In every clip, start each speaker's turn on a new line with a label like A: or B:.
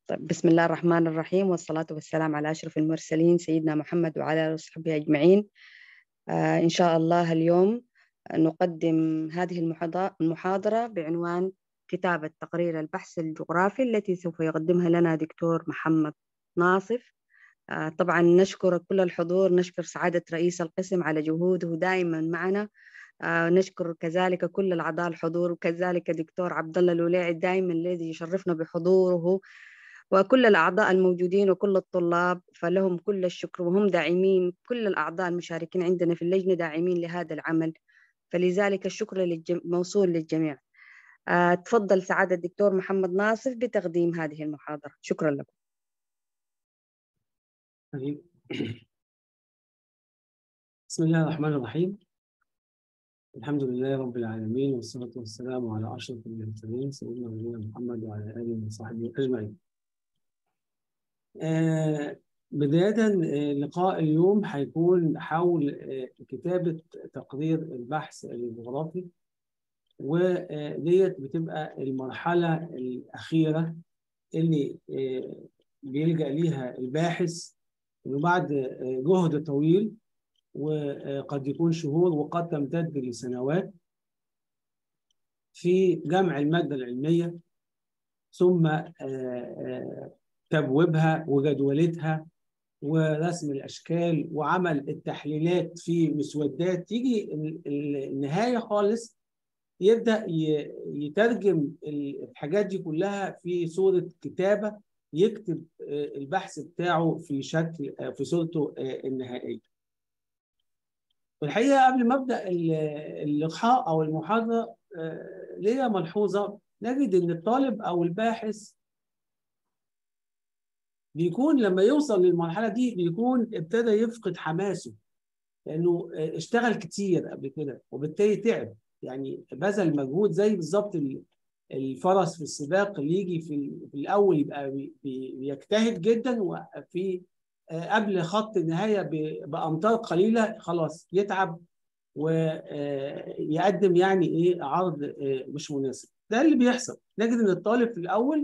A: طيب، بسم الله الرحمن الرحيم، والصلاة والسلام على أشرف المرسلين سيدنا محمد وعلى آله وصحبه أجمعين. إن شاء الله اليوم نقدم هذه المحاضرة بعنوان كتابة تقرير البحث الجغرافي التي سوف يقدمها لنا دكتور محمد ناصف. طبعا نشكر كل الحضور، نشكر سعادة رئيس القسم على جهوده دائما معنا. نشكر كذلك كل الأعضاء الحضور، وكذلك دكتور عبد الله الولاعي دائما الذي يشرفنا بحضوره، وكل الأعضاء الموجودين وكل الطلاب، فلهم كل الشكر، وهم داعمين. كل الأعضاء المشاركين عندنا في اللجنة داعمين لهذا العمل، فلذلك الشكر موصول للجميع. تفضل سعادة الدكتور محمد ناصف بتقديم هذه المحاضرة. شكرا لكم.
B: بسم الله الرحمن الرحيم. الحمد لله رب العالمين، والصلاة والسلام على أشرف المرسلين سيدنا ونبينا محمد وعلى آله وصحبه أجمعين. بداية لقاء اليوم هيكون حول كتابة تقرير البحث الجغرافي، وديت بتبقى المرحلة الأخيرة اللي بيلجأ ليها الباحث إنه بعد جهد طويل وقد يكون شهور وقد تمتد لسنوات في جمع المادة العلمية، ثم تبويبها وجدولتها ورسم الأشكال وعمل التحليلات في مسودات، تيجي النهاية خالص يبدأ يترجم الحاجات دي كلها في صورة كتابة، يكتب البحث بتاعه في صورته النهائية. والحقيقة قبل ما أبدأ اللقاء أو المحاضرة ليا ملحوظة. نجد إن الطالب أو الباحث بيكون لما يوصل للمرحلة دي بيكون ابتدى يفقد حماسه، لأنه اشتغل كتير قبل كده وبالتالي تعب، يعني بذل مجهود زي بالظبط الفرس في السباق اللي يجي في الأول يبقى بيجتهد جدا، وفي قبل خط النهاية بأمتار قليلة خلاص يتعب ويقدم يعني إيه عرض مش مناسب. ده اللي بيحصل. نجد إن الطالب في الأول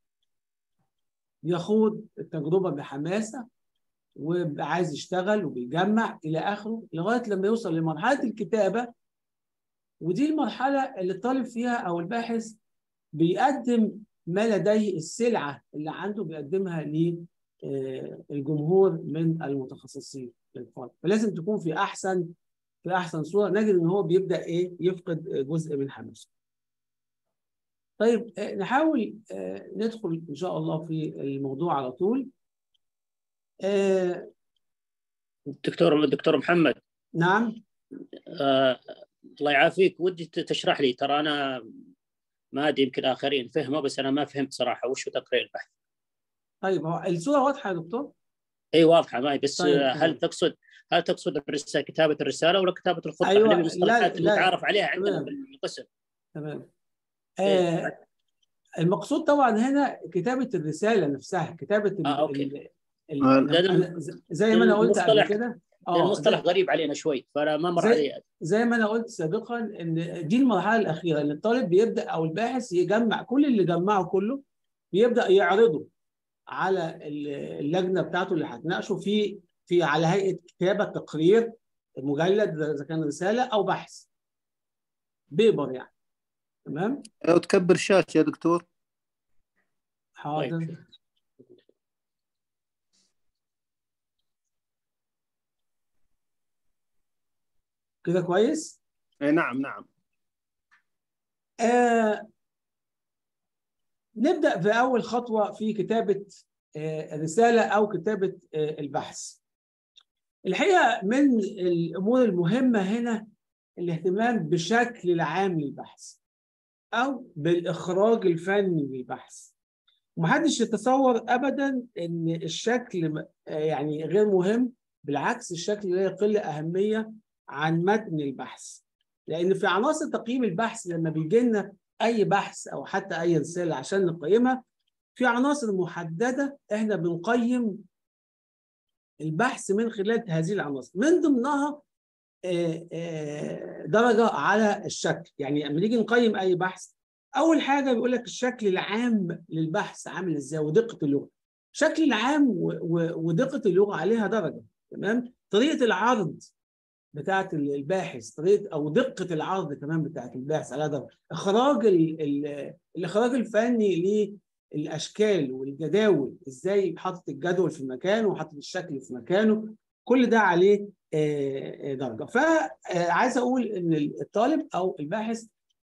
B: بيخوض التجربة بحماسة وعايز يشتغل وبيجمع إلى آخره، لغاية لما يوصل لمرحلة الكتابة، ودي المرحلة اللي الطالب فيها أو الباحث بيقدم ما لديه، السلعة اللي عنده بيقدمها للجمهور من المتخصصين للطالب، فلازم تكون في أحسن صورة. نجد إن هو بيبدأ يفقد جزء من حماسه. طيب نحاول ندخل إن شاء الله في الموضوع على طول.
C: دكتور محمد.
B: نعم.
C: الله يعافيك، ودي تشرح لي، ترى أنا ما أدري يمكن آخرين فهموا بس أنا ما فهمت صراحة وش هو تقرير البحث.
B: طيب هو الصورة واضحة يا دقtor؟
C: أي واضحة معي، بس
B: طيب.
C: هل تقصد كتابة الرسالة ولا كتابة الخطة؟
B: أيوة.
C: هذه المصطلحات المتعارف عليها عندنا في القسم.
B: تمام. المقصود طبعا هنا كتابة الرسالة نفسها، كتابة زي ما أنا قلت قبل كده.
C: المصطلح غريب علينا شوي فما مر علي.
B: زي ما أنا قلت سابقا إن دي المرحلة الأخيرة اللي الطالب بيبدأ أو الباحث يجمع كل اللي جمعه كله، بيبدأ يعرضه على اللجنة بتاعته اللي هتناقشه في على هيئة كتابة تقرير مجلد إذا كان رسالة أو بحث بيبر يعني. تمام؟
D: وتكبر الشاشة يا دكتور.
B: حاضر.
C: طيب.
B: كده كويس؟
D: نعم.
B: نبدأ في أول خطوة في كتابة الرسالة أو كتابة البحث. الحقيقة من الأمور المهمة هنا الاهتمام بالشكل العام للبحث أو بالإخراج الفني للبحث. ومحدش يتصور أبداً إن الشكل يعني غير مهم، بالعكس الشكل لا يقل أهمية عن متن البحث، لأن في عناصر تقييم البحث لما بيجي لنا أي بحث أو حتى أي رسالة عشان نقيمها، في عناصر محددة إحنا بنقيم البحث من خلال هذه العناصر، من ضمنها درجة على الشكل. يعني لما نيجي نقيم أي بحث، اول حاجه بيقول لك الشكل العام للبحث عامل ازاي ودقه اللغه. الشكل العام ودقه اللغه عليها درجه، تمام؟ طريقه العرض بتاعت الباحث، طريقه او دقه العرض كمان بتاعت الباحث على درجه، الاخراج الفني للاشكال والجداول، ازاي حاطط الجدول في مكانه وحاطط الشكل في مكانه، كل ده عليه درجه. فعايز اقول ان الطالب او الباحث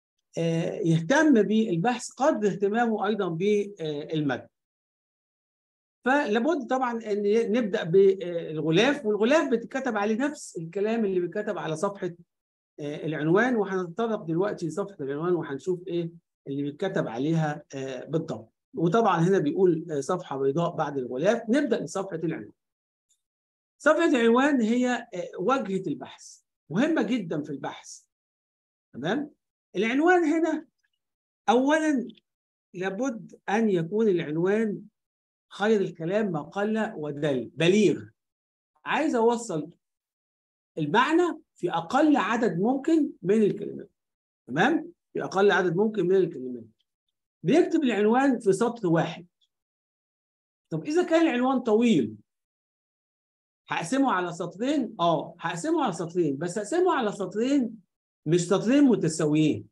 B: يهتم بالبحث قدر اهتمامه ايضا بالمتن. فلابد طبعا ان نبدا بالغلاف، والغلاف بتتكتب عليه نفس الكلام اللي بيتكتب على صفحه العنوان، وهنتطرق دلوقتي لصفحه العنوان وهنشوف ايه اللي بيتكتب عليها بالضبط. وطبعا هنا بيقول صفحه بيضاء بعد الغلاف. نبدا بصفحه العنوان. صفحه العنوان هي واجهه البحث، مهمه جدا في البحث، تمام؟ العنوان هنا اولا لابد ان يكون العنوان خير الكلام ما قل ودل، بليغ. عايز اوصل المعنى في اقل عدد ممكن من الكلمات، تمام؟ في اقل عدد ممكن من الكلمات. بيكتب العنوان في سطر واحد. طب اذا كان العنوان طويل هقسمه على سطرين؟ هقسمه على سطرين، بس هقسمه على سطرين مش سطرين متساويين.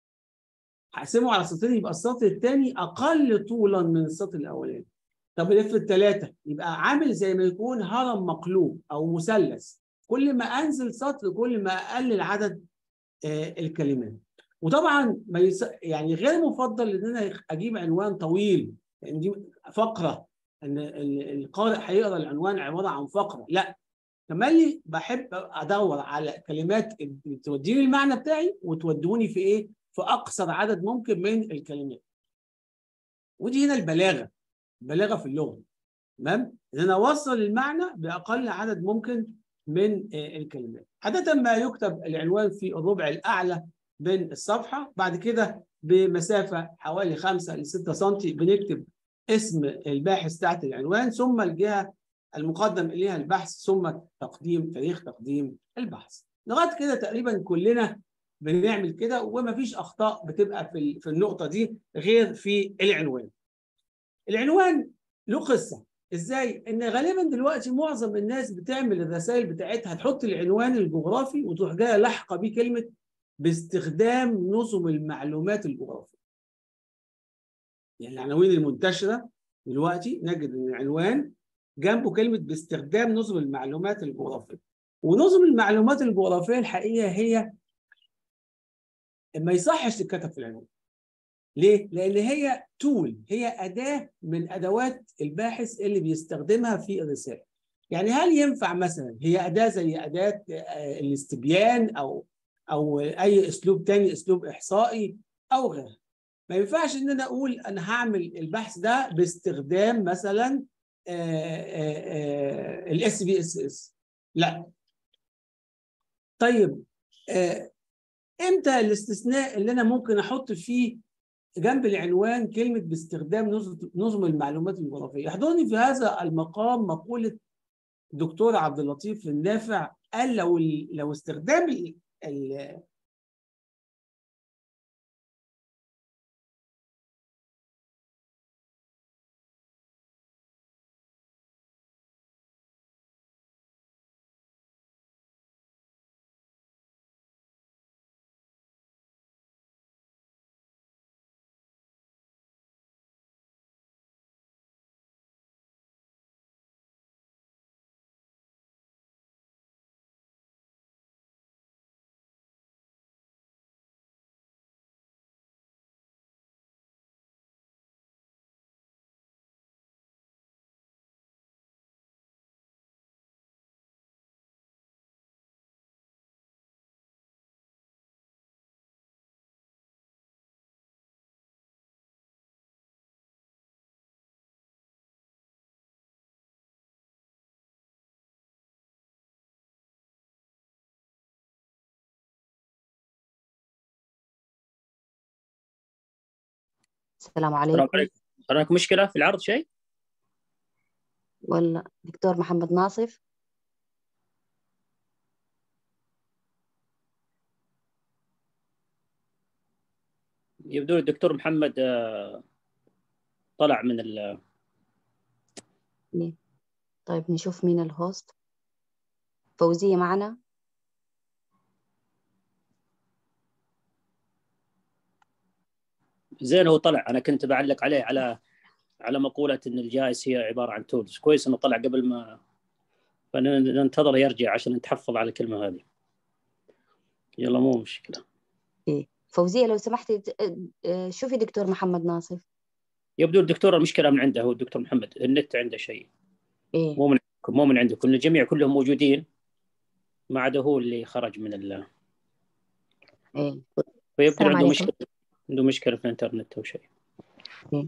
B: هقسمه على سطرين يبقى السطر الثاني اقل طولا من السطر الاولاني. طب افرض 3 يبقى عامل زي ما يكون هرم مقلوب او مثلث، كل ما انزل سطر كل ما اقلل عدد الكلمات. وطبعا يعني غير مفضل ان انا اجيب عنوان طويل، لان دي فقره، ان القارئ هيقرا العنوان عباره عن فقره، لا. كمان بحب ادور على كلمات توديني المعنى بتاعي وتودوني في ايه؟ في اقصر عدد ممكن من الكلمات. ودي هنا البلاغه في اللغه، تمام؟ ان انا اوصل المعنى باقل عدد ممكن من الكلمات. عاده ما يكتب العنوان في الربع الاعلى من الصفحه، بعد كده بمسافه حوالي 5 ل 6 سم بنكتب اسم الباحث تحت العنوان، ثم الجهه المقدم اليها البحث، ثم تاريخ تقديم البحث. لغايه كده تقريبا كلنا بنعمل كده، ومفيش اخطاء بتبقى في النقطه دي غير في العنوان. العنوان له قصه. ازاي؟ ان غالبا دلوقتي معظم الناس بتعمل الرسائل بتاعتها تحط العنوان الجغرافي وتروح جايه لاحقه بيه كلمه باستخدام نظم المعلومات الجغرافيه. يعني العناوين المنتشره دلوقتي نجد ان العنوان جنبه كلمه باستخدام نظم المعلومات الجغرافيه. ونظم المعلومات الجغرافيه الحقيقه هي ما يصحش تتكتب في العنوان. ليه؟ لأن هي تول، هي أداة من أدوات الباحث اللي بيستخدمها في الرسالة. يعني هل ينفع مثلا هي أداة زي أداة الاستبيان أو أي أسلوب تاني، أسلوب إحصائي أو غيره؟ ما ينفعش إن أنا أقول أنا هعمل البحث ده باستخدام مثلا الSPSS. لا. طيب إمتى الاستثناء اللي أنا ممكن أحط فيه جنب العنوان كلمة باستخدام نظم المعلومات الجغرافية؟ يحضرني في هذا المقام مقولة دكتور عبد اللطيف النافع، قال لو استخدام
A: السلام
C: السلام
A: عليكم.
C: عليكم. هناك مشكلة في العرض شيء؟
A: ولا دكتور محمد ناصف؟
C: يبدو الدكتور محمد طلع من
A: طيب نشوف مين الهوست. فوزية معنا؟
C: زين هو طلع. انا كنت بعلق عليه على مقولة ان الجائز هي عبارة عن تولز. كويس انه طلع قبل ما، فننتظر يرجع عشان نتحفظ على الكلمة هذه. يلا مو مشكلة.
A: إيه فوزية لو سمحتي شوفي دكتور محمد ناصف.
C: يبدو الدكتور المشكلة من عنده، هو الدكتور محمد النت عنده شيء.
A: إيه
C: مو من عندكم. الجميع كلهم موجودين ما عدا هو اللي خرج من
A: إيه
C: فيبدو
E: السلام
C: عنده
E: عليكم.
C: مشكلة، عنده مشكلة في الانترنت او شيء.
A: إيه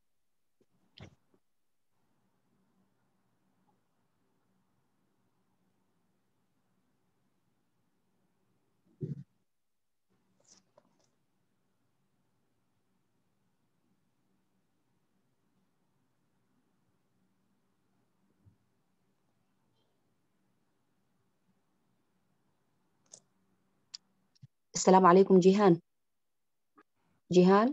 A: السلام عليكم جيهان. جيهان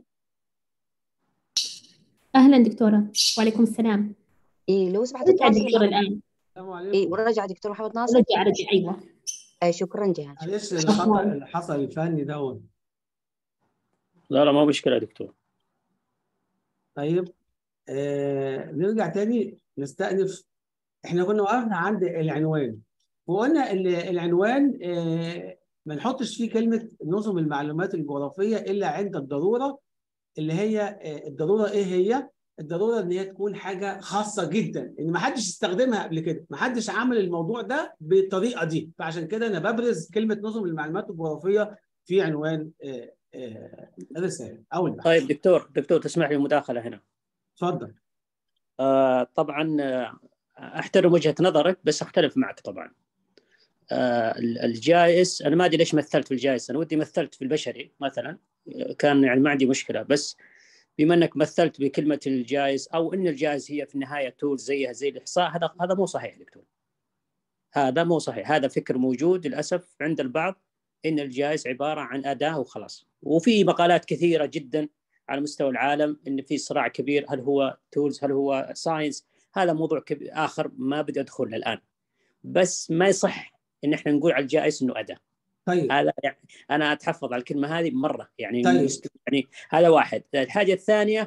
E: أهلا دكتورة. وعليكم السلام.
A: إيه لو سمحت
E: رجع
A: تواصلي
E: الدكتور
A: مع
E: الآن.
B: السلام
A: إيه
B: عليكم.
A: ورجع دكتور محمد ناصر.
E: رجع أيوة.
A: شكرا جيهان.
B: معلش الخطأ اللي حصل الفني دوت.
C: لا ما مشكلة يا دكتور.
B: طيب نرجع تاني نستأنف. احنا كنا وقفنا عند العنوان، وقلنا ان العنوان ما نحطش فيه كلمة نظم المعلومات الجغرافية إلا عند الضرورة، اللي هي الضرورة إيه هي؟ الضرورة إن هي تكون حاجة خاصة جدا، إن ما حدش استخدمها قبل كده، ما حدش عمل الموضوع ده بالطريقة دي، فعشان كده أنا ببرز كلمة نظم المعلومات الجغرافية في عنوان الرسالة أو البحث.
C: طيب دكتور تسمح لي مداخلة هنا؟
B: اتفضل.
C: طبعا احترم وجهة نظرك بس اختلف معك طبعا. الجائز انا ما ادري ليش مثلت في الجائز، انا ودي مثلت في البشري مثلا، كان يعني ما عندي مشكلة، بس بما انك مثلت بكلمة الجائز او ان الجائز هي في النهاية تول زيها زي الاحصاء، هذا مو صحيح دكتور. هذا مو صحيح. هذا فكر موجود للاسف عند البعض ان الجائز عبارة عن أداة وخلاص. وفي مقالات كثيرة جدا على مستوى العالم ان في صراع كبير، هل هو تولز هل هو ساينس. هذا موضوع اخر ما بدي ادخل الان، بس ما يصح ان احنا نقول على الجائز انه اداه.
B: طيب
C: هذا يعني انا اتحفظ على الكلمه هذه مره يعني.
B: طيب.
C: يعني هذا واحد. الحاجه الثانيه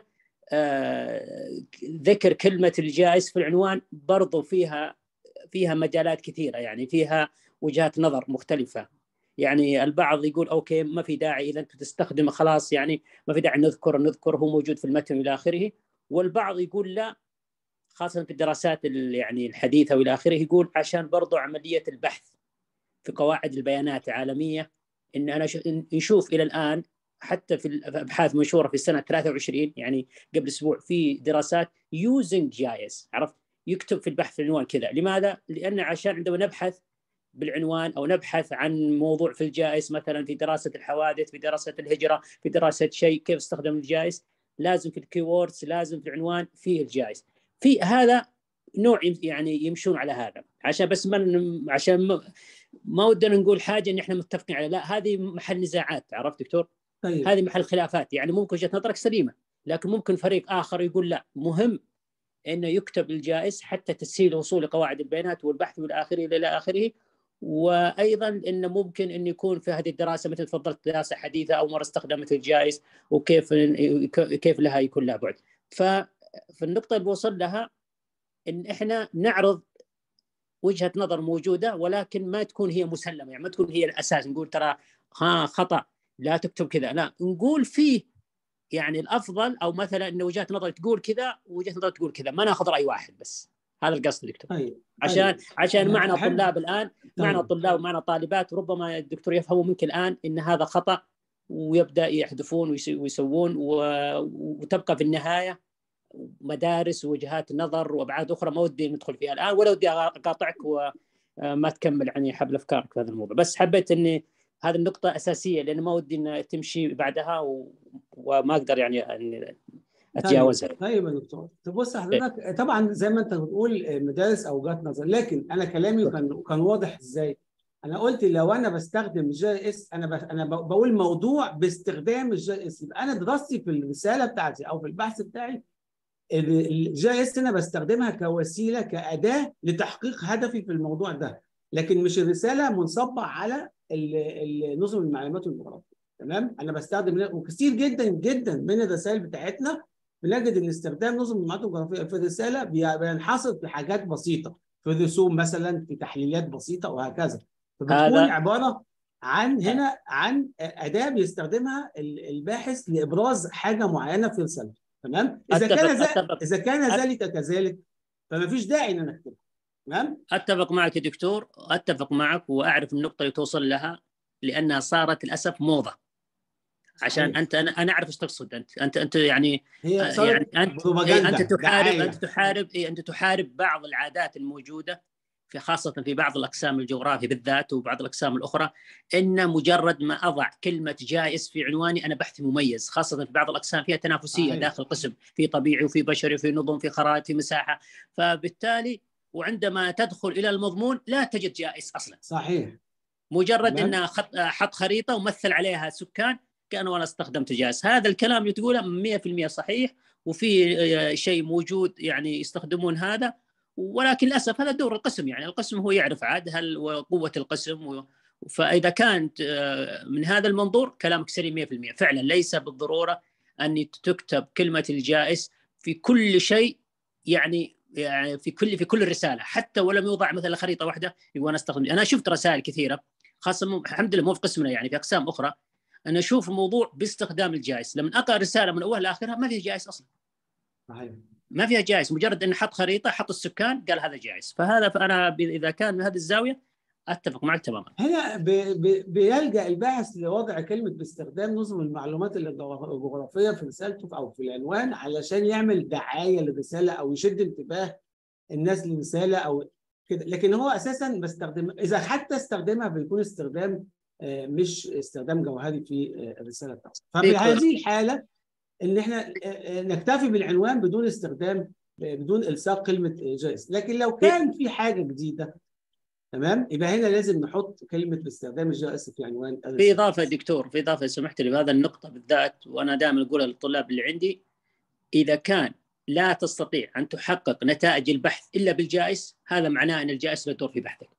C: ذكر كلمه الجائز في العنوان برضو فيها مجالات كثيره، يعني فيها وجهات نظر مختلفه. يعني البعض يقول اوكي ما في داعي اذا انت تستخدمه خلاص، يعني ما في داعي نذكر هو موجود في المتن والى اخره. والبعض يقول لا، خاصه في الدراسات يعني الحديثه والى اخره، يقول عشان برضو عمليه البحث في قواعد البيانات العالميه. ان انا نشوف الى الان حتى في الابحاث منشوره في السنه 23 يعني قبل اسبوع في دراسات يوزنج جايز، عرفت، يكتب في البحث في العنوان كذا. لماذا؟ لان عشان عندما نبحث بالعنوان او نبحث عن موضوع في الجائز، مثلا في دراسه الحوادث، في دراسه الهجره، في دراسه شيء كيف استخدم الجائز، لازم في الكيوردز، لازم في العنوان فيه الجائز. في هذا نوع يعني يمشون على هذا، عشان بس عشان ما ودنا نقول حاجه ان احنا متفقين عليها، لا هذه محل نزاعات، عرفت دكتور؟
B: طيب
C: هذه محل خلافات. يعني ممكن وجهه نظرك سليمه، لكن ممكن فريق اخر يقول لا، مهم انه يكتب الجائز حتى تسهيل الوصول لقواعد البيانات والبحث والى اخره الى اخره. وايضا انه ممكن ان يكون في هذه الدراسه مثل تفضلت دراسه حديثه او مره استخدمت الجائز وكيف لها يكون لها بعد. فالنقطه اللي بوصل لها ان احنا نعرض وجهة نظر موجودة، ولكن ما تكون هي مسلمة، يعني ما تكون هي الأساس. نقول ترى خطأ لا تكتب كذا، لا نقول فيه يعني الأفضل، أو مثلا إن وجهة نظر تقول كذا ووجهة نظر تقول كذا، ما ناخذ رأي واحد بس. هذا القصد دكتور.
B: طيب
C: عشان معنا طلاب الآن، معنا
B: طيب.
C: طلاب ومعنا طالبات، ربما الدكتور يفهموا منك الآن إن هذا خطأ ويبدأ يحذفون ويسوون وتبقى في النهاية مدارس ووجهات نظر وابعاد اخرى ما ودي ندخل فيها الان، ولا ودي اقاطعك وما تكمل يعني حبل افكارك في هذا الموضوع. بس حبيت اني هذه النقطه اساسيه لان ما ودي ان تمشي بعدها وما اقدر يعني ان اتجاوزها.
B: طيب يا دكتور، تبص حضرتك طبعا زي ما انت بتقول مدارس او وجهات نظر، لكن انا كلامي كان واضح ازاي؟ انا قلت لو انا بستخدم الجي اس، انا بقول موضوع باستخدام الجي اس، يبقى انا دراستي في الرساله بتاعتي او في البحث بتاعي الجي اس انا بستخدمها كوسيله كاداه لتحقيق هدفي في الموضوع ده، لكن مش الرساله منصبه على نظم المعلومات والجغرافيا. تمام؟ انا بستخدم، وكثير جدا جدا من الرسائل بتاعتنا بنجد ان استخدام نظم المعلومات والجغرافيا في الرساله بينحصر في حاجات بسيطه، في الرسوم مثلا، في تحليلات بسيطه وهكذا. فبتكون
C: هذا
B: عباره عن هنا عن اداه بيستخدمها الباحث لابراز حاجه معينه في رسالته. تمام؟ اذا كان ذلك كذلك فما فيش داعي ان انا اكتبها. تمام؟
C: اتفق معك يا دكتور، اتفق معك واعرف النقطه اللي توصل لها، لانها صارت للاسف موضه. عشان
B: صحيح.
C: انا اعرف ايش تقصد انت يعني
B: هي صارت
C: انت
B: بروباغندا،
C: انت تحارب بعض العادات الموجوده في، خاصه في بعض الاقسام الجغرافيا بالذات وبعض الاقسام الاخرى، ان مجرد ما اضع كلمه جائز في عنواني انا بحث مميز، خاصه في بعض الاقسام فيها تنافسيه داخل القسم، في طبيعي وفي بشري وفي نظم في خرائط في مساحه، فبالتالي وعندما تدخل الى المضمون لا تجد جائز اصلا.
B: صحيح.
C: مجرد ان حط خريطه ومثل عليها سكان كانه انا استخدمت جائز. هذا الكلام اللي تقوله 100% صحيح، وفي شيء موجود يعني يستخدمون هذا، ولكن للاسف هذا دور القسم، يعني القسم هو يعرف عاد هل وقوه القسم فاذا كانت من هذا المنظور كلامك سليم 100%. فعلا ليس بالضروره ان تكتب كلمه الجائز في كل شيء، يعني في كل الرساله، حتى ولم يوضع مثلا خريطه واحده يبغى استخدم. انا شفت رسائل كثيره، خاصه الحمد لله مو في قسمنا، يعني في اقسام اخرى انا اشوف الموضوع باستخدام الجائز، لما اقرا رساله من اولها لاخرها ما فيها جائز اصلا.
B: صحيح.
C: ما فيها جائز، مجرد انه حط خريطه، حط السكان، قال هذا جائز. فانا اذا كان من هذه الزاويه اتفق معك تماما.
B: هنا بيلجأ الباحث لوضع كلمه باستخدام نظم المعلومات الجغرافيه في رسالته او في العنوان علشان يعمل دعايه للرساله او يشد انتباه الناس للرساله او كده، لكن هو اساسا بستخدم، اذا حتى استخدمها بيكون استخدام مش استخدام جوهري في الرساله بتاعته. ففي هذه الحاله ان احنا نكتفي بالعنوان بدون استخدام، بدون الصاق كلمه جائز. لكن لو كان في حاجه جديده، تمام، يبقى هنا لازم نحط كلمه باستخدام الجي اس في عنوان الرسالة.
C: في اضافه دكتور، في اضافه سمحت لي بهذا النقطه بالذات، وانا دائما اقولها للطلاب اللي عندي، اذا كان لا تستطيع ان تحقق نتائج البحث الا بالجائز، هذا معناه ان الجائز له دور في بحثك.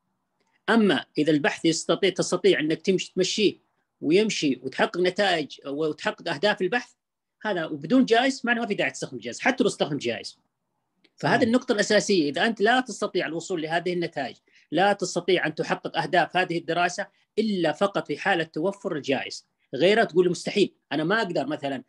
C: اما اذا البحث تستطيع انك تمشيه ويمشي وتحقق نتائج وتحقق اهداف البحث، هذا وبدون جائز معناه ما في داعي تستخدم جائز، حتى لو استخدم جائز. فهذه النقطة الأساسية، إذا أنت لا تستطيع الوصول لهذه النتائج، لا تستطيع أن تحقق أهداف هذه الدراسة إلا فقط في حالة توفر الجائز. غيرها تقول مستحيل، أنا ما أقدر مثلا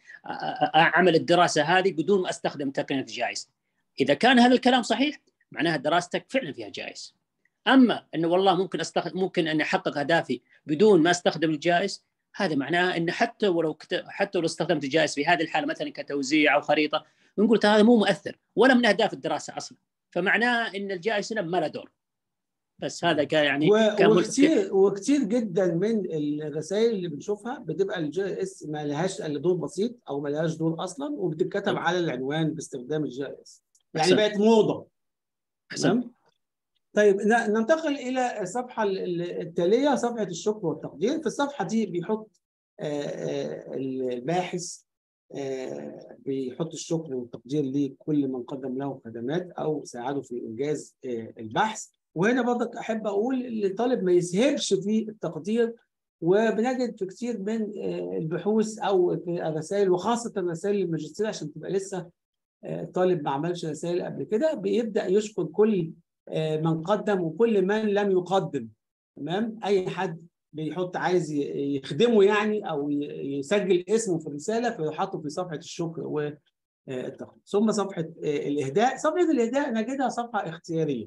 C: أعمل الدراسة هذه بدون ما أستخدم تقنية الجائز. إذا كان هذا الكلام صحيح معناها دراستك فعلا فيها جائز. أما أنه والله ممكن أن أحقق أهدافي بدون ما أستخدم الجائز، هذا معناه أن حتى لو استخدمت الجائز في هذه الحالة مثلا كتوزيع أو خريطة، نقول هذا مو مؤثر ولا من أهداف الدراسة أصلا، فمعناه أن الجائز هنا ما له دور. بس هذا يعني
B: وكثير جدا من الرسائل اللي بنشوفها بتبقى الجي اس ما لهاش الا دور بسيط او ما لهاش دور اصلا، وبتتكتب على العنوان باستخدام الجي اس، يعني بقت موضه. تمام؟ طيب ننتقل الى الصفحه التاليه، صفحه الشكر والتقدير. في الصفحه دي بيحط الباحث بيحط الشكر والتقدير لكل من قدم له خدمات او ساعده في انجاز البحث. وهنا برضك احب اقول للطالب ما يسهبش في التقدير، وبنجد في كثير من البحوث او في الرسائل، وخاصه رسائل الماجستير عشان تبقى لسه الطالب ما عملش رسائل قبل كده، بيبدا يشكر كل من قدم وكل من لم يقدم. تمام؟ اي حد بيحط عايز يخدمه يعني او يسجل اسمه في الرساله فيحطه في صفحه الشكر والتقدير. ثم صفحه الاهداء. صفحه الاهداء نجدها صفحه اختياريه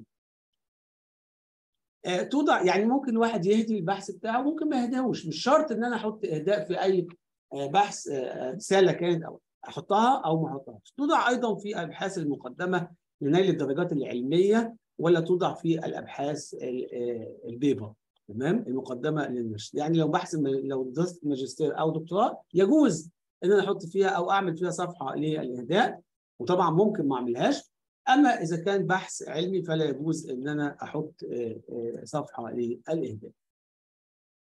B: توضع، يعني ممكن واحد يهدي البحث بتاعه، ممكن ما يهداهوش، مش شرط ان انا احط اهداء في اي بحث رساله كانت او احطها او ما احطهاش. توضع ايضا في الابحاث المقدمه لنيل الدرجات العلميه، ولا توضع في الابحاث البيبر، تمام، المقدمه للنشر. يعني لو درست ماجستير او دكتوراه يجوز ان انا احط فيها او اعمل فيها صفحه للاهداء، وطبعا ممكن ما اعملهاش. اما اذا كان بحث علمي فلا يجوز ان انا احط صفحه للاهداء.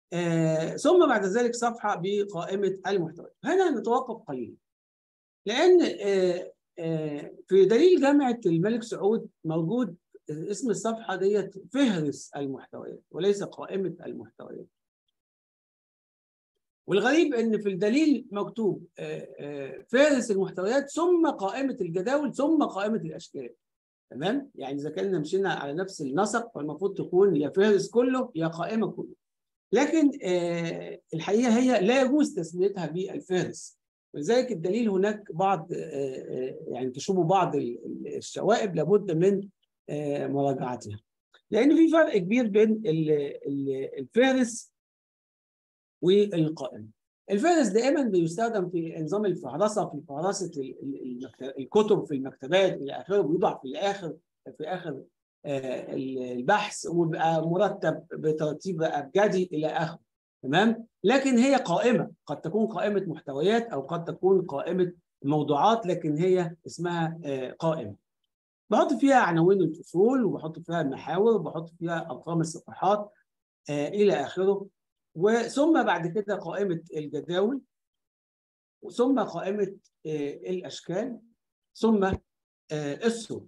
B: ثم بعد ذلك صفحة بقائمة المحتويات. هنا نتوقف قليلا، لأن في دليل جامعة الملك سعود موجود اسم الصفحة ديت فهرس المحتويات وليس قائمة المحتويات. والغريب ان في الدليل مكتوب فهرس المحتويات ثم قائمة الجداول ثم قائمة الاشكال. تمام؟ يعني اذا كنا مشينا على نفس النسق فالمفروض تكون يا فهرس كله يا قائمة كله. لكن الحقيقة هي لا يجوز تسميتها بالفهرس، ولذلك الدليل هناك بعض يعني تشوبوا بعض الشوائب لابد من مراجعتها، لأن في فرق كبير بين الفهرس والقائمة. الفهرس دائما بيستخدم في نظام الفهرسة، في فهرسة الكتب في المكتبات إلى آخره، بيوضع في آخر البحث ويبقى مرتب بترتيب أبجدي إلى آخره. تمام؟ لكن هي قائمة، قد تكون قائمة محتويات أو قد تكون قائمة موضوعات، لكن هي اسمها قائمة. بحط فيها عناوين الفصول وبحط فيها المحاور وبحط فيها أرقام الصفحات إلى آخره. وثم بعد كده قائمة الجداول، ثم قائمة الأشكال، ثم الصور.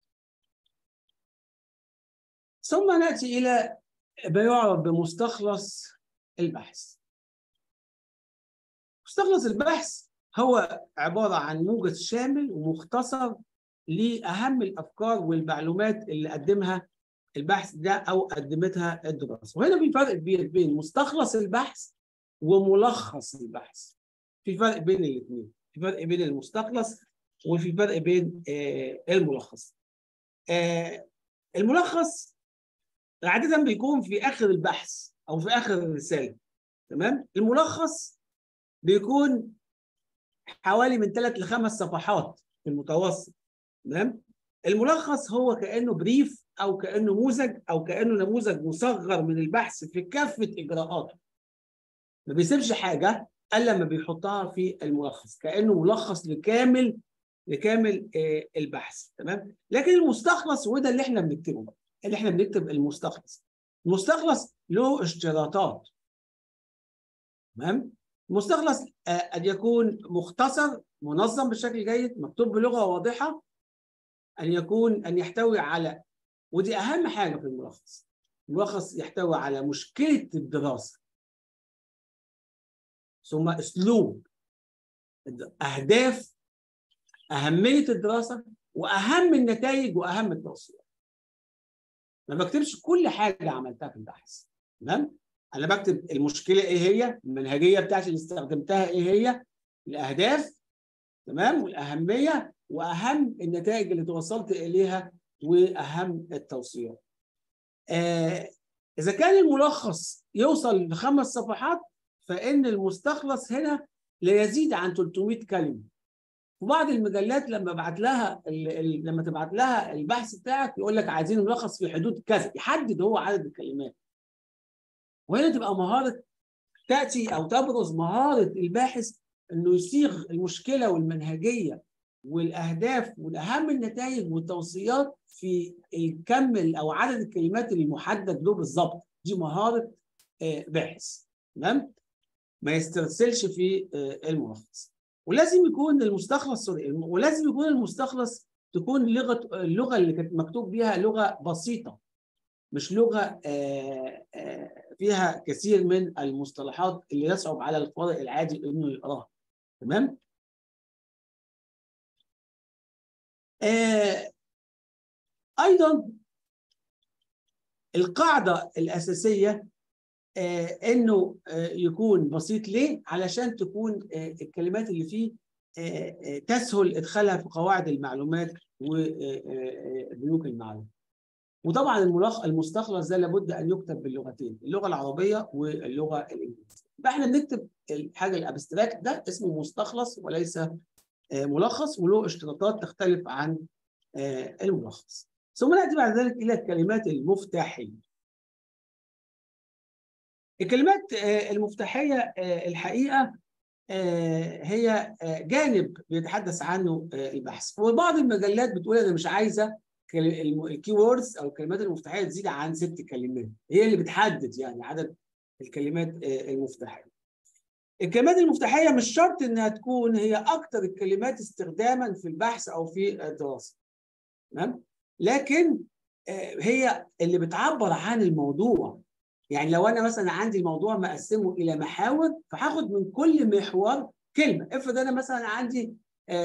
B: ثم نأتي إلى ما يعرف بمستخلص البحث. مستخلص البحث هو عبارة عن موجز شامل ومختصر لأهم الأفكار والمعلومات اللي قدمها البحث ده أو قدمتها الدراسة. وهنا في فرق كبير بين مستخلص البحث وملخص البحث. في فرق بين الاثنين، في فرق بين المستخلص وفي فرق بين الملخص. الملخص عادة بيكون في آخر البحث أو في آخر الرسالة. تمام؟ الملخص بيكون حوالي من 3 ل 5 صفحات في المتوسط. تمام؟ الملخص هو كأنه بريف أو كأنه نموذج أو كأنه نموذج مصغر من البحث في كافة إجراءاته. ما بيسيبش حاجة إلا لما بيحطها في الملخص، كأنه ملخص لكامل البحث. تمام؟ لكن المستخلص وده اللي احنا بنكتبه، اللي احنا بنكتب المستخلص. المستخلص له اشتراطات. تمام؟ المستخلص أن يكون مختصر، منظم بشكل جيد، مكتوب بلغة واضحة، أن يحتوي على، ودي أهم حاجة في الملخص. الملخص يحتوي على مشكلة الدراسة، ثم أسلوب، أهداف، أهمية الدراسة، وأهم النتائج وأهم التوصيات. ما بكتبش كل حاجة عملتها في البحث. تمام؟ أنا بكتب المشكلة إيه هي، المنهجية بتاعتي اللي استخدمتها إيه هي، الأهداف، تمام، والأهمية، وأهم النتائج اللي توصلت إليها، وأهم التوصيات. إذا كان الملخص يوصل ل5 صفحات فإن المستخلص هنا لا يزيد عن 300 كلمة. في بعض المجلات لما تبعت لها البحث بتاعك يقول لك عايزين ملخص في حدود كذا، يحدد هو عدد الكلمات. وهنا تبقى مهارة تأتي أو تبرز مهارة الباحث إنه يصيغ المشكلة والمنهجية والأهداف والأهم النتائج والتوصيات في الكم أو عدد الكلمات المحدد له بالظبط. دي مهارة باحث. تمام؟ ما يسترسلش في الملخص. ولازم يكون المستخلص تكون اللغة اللي كانت مكتوب بيها لغة بسيطة، مش لغة فيها كثير من المصطلحات اللي يصعب على القارئ العادي انه يقراها. تمام؟ ايضا القاعدة الأساسية انه يكون بسيط. ليه؟ علشان تكون الكلمات اللي فيه تسهل ادخالها في قواعد المعلومات وبنوك المعلومات. وطبعا المستخلص ده لابد ان يكتب باللغتين، اللغه العربيه واللغه الانجليزيه. فاحنا بنكتب الحاجه الابستراكت ده اسمه مستخلص وليس ملخص، وله اشتراطات تختلف عن الملخص. ثم ناتي بعد ذلك الى الكلمات المفتاحيه. الكلمات المفتاحيه الحقيقه هي جانب بيتحدث عنه البحث. وبعض المجلات بتقول انا مش عايزه الكي ووردز او الكلمات المفتاحيه تزيد عن 6 كلمات، هي اللي بتحدد يعني عدد الكلمات المفتاحيه. الكلمات المفتاحيه مش شرط انها تكون هي اكثر الكلمات استخداما في البحث او في الدراسه. تمام؟ لكن هي اللي بتعبر عن الموضوع. يعني لو انا مثلا عندي الموضوع مقسمه الى محاور، فهاخد من كل محور كلمه. افرض انا مثلا عندي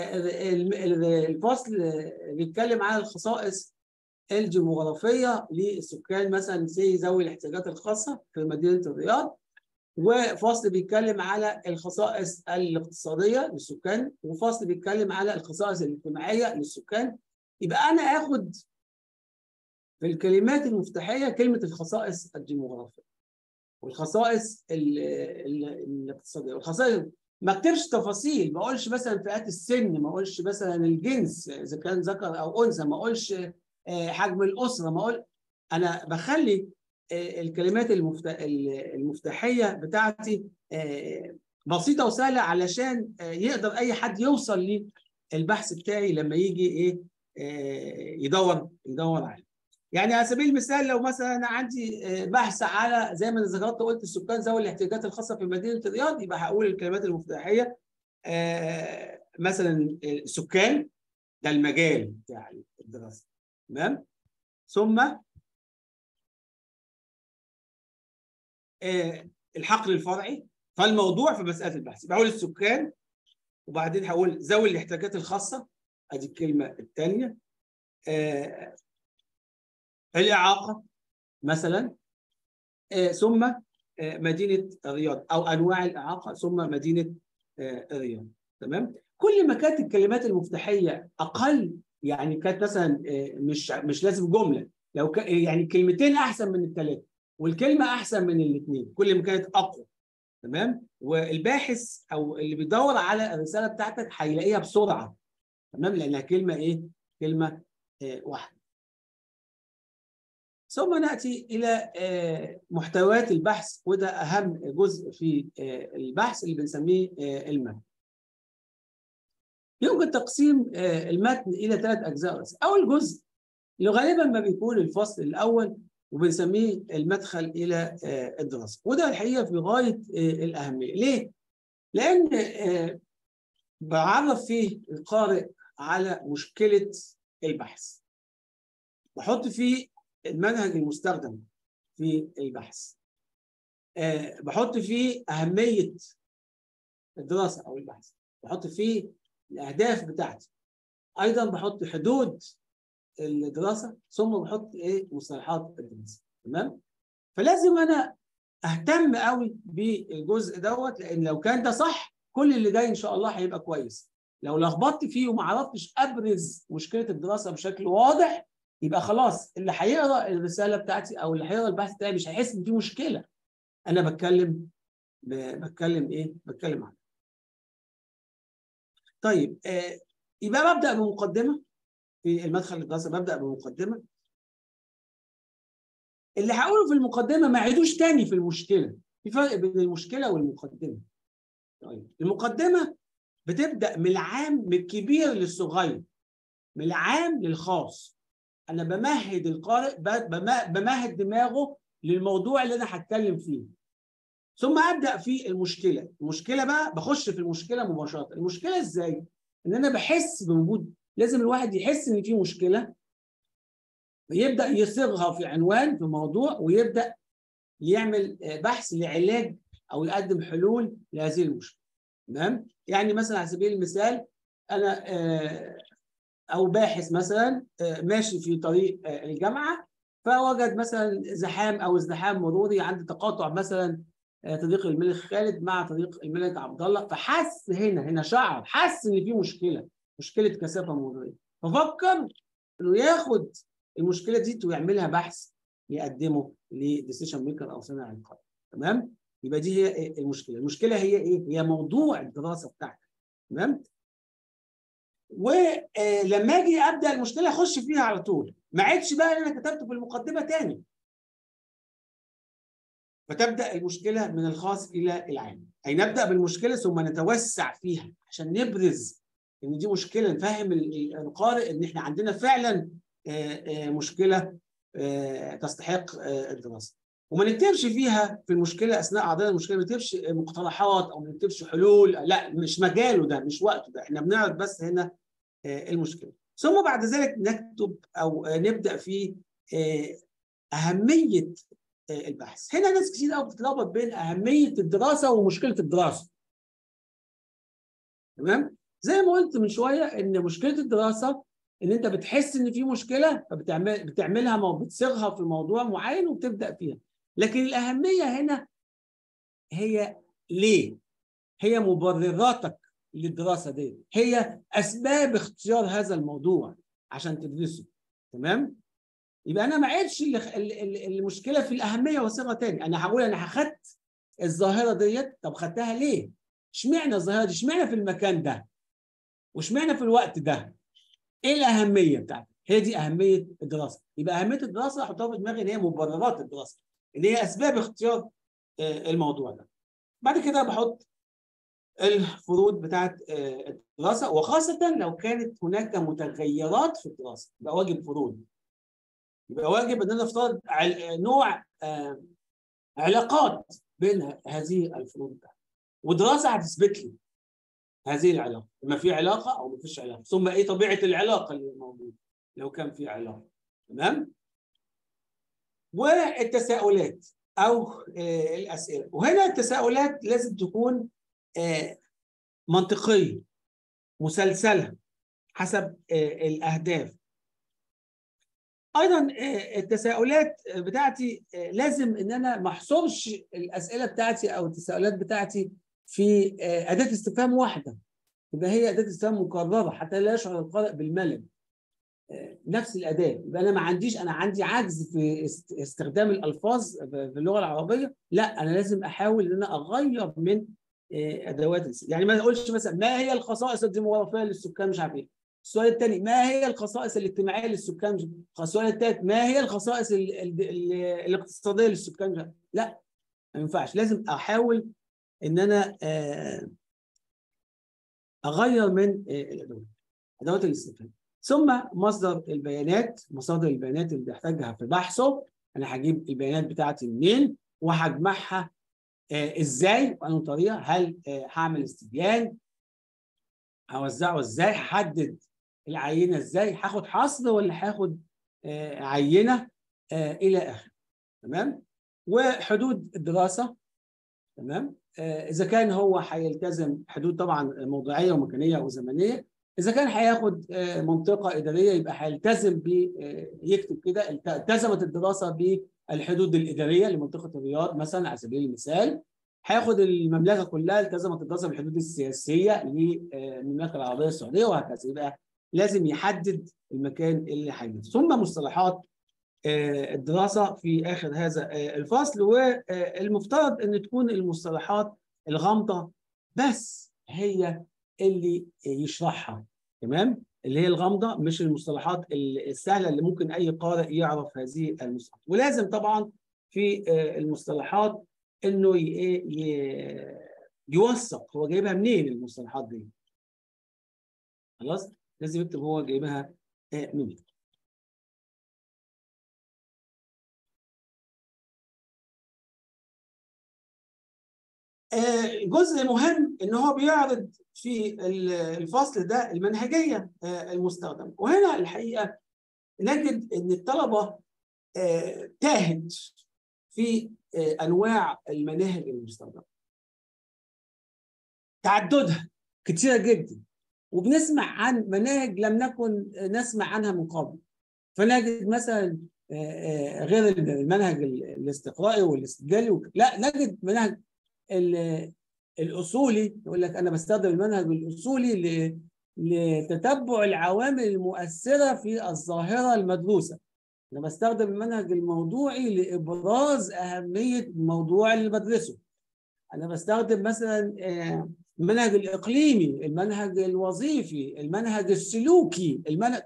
B: الفصل بيتكلم عن الخصائص الجغرافيه للسكان مثلا ذوي الاحتياجات الخاصه في مدينه الرياض، وفصل بيتكلم على الخصائص الاقتصاديه للسكان، وفصل بيتكلم على الخصائص الاجتماعيه للسكان. يبقى انا اخد في الكلمات المفتاحيه كلمه الخصائص الديموغرافيه والخصائص الاقتصاديه والخصائص. ما اكتبش تفاصيل، ما اقولش مثلا فئات السن، ما اقولش مثلا الجنس اذا كان ذكر او انثى، ما اقولش حجم الاسره، ما اقول. انا بخلي الكلمات المفتاحيه بتاعتي بسيطه وسهله علشان يقدر اي حد يوصل للبحث بتاعي لما يجي ايه يدور عليه. يعني على سبيل المثال لو مثلا انا عندي بحث على زي ما ذكرت قلت السكان ذوي الاحتياجات الخاصه في مدينه الرياض، يبقى هقول الكلمات المفتاحيه مثلا سكان، ده المجال بتاع الدراسه. تمام؟ ثم الحقل الفرعي، فالموضوع في مساله البحث بقول السكان، وبعدين هقول ذوي الاحتياجات الخاصه، ادي الكلمه الثانيه. الاعاقه مثلا، ثم مدينه الرياض او انواع الاعاقه، ثم مدينه الرياض. تمام؟ كل ما كانت الكلمات المفتاحيه اقل، يعني كانت مثلا مش لازم جمله، لو يعني كلمتين احسن من الثلاثه، والكلمه احسن من الاثنين، كل ما كانت اقوى. تمام؟ والباحث او اللي بيدور على الرساله بتاعتك هيلاقيها بسرعه. تمام؟ لانها كلمه ايه؟ كلمه واحده. ثم ناتي الى محتويات البحث، وده اهم جزء في البحث اللي بنسميه المتن. يمكن تقسيم المتن الى 3 اجزاء رئيسيه. اول جزء اللي غالبا ما بيكون الفصل الاول وبنسميه المدخل الى الدراسه، وده الحقيقه في غايه الاهميه. ليه؟ لان بعرف فيه القارئ على مشكله البحث، بحط فيه المنهج المستخدم في البحث، بحط فيه أهمية الدراسة أو البحث، بحط فيه الأهداف بتاعتي، أيضا بحط حدود الدراسة، ثم بحط مصطلحات الدراسة. تمام؟ فلازم أنا أهتم قوي بالجزء دوت، لأن لو كان ده صح كل اللي جاي إن شاء الله هيبقى كويس. لو لخبطت فيه وما عرفتش أبرز مشكلة الدراسة بشكل واضح، يبقى خلاص اللي هيقرا الرساله بتاعتي او اللي هيقرا البحث بتاعي مش هيحس ان في مشكله انا بتكلم عنها. طيب يبقى ببدا بمقدمه في المدخل للدراسه، ببدا بمقدمه. اللي هقوله في المقدمه ما عيدوش تاني في المشكله. في فرق بين المشكله والمقدمه. طيب المقدمه بتبدا من العام، من الكبير للصغير، من العام للخاص. انا بمهد القارئ، بمهد دماغه للموضوع اللي انا هتكلم فيه، ثم ابدا في المشكله. المشكله بقى بخش في المشكله مباشره. المشكله ازاي؟ ان انا بحس بوجود، لازم الواحد يحس ان في مشكله، ويبدا يصيغها في عنوان، في موضوع، ويبدا يعمل بحث لعلاج او يقدم حلول لهذه المشكله. تمام؟ يعني مثلا على سبيل المثال انا او باحث مثلا ماشي في طريق الجامعه، فوجد مثلا زحام او ازدحام مروري عند تقاطع مثلا طريق الملك خالد مع طريق الملك عبد الله، فحس هنا شعر، حس ان في مشكله كثافه مروريه، ففكر انه ياخد المشكله دي ويعملها بحث يقدمه لديسيشن ميكر او صانع القرار. تمام؟ يبقى دي هي المشكله. المشكله هي ايه؟ هي موضوع الدراسه بتاعتك. تمام؟ ولما اجي ابدا المشكله اخش فيها على طول، ما عادش بقى انا كتبته في المقدمه تاني. فتبدا المشكله من الخاص الى العام، اي نبدا بالمشكله ثم نتوسع فيها عشان نبرز ان دي مشكله، نفهم القارئ ان احنا عندنا فعلا مشكله تستحق الدراسه. وما نكتبش فيها في المشكله اثناء عرضنا المشكله، ما نكتبش مقترحات او ما نكتبش حلول، لا مش مجاله ده، مش وقته ده، احنا بنعرض بس هنا المشكله. ثم بعد ذلك نكتب او نبدا في اهميه البحث. هنا ناس كتير قوي بتتلخبط بين اهميه الدراسه ومشكله الدراسه. تمام؟ زي ما قلت من شويه ان مشكله الدراسه ان انت بتحس ان في مشكله فبتعملها بتصيغها في موضوع معين وبتبدا فيها. لكن الاهميه هنا هي ليه؟ هي مبرراتك للدراسه دي، هي اسباب اختيار هذا الموضوع عشان تدرسه. تمام؟ يبقى انا ما عيدش المشكله في الاهميه وصيغه تاني، انا هقول انا اخدت الظاهره ديت، طب خدتها ليه؟ اشمعنى الظاهره دي؟ اشمعنى في المكان ده؟ واشمعنى في الوقت ده؟ ايه الاهميه بتاعتها؟ هي دي اهميه الدراسه. يبقى اهميه الدراسه احطها في دماغي ان هي مبررات الدراسه، اللي هي اسباب اختيار الموضوع ده. بعد كده بحط الفروض بتاعت الدراسه، وخاصه لو كانت هناك متغيرات في الدراسه يبقى واجب فروض. يبقى واجب ان انا افترض نوع علاقات بين هذه الفروض ده، ودراسه هتثبت لي هذه العلاقه، ما في علاقه او ما فيش علاقه، ثم ايه طبيعه العلاقه اللي موجوده لو كان في علاقه. تمام؟ والتساؤلات او الاسئله، وهنا التساؤلات لازم تكون منطقيه مسلسله حسب الاهداف. ايضا التساؤلات بتاعتي لازم ان انا ما احصرش الاسئله بتاعتي او التساؤلات بتاعتي في اداه استفهام واحده، يبقى هي اداه استفهام مكرره حتى لا يشعر القارئ بالملل. نفس الاداه، يبقى انا ما عنديش، انا عندي عجز في استخدام الالفاظ في اللغه العربيه، لا انا لازم احاول ان انا اغير من ادوات. يعني ما اقولش مثلا ما هي الخصائص الديموغرافيه للسكان مش عارف ايه. السؤال الثاني ما هي الخصائص الاجتماعيه للسكان. السؤال الثالث ما هي الخصائص الاقتصاديه للسكان. لا ما ينفعش، لازم احاول ان انا اغير من ادوات الاستفهام. ثم مصدر البيانات، مصادر البيانات اللي بحتاجها في بحثه، انا هجيب البيانات بتاعتي منين وهجمعها ازاي وانهي طريقه. هل هعمل استبيان؟ هوزعه ازاي؟ هحدد العينه ازاي؟ هاخد حصر ولا هاخد عينه الى اخره. تمام؟ وحدود الدراسه. تمام؟ اذا كان هو هيلتزم حدود طبعا موضوعيه ومكانيه وزمنيه. اذا كان هياخد منطقه اداريه يبقى هيلتزم يكتب كده التزمت الدراسه بالحدود الاداريه لمنطقه الرياض مثلا على سبيل المثال. هياخد المملكه كلها التزمت الدراسه بالحدود السياسيه للمملكه العربيه السعوديه وهكذا. يبقى لازم يحدد المكان اللي هيدرس. ثم مصطلحات الدراسه في اخر هذا الفصل، والمفترض ان تكون المصطلحات الغامضه بس هي اللي يشرحها. تمام؟ اللي هي الغامضه مش المصطلحات السهله اللي ممكن اي قارئ يعرف هذه المصطلحات. ولازم طبعا في المصطلحات انه يوثق هو جايبها منين المصطلحات دي. خلاص؟ لازم يكتب هو جايبها منين. جزء مهم ان هو بيعرض في الفصل ده المنهجيه المستخدمه. وهنا الحقيقه نجد ان الطلبه تاهت في انواع المناهج المستخدمه، تعددها كتيره جدا، وبنسمع عن مناهج لم نكن نسمع عنها من قبل. فنجد مثلا غير المنهج الاستقرائي والاستدلالي لا نجد منهج الاصولي. يقول لك انا بستخدم المنهج الاصولي لتتبع العوامل المؤثره في الظاهره المدروسه. انا بستخدم المنهج الموضوعي لابراز اهميه الموضوع اللي بدرسه. انا بستخدم مثلا المنهج الاقليمي، المنهج الوظيفي، المنهج السلوكي،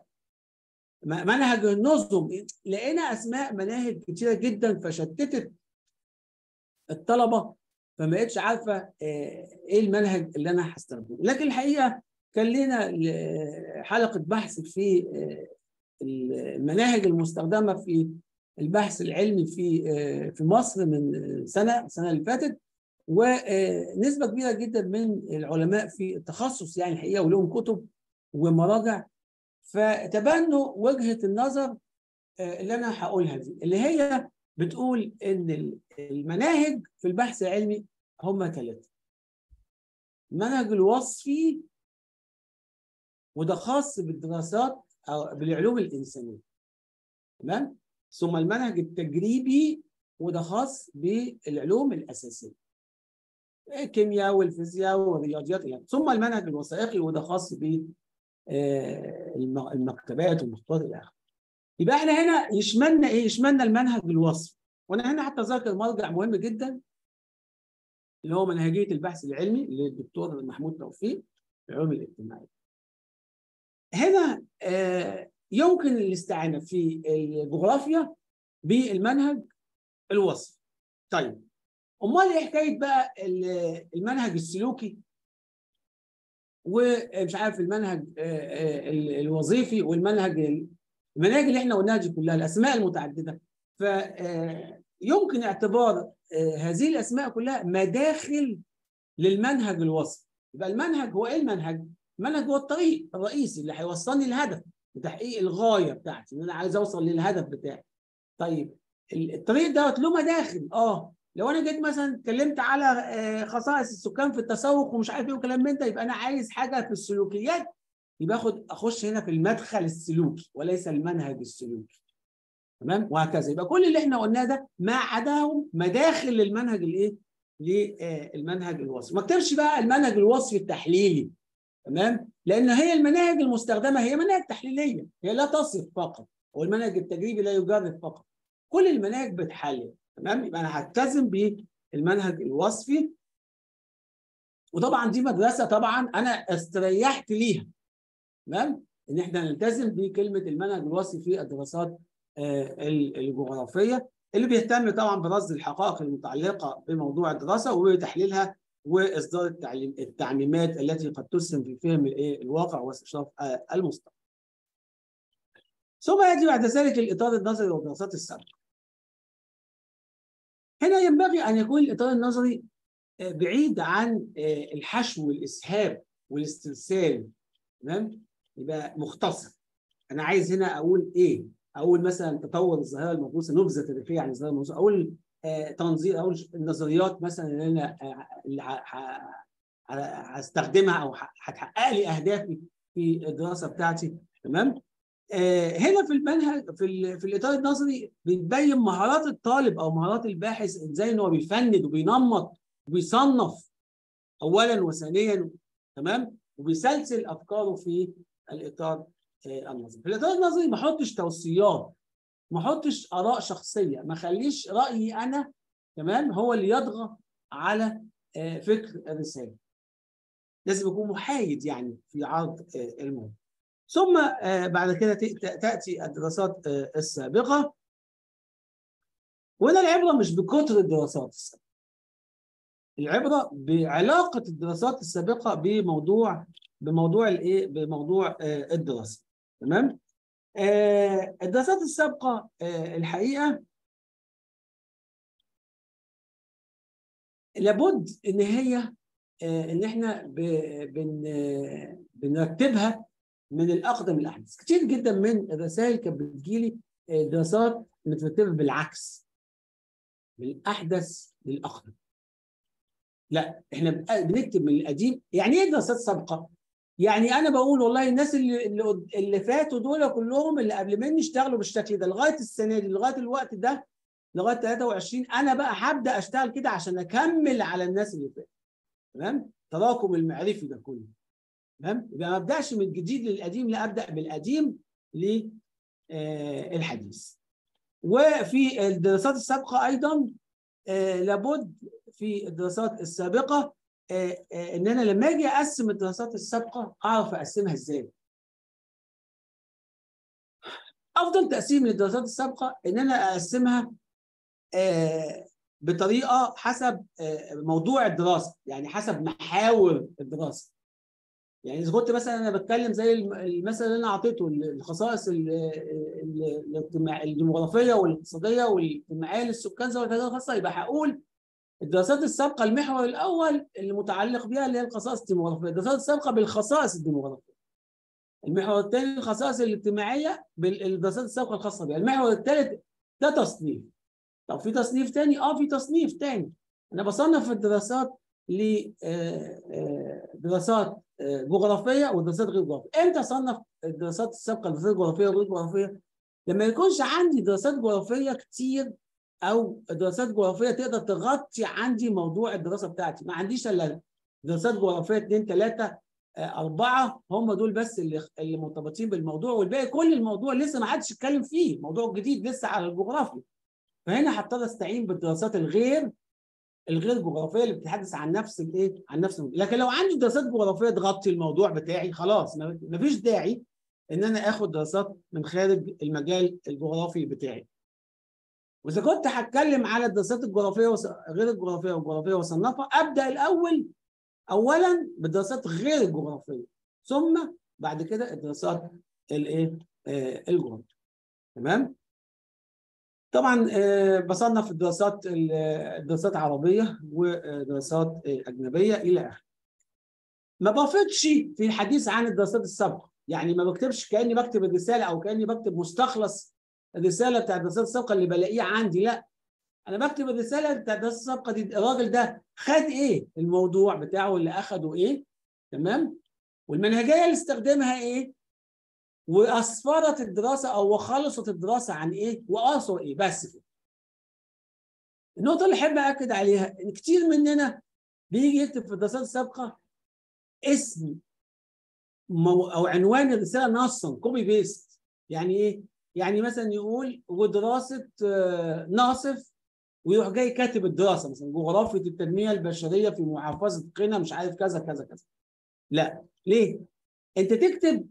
B: منهج النظم. لقينا اسماء مناهج كتيره جدا فشتتت الطلبه، فما بقتش عارفه ايه المنهج اللي انا هستخدمه. لكن الحقيقه كان لنا حلقه بحث في المناهج المستخدمه في البحث العلمي في مصر من السنه اللي فاتت، ونسبه كبيره جدا من العلماء في التخصص يعني الحقيقه ولهم كتب ومراجع، فتبنوا وجهه النظر اللي انا هقولها دي، اللي هي بتقول ان المناهج في البحث العلمي هم 3: المنهج الوصفي، وده خاص بالدراسات او بالعلوم الانسانيه، تمام؟ ثم المنهج التجريبي، وده خاص بالعلوم الاساسيه، الكيمياء والفيزياء والرياضيات، ثم المنهج الوثائقي وده خاص بالمكتبات والمخطوطات الى اخره. يبقى احنا هنا يشملنا ايه؟ يشملنا المنهج الوصفي، وانا هنا حتى ذاكر مرجع مهم جدا اللي هو منهجيه البحث العلمي للدكتور محمود توفيق في العلوم الاجتماعيه. هنا يمكن الاستعانه في الجغرافيا بالمنهج الوصفي. طيب امال ايه حكايه بقى المنهج السلوكي ومش عارف المنهج الوظيفي والمنهج المناهج اللي احنا قلناها دي كلها الاسماء المتعدده؟ فيمكن اعتبار هذه الاسماء كلها مداخل للمنهج الوصفي. يبقى المنهج هو ايه؟ المنهج هو الطريق الرئيسي اللي هيوصلني للهدف بتحقيق الغايه بتاعتي، ان انا عايز اوصل للهدف بتاعي. طيب الطريق دوت له مداخل. لو انا جيت مثلا اتكلمت على خصائص السكان في التسوق ومش عارف ايه وكلام من ده، يبقى انا عايز حاجه في السلوكيات، يبقى اخش هنا في المدخل السلوكي وليس المنهج السلوكي، تمام؟ وهكذا. يبقى كل اللي احنا قلناه ده ما عداهم مداخل للمنهج الايه؟ للمنهج الوصفي. ما اكتبش بقى المنهج الوصفي التحليلي، تمام؟ لان هي المناهج المستخدمه هي مناهج تحليليه، هي لا تصف فقط، والمنهج التجريبي لا يجرب فقط، كل المناهج بتحلل، تمام؟ يبقى انا هلتزم بالمنهج الوصفي، وطبعا دي مدرسه طبعا انا استريحت ليها، تمام؟ ان احنا نلتزم بكلمه المنهج الوصفي في الدراسات الجغرافيه، اللي بيهتم طبعا برصد الحقائق المتعلقه بموضوع الدراسه وتحليلها واصدار التعميمات التي قد تسهم في فهم الواقع واستشراف المستقبل. ثم ياتي بعد ذلك الاطار النظري والدراسات السابقه. هنا ينبغي ان يكون الاطار النظري بعيد عن الحشو والاسهاب والاسترسال، تمام؟ يبقى مختصر. انا عايز هنا اقول ايه؟ اقول مثلا تطور الظاهره المدروسه، نبذه تاريخيه عن الظاهره المدروسه، اقول تنظير، اقول النظريات مثلا اللي هستخدمها او هتحقق لي اهدافي في الدراسه بتاعتي، تمام؟ هنا في المنهج في الاطار النظري بتبين مهارات الطالب او مهارات الباحث، ازاي ان هو بيفند وبينمط وبيصنف اولا وثانيا، تمام؟ وبيسلسل افكاره في الاطار النظري. في الاطار النظري ما احطش توصيات، ما احطش اراء شخصيه، ما اخليش رايي انا، تمام، هو اللي يطغى على فكر الرساله. لازم يكون محايد يعني في عرض الموضوع. ثم بعد كده تاتي الدراسات السابقه، وهنا العبره مش بكثر الدراسات السابقه، العبره بعلاقه الدراسات السابقه بموضوع الايه؟ بموضوع الدراسه، تمام؟ الدراسات السابقه الحقيقه لابد ان هي ان احنا بنرتبها من الاقدم للاحدث. كتير جدا من الرسائل كانت بتجيلي دراسات مترتبه بالعكس، من الاحدث للاقدم. لا، احنا بنكتب من القديم. يعني ايه دراسات سابقه؟ يعني انا بقول والله الناس اللي فاتوا دول كلهم اللي قبل مني اشتغلوا بالشكل ده لغايه السنه دي، لغايه الوقت ده، لغايه 23، انا بقى هبدا اشتغل كده عشان اكمل على الناس اللي فاتوا، تمام؟ تراكم المعرفي ده كله، تمام؟ يبقى ما ابداش من الجديد للقديم، لا، ابدا بالقديم للحديث. وفي الدراسات السابقه ايضا لابد في الدراسات السابقه ان انا لما اجي اقسم الدراسات السابقه اعرف اقسمها ازاي. افضل تقسيم للدراسات السابقه ان انا اقسمها بطريقه حسب موضوع الدراسه، يعني حسب محاور الدراسه. يعني اذا كنت مثلا انا بتكلم زي المثل اللي انا اعطيته، الخصائص الديموغرافيه والاقتصاديه والاجتماعيه للسكان ذوي الاحتياجات الخاصه، يبقى هقول الدراسات السابقه المحور الاول اللي متعلق بها اللي هي الخصائص الديموغرافيه، الدراسات السابقه بالخصائص الديموغرافيه. المحور الثاني الخصائص الاجتماعيه بالدراسات السابقه الخاصه بها. المحور الثالث ده تصنيف. طب في تصنيف ثاني؟ في تصنيف ثاني. انا بصنف الدراسات لدراسات جغرافيه ودراسات غير جغرافيه. امتى اصنف الدراسات السابقه لدراسات جغرافيه وغير جغرافيه؟ لما يكونش عندي دراسات جغرافيه كتير او دراسات جغرافيه تقدر تغطي عندي موضوع الدراسه بتاعتي. ما عنديش الا دراسات جغرافيه 2 3 4 هم دول بس اللي مرتبطين بالموضوع، والباقي كل الموضوع لسه ما حدش اتكلم فيه، موضوع جديد لسه على الجغرافيا. فهنا هضطر استعين بالدراسات الغير جغرافيه اللي بتتحدث عن نفس عن نفس الموضوع. لكن لو عندي دراسات جغرافيه تغطي الموضوع بتاعي خلاص مفيش داعي ان انا اخد دراسات من خارج المجال الجغرافي بتاعي. واذا كنت هتكلم على الدراسات الجغرافيه غير الجغرافيه والجغرافيه واصنفها، ابدا اولا بالدراسات غير الجغرافيه، ثم بعد كده الدراسات الجغرافيه. تمام؟ طبعا بصنف الدراسات عربيه ودراسات اجنبيه الى اخره. ما بفيدش في الحديث عن الدراسات السابقه، يعني ما بكتبش كاني بكتب الرساله او كاني بكتب مستخلص الرساله بتاع الدراسات السابقه اللي بلاقيه عندي. لا، انا بكتب الرساله بتاع الدراسات السابقه دي، الراجل ده خد ايه، الموضوع بتاعه اللي اخده ايه، تمام، والمنهجيه اللي استخدمها ايه، واسفرت الدراسه او خلصت الدراسه عن ايه، واثر ايه، بس كده. النقطه اللي احب اكد عليها ان كتير مننا بيجي يكتب في الدراسات السابقه اسم او عنوان الرساله نصا كوبي بيست. يعني ايه؟ يعني مثلا يقول ودراسه ناصف، ويروح جاي كاتب الدراسه مثلا جغرافيه التنميه البشريه في محافظه قنا مش عارف كذا كذا كذا. لا، ليه؟ انت تكتب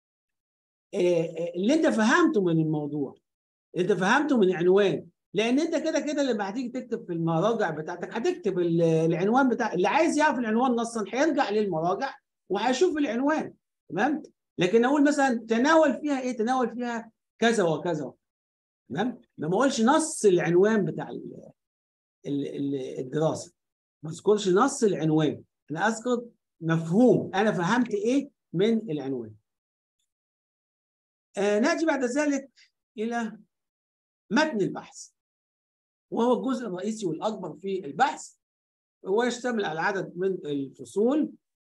B: اللي انت فهمته من الموضوع، انت فهمته من عنوان، لان انت كده كده لما هتيجي تكتب في المراجع بتاعتك هتكتب العنوان بتاع اللي عايز يعرف العنوان نصا هيرجع للمراجع وهيشوف العنوان. تمام؟ لكن اقول مثلا تناول فيها ايه؟ تناول فيها كذا وكذا. تمام؟ ما اقولش نص العنوان بتاع الدراسه، ما اذكرش نص العنوان، انا اذكر مفهوم انا فهمت ايه من العنوان. ناتي بعد ذلك الى متن البحث، وهو الجزء الرئيسي والاكبر في البحث. هو يشتمل على عدد من الفصول،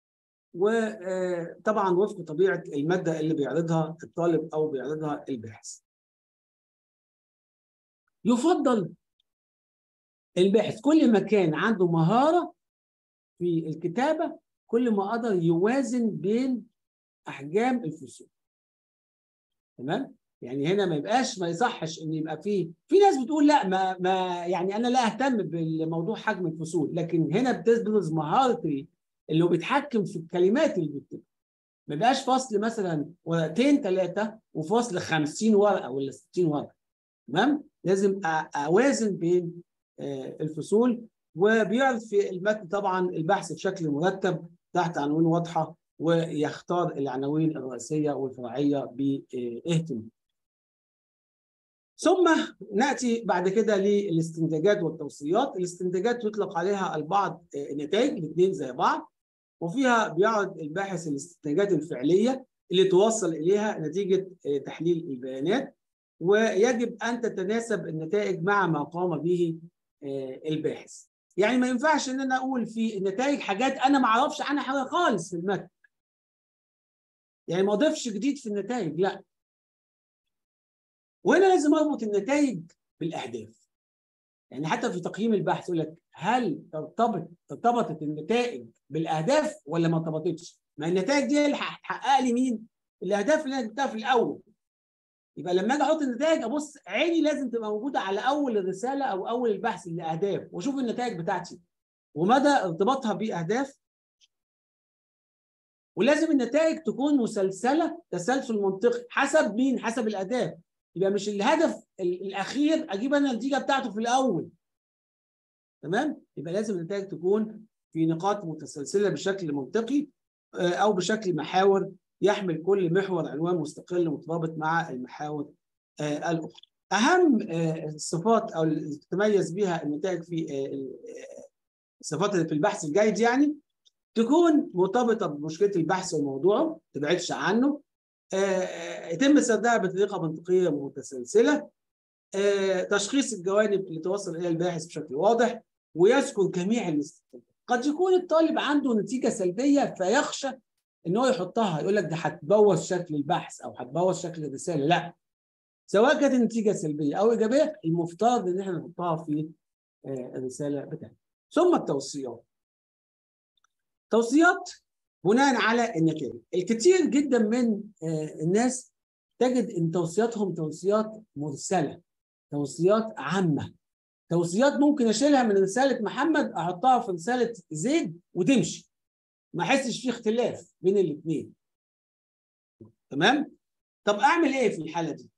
B: وطبعا وفق طبيعه الماده اللي بيعرضها الطالب او بيعرضها الباحث. يفضل الباحث كل ما كان عنده مهاره في الكتابه كل ما قدر يوازن بين احجام الفصول. تمام؟ يعني هنا ما يصحش ان يبقى في ناس بتقول لا ما يعني انا لا اهتم بالموضوع حجم الفصول، لكن هنا بتبرز مهاره اللي هو بيتحكم في الكلمات اللي بيكتبها. ما يبقاش فصل مثلا ورقتين 3 وفصل 50 ورقه ولا 60 ورقه. تمام؟ لازم اوازن بين الفصول. وبيعرض في المتن طبعا البحث بشكل مرتب تحت عناوين واضحه، ويختار العناوين الرئيسيه والفرعيه باهتمام. ثم ناتي بعد كده للاستنتاجات والتوصيات. الاستنتاجات يطلق عليها البعض نتائج، الاثنين زي بعض، وفيها بيعرض الباحث الاستنتاجات الفعليه اللي توصل اليها نتيجه تحليل البيانات، ويجب ان تتناسب النتائج مع ما قام به الباحث. يعني ما ينفعش ان انا اقول في النتائج حاجات انا ما اعرفش عنها حاجه خالص في المتن، يعني ما اضيفش جديد في النتائج، لا. وهنا لازم اربط النتائج بالاهداف. يعني حتى في تقييم البحث يقول لك هل ارتبطت النتائج بالاهداف ولا ما ارتبطتش؟ ما النتائج دي اللي هتحقق لي مين؟ الاهداف اللي انا جبتها في الاول. يبقى لما اجي احط النتائج ابص عيني لازم تبقى موجوده على اول الرساله او اول البحث اللي اهداف، واشوف النتائج بتاعتي ومدى ارتباطها باهداف. ولازم النتائج تكون مسلسله تسلسل منطقي حسب مين؟ حسب الاهداف. يبقى مش الهدف الاخير اجيب انا النتيجه بتاعته في الاول. تمام؟ يبقى لازم النتائج تكون في نقاط متسلسله بشكل منطقي. او بشكل محاور يحمل كل محور عنوان مستقل مترابط مع المحاور الاخرى. اهم الصفات او اللي تتميز بها النتائج في الصفات اللي في البحث الجيد يعني تكون مرتبطه بمشكله البحث وموضوعه، ما تبعدش عنه، يتم سردها بطريقه منطقيه متسلسله، تشخيص الجوانب اللي توصل اليها الباحث بشكل واضح، ويذكر جميع الاستخدامات. قد يكون الطالب عنده نتيجه سلبيه فيخشى ان هو يحطها، يقول لك ده هتبوظ شكل البحث او هتبوظ شكل الرساله. لا، سواء كانت النتيجه سلبيه او ايجابيه المفترض ان احنا نحطها في الرساله بتاعتنا. ثم التوصيات. توصيات بناء على النتائج. الكثير جدا من الناس تجد ان توصياتهم توصيات مرسله، توصيات عامه، توصيات ممكن اشيلها من رساله محمد احطها في رساله زيد وتمشي، ما احسش في اختلاف بين الاثنين. تمام؟ طب اعمل ايه في الحاله دي؟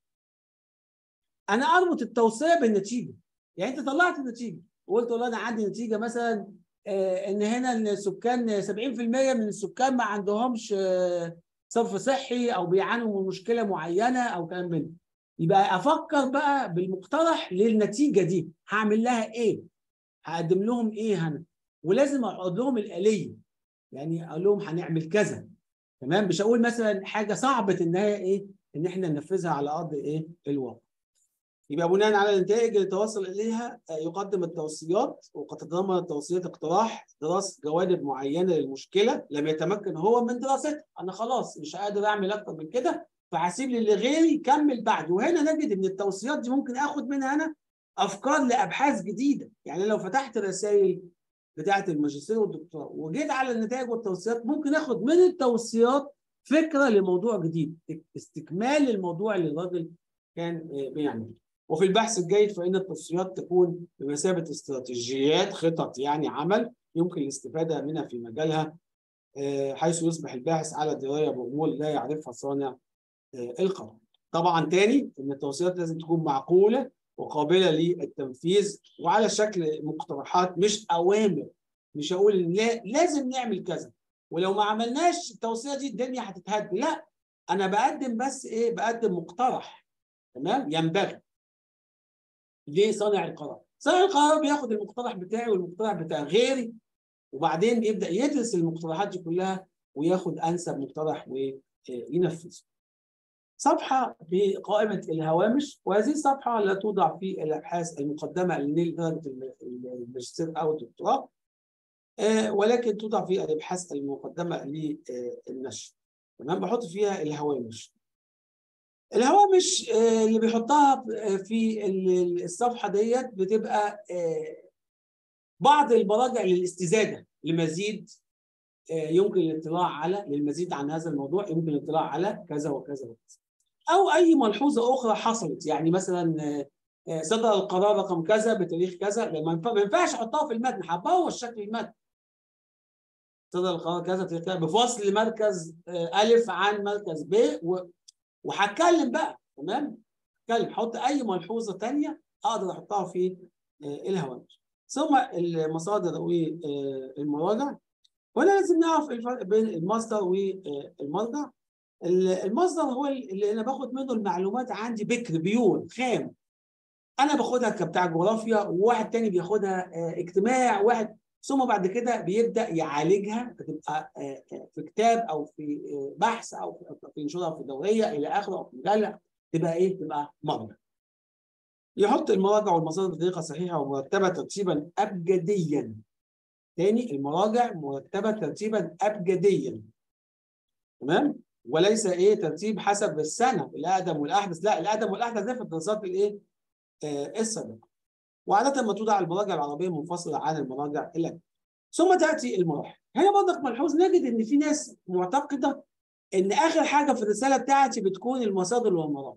B: انا اربط التوصيه بالنتيجه. يعني انت طلعت النتيجه وقلت والله انا عندي نتيجه مثلا ان هنا السكان 70% من السكان ما عندهمش صرف صحي او بيعانوا من مشكله معينه او كلام من ده. يبقى افكر بقى بالمقترح للنتيجه دي هعمل لها ايه؟ هقدم لهم ايه هنا؟ ولازم اقعد لهم الاليه. يعني اقول لهم هنعمل كذا. تمام؟ مش هقول مثلا حاجه صعبه ان هي ايه؟ ان احنا ننفذها على ارض ايه؟ الواقع. يبقى بناء على النتائج اللي توصل اليها يقدم التوصيات، وقد تتضمن التوصيات اقتراح دراسه جوانب معينه للمشكله لم يتمكن هو من دراستها. انا خلاص مش قادر اعمل اكتر من كده فهسيب للي غيري يكمل بعد. وهنا نجد ان التوصيات دي ممكن اخد منها انا افكار لابحاث جديده. يعني لو فتحت رسائل بتاعه الماجستير والدكتوراه وجيت على النتائج والتوصيات ممكن اخد من التوصيات فكره لموضوع جديد، استكمال للموضوع اللي الراجل كان بيعمله. وفي البحث الجيد فإن التوصيات تكون بمثابة استراتيجيات خطط يعني عمل يمكن الاستفادة منها في مجالها، حيث يصبح الباحث على دراية بأمور لا يعرفها صانع القرار. طبعا تاني إن التوصيات لازم تكون معقولة وقابلة للتنفيذ وعلى شكل مقترحات مش أوامر. مش هقول لازم نعمل كذا ولو ما عملناش التوصية دي الدنيا هتتهد. لا، أنا بقدم بس إيه؟ بقدم مقترح. تمام؟ ينبغي لصانع القرار. صانع القرار بياخد المقترح بتاعي والمقترح بتاع غيري وبعدين يبدأ يدرس المقترحات دي كلها وياخد أنسب مقترح وينفذه. صفحة في قائمة الهوامش، وهذه الصفحة لا توضع في الأبحاث المقدمة لدرجة الماجستير أو الدكتوراه، ولكن توضع في الأبحاث المقدمة للنشر. تمام؟ بحط فيها الهوامش. الهوامش اللي بيحطها في الصفحة ديت بتبقى بعض المراجع للاستزادة لمزيد يمكن الاطلاع على للمزيد عن هذا الموضوع يمكن الاطلاع على كذا وكذا وكذا. أو أي ملحوظة أخرى حصلت. يعني مثلا صدر القرار رقم كذا بتاريخ كذا، ما ينفعش أحطها في المتن، هبوظ شكل المتن. صدر القرار كذا بتاريخ كذا بفصل مركز ألف عن مركز ب وهتكلم بقى. تمام؟ اتكلم، احط اي ملحوظه ثانيه اقدر احطها في الهوامش. ثم المصادر والمراجع. وهنا لازم نعرف الفرق بين المصدر والمرجع. المصدر هو اللي انا باخد منه المعلومات عندي بكر بيور خام، انا باخدها بتاع جغرافيا وواحد تاني بياخدها اجتماع واحد، ثم بعد كده بيبدا يعالجها فتبقى في كتاب او في بحث او في نشرها في دوريه الى اخره او في مجله، تبقى ايه؟ تبقى مرجع. يحط المراجع والمصادر بطريقه صحيحه ومرتبه ترتيبا ابجديا. تاني، المراجع مرتبه ترتيبا ابجديا. تمام؟ وليس ايه ترتيب حسب السنه الاقدم والاحدث، لا، الاقدم والاحدث ده في الدراسات الايه؟ السابقه. وعاده ما توضع المراجع العربيه منفصله عن المراجع الاجنبيه. ثم تاتي المراحل. هنا برضك ملحوظ نجد ان في ناس معتقده ان اخر حاجه في الرساله بتاعتي بتكون المصادر والمراجع.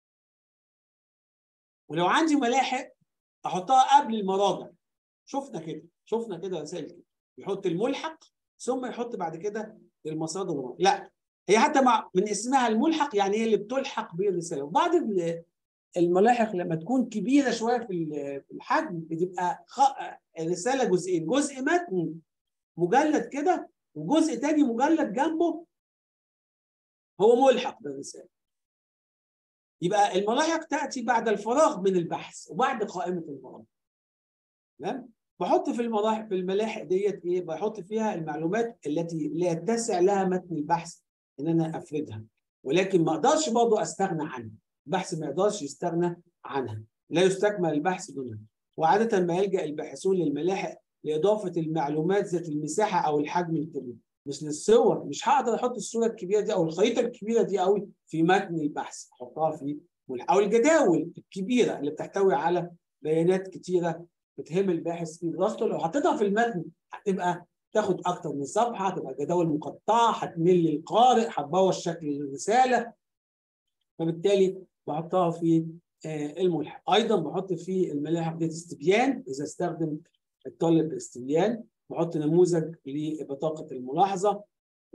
B: ولو عندي ملاحق احطها قبل المراجع. شفنا كده رسائل كده يحط الملحق ثم يحط بعد كده المصادر والمراجع. لا، هي حتى من اسمها الملحق يعني هي اللي بتلحق بالرساله. وبعض الملاحق لما تكون كبيره شويه في الحجم بتبقى الرساله جزئين، جزء متن مجلد كده وجزء تاني مجلد جنبه هو ملحق بالرسالة. يبقى الملاحق تأتي بعد الفراغ من البحث وبعد قائمة المراجع. تمام؟ بحط في الملاحق في الملاحق ديت ايه؟ بحط فيها المعلومات التي لا يتسع لها متن البحث ان انا افردها، ولكن ما اقدرش برضه استغنى عنها. البحث ما يقدرش يستغنى عنها، لا يستكمل البحث دونها. وعادة ما يلجأ الباحثون للملاحق لإضافة المعلومات ذات المساحة أو الحجم الكبير، مش للصور. مش هقدر أحط الصورة الكبيرة دي أو الخريطة الكبيرة دي قوي في متن البحث، أحطها في أو الجداول الكبيرة اللي بتحتوي على بيانات كتيرة بتهم الباحث في دراسته. لو حطيتها في المتن هتبقى تاخد أكتر من صفحة، هتبقى جداول مقطعة، هتمل القارئ، هتبوظ شكل الرسالة. فبالتالي بحطها في الملحق. ايضا بحط في الملاحق دي استبيان اذا استخدم الطالب استبيان، بحط نموذج لبطاقه الملاحظه.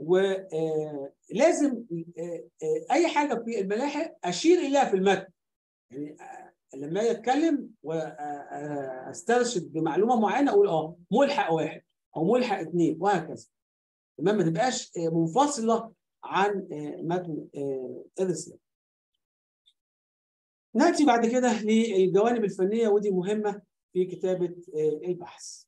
B: ولازم اي حاجه في الملاحق اشير اليها في المتن. يعني لما اتكلم واسترشد بمعلومه معينه اقول ملحق 1 او ملحق 2 وهكذا. تمام؟ ما تبقاش منفصله عن متن الرساله. نأتي بعد كده للجوانب الفنية، ودي مهمة في كتابة البحث.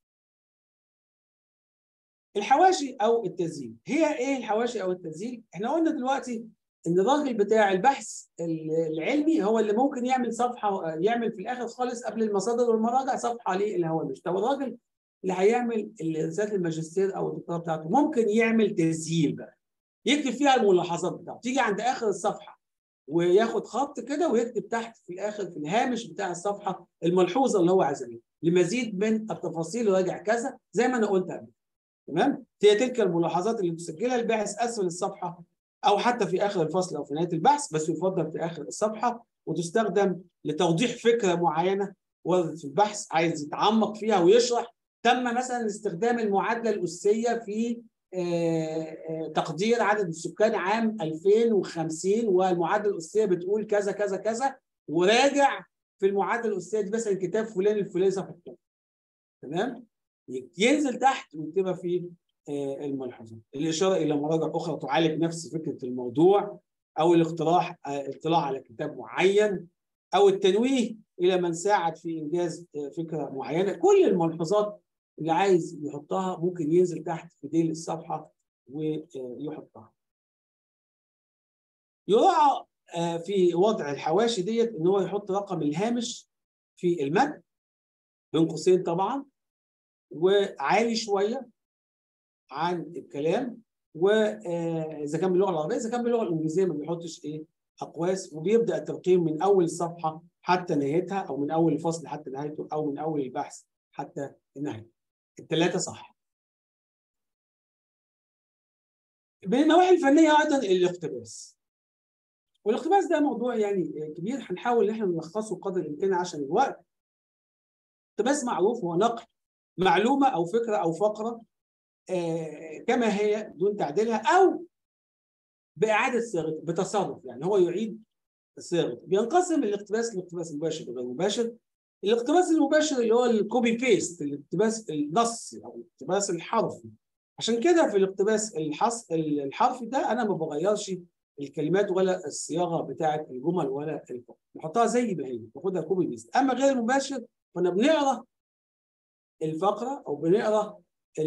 B: الحواشي أو التسجيل. هي إيه الحواشي أو التسجيل؟ إحنا قلنا دلوقتي إن الراجل بتاع البحث العلمي هو اللي ممكن يعمل صفحة، يعمل في الآخر خالص قبل المصادر والمراجع صفحة للهوامش. طب الراجل اللي هيعمل رسالة الماجستير أو الدكتوراه بتاعته ممكن يعمل تسجيل بقى، يكتب فيها الملاحظات بتاعته، تيجي عند آخر الصفحة وياخد خط كده ويكتب تحت في الاخر في الهامش بتاع الصفحه الملحوظه اللي هو عايزها. لمزيد من التفاصيل راجع كذا زي ما انا قلت قبل. تمام؟ هي تلك الملاحظات اللي تسجلها الباحث اسفل الصفحه او حتى في اخر الفصل او في نهايه البحث، بس يفضل في اخر الصفحه، وتستخدم لتوضيح فكره معينه وردت في البحث عايز يتعمق فيها ويشرح. تم مثلا استخدام المعادله الاسيه في تقدير عدد السكان عام 2050 والمعادله الاسيه بتقول كذا كذا كذا، وراجع في المعادله الاسيه دي مثلا كتاب فلان الفلاني صفحه كذا. تمام؟ ينزل تحت ويكتبها في الملحوظات. الاشاره الى مراجع اخرى تعالج نفس فكره الموضوع، او الاطلاع على كتاب معين، او التنويه الى من ساعد في انجاز فكره معينه. كل الملحوظات اللي عايز يحطها ممكن ينزل تحت في ديل الصفحه ويحطها. يراعى في وضع الحواشي ديت ان هو يحط رقم الهامش في المتن بين قوسين طبعا، وعالي شويه عن الكلام، واذا كان باللغه العربيه، اذا كان باللغه الانجليزيه ما بيحطش اقواس، وبيبدا الترقيم من اول الصفحه حتى نهايتها، او من اول الفصل حتى نهايته، او من اول البحث حتى النهايه. الثلاثه صح. من النواحي الفنيه ايضا الاقتباس. والاقتباس ده موضوع يعني كبير، هنحاول ان احنا نلخصه قدر الامكان عشان الوقت. الاقتباس معروف هو نقل معلومه او فكره او فقره كما هي دون تعديلها، او باعاده صياغتها بتصرف، يعني هو يعيد صياغته. بينقسم الاقتباس لاقتباس مباشر وغير مباشر. الاقتباس المباشر اللي هو الكوبي بيست، الاقتباس النصي او الاقتباس الحرفي. عشان كده في الاقتباس الحرفي ده انا ما بغيرش الكلمات ولا الصياغه بتاعه الجمل ولا الفقره، بحطها زي ما هي، باخدها كوبي بيست. اما غير المباشر فانا بنقرا الفقره او بنقرا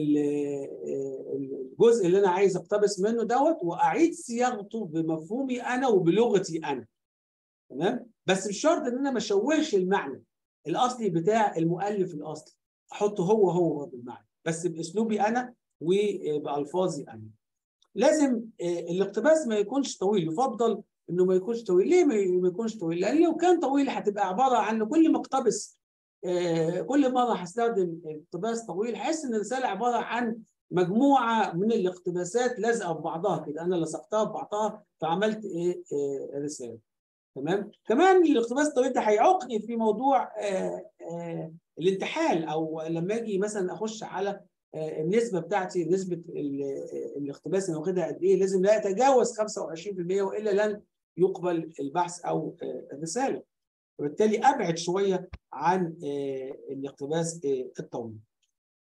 B: الجزء اللي انا عايز اقتبس منه دوت، واعيد صياغته بمفهومي انا وبلغتي انا. تمام؟ بس مش شرط ان انا ما اشوهش المعنى الاصلي بتاع المؤلف الاصلي، احطه هو بالمعنى، بس باسلوبي انا وبالفاظي انا. لازم الاقتباس ما يكونش طويل، يفضل انه ما يكونش طويل. ليه ما يكونش طويل؟ لان لو كان طويل هتبقى عباره عن كل ما اقتبس كل مره هستخدم اقتباس طويل، هحس ان الرساله عباره عن مجموعه من الاقتباسات لازقه ببعضها كده، انا لصقتها ببعضها فعملت رساله. تمام؟ كمان الاقتباس الطويل ده هيعوقني في موضوع الانتحال، او لما اجي مثلا اخش على النسبه بتاعتي، نسبه الاقتباس اللي واخدها قد ايه، لازم لا يتجاوز 25% والا لن يقبل البحث او الرساله. وبالتالي ابعد شويه عن الاقتباس الطويل.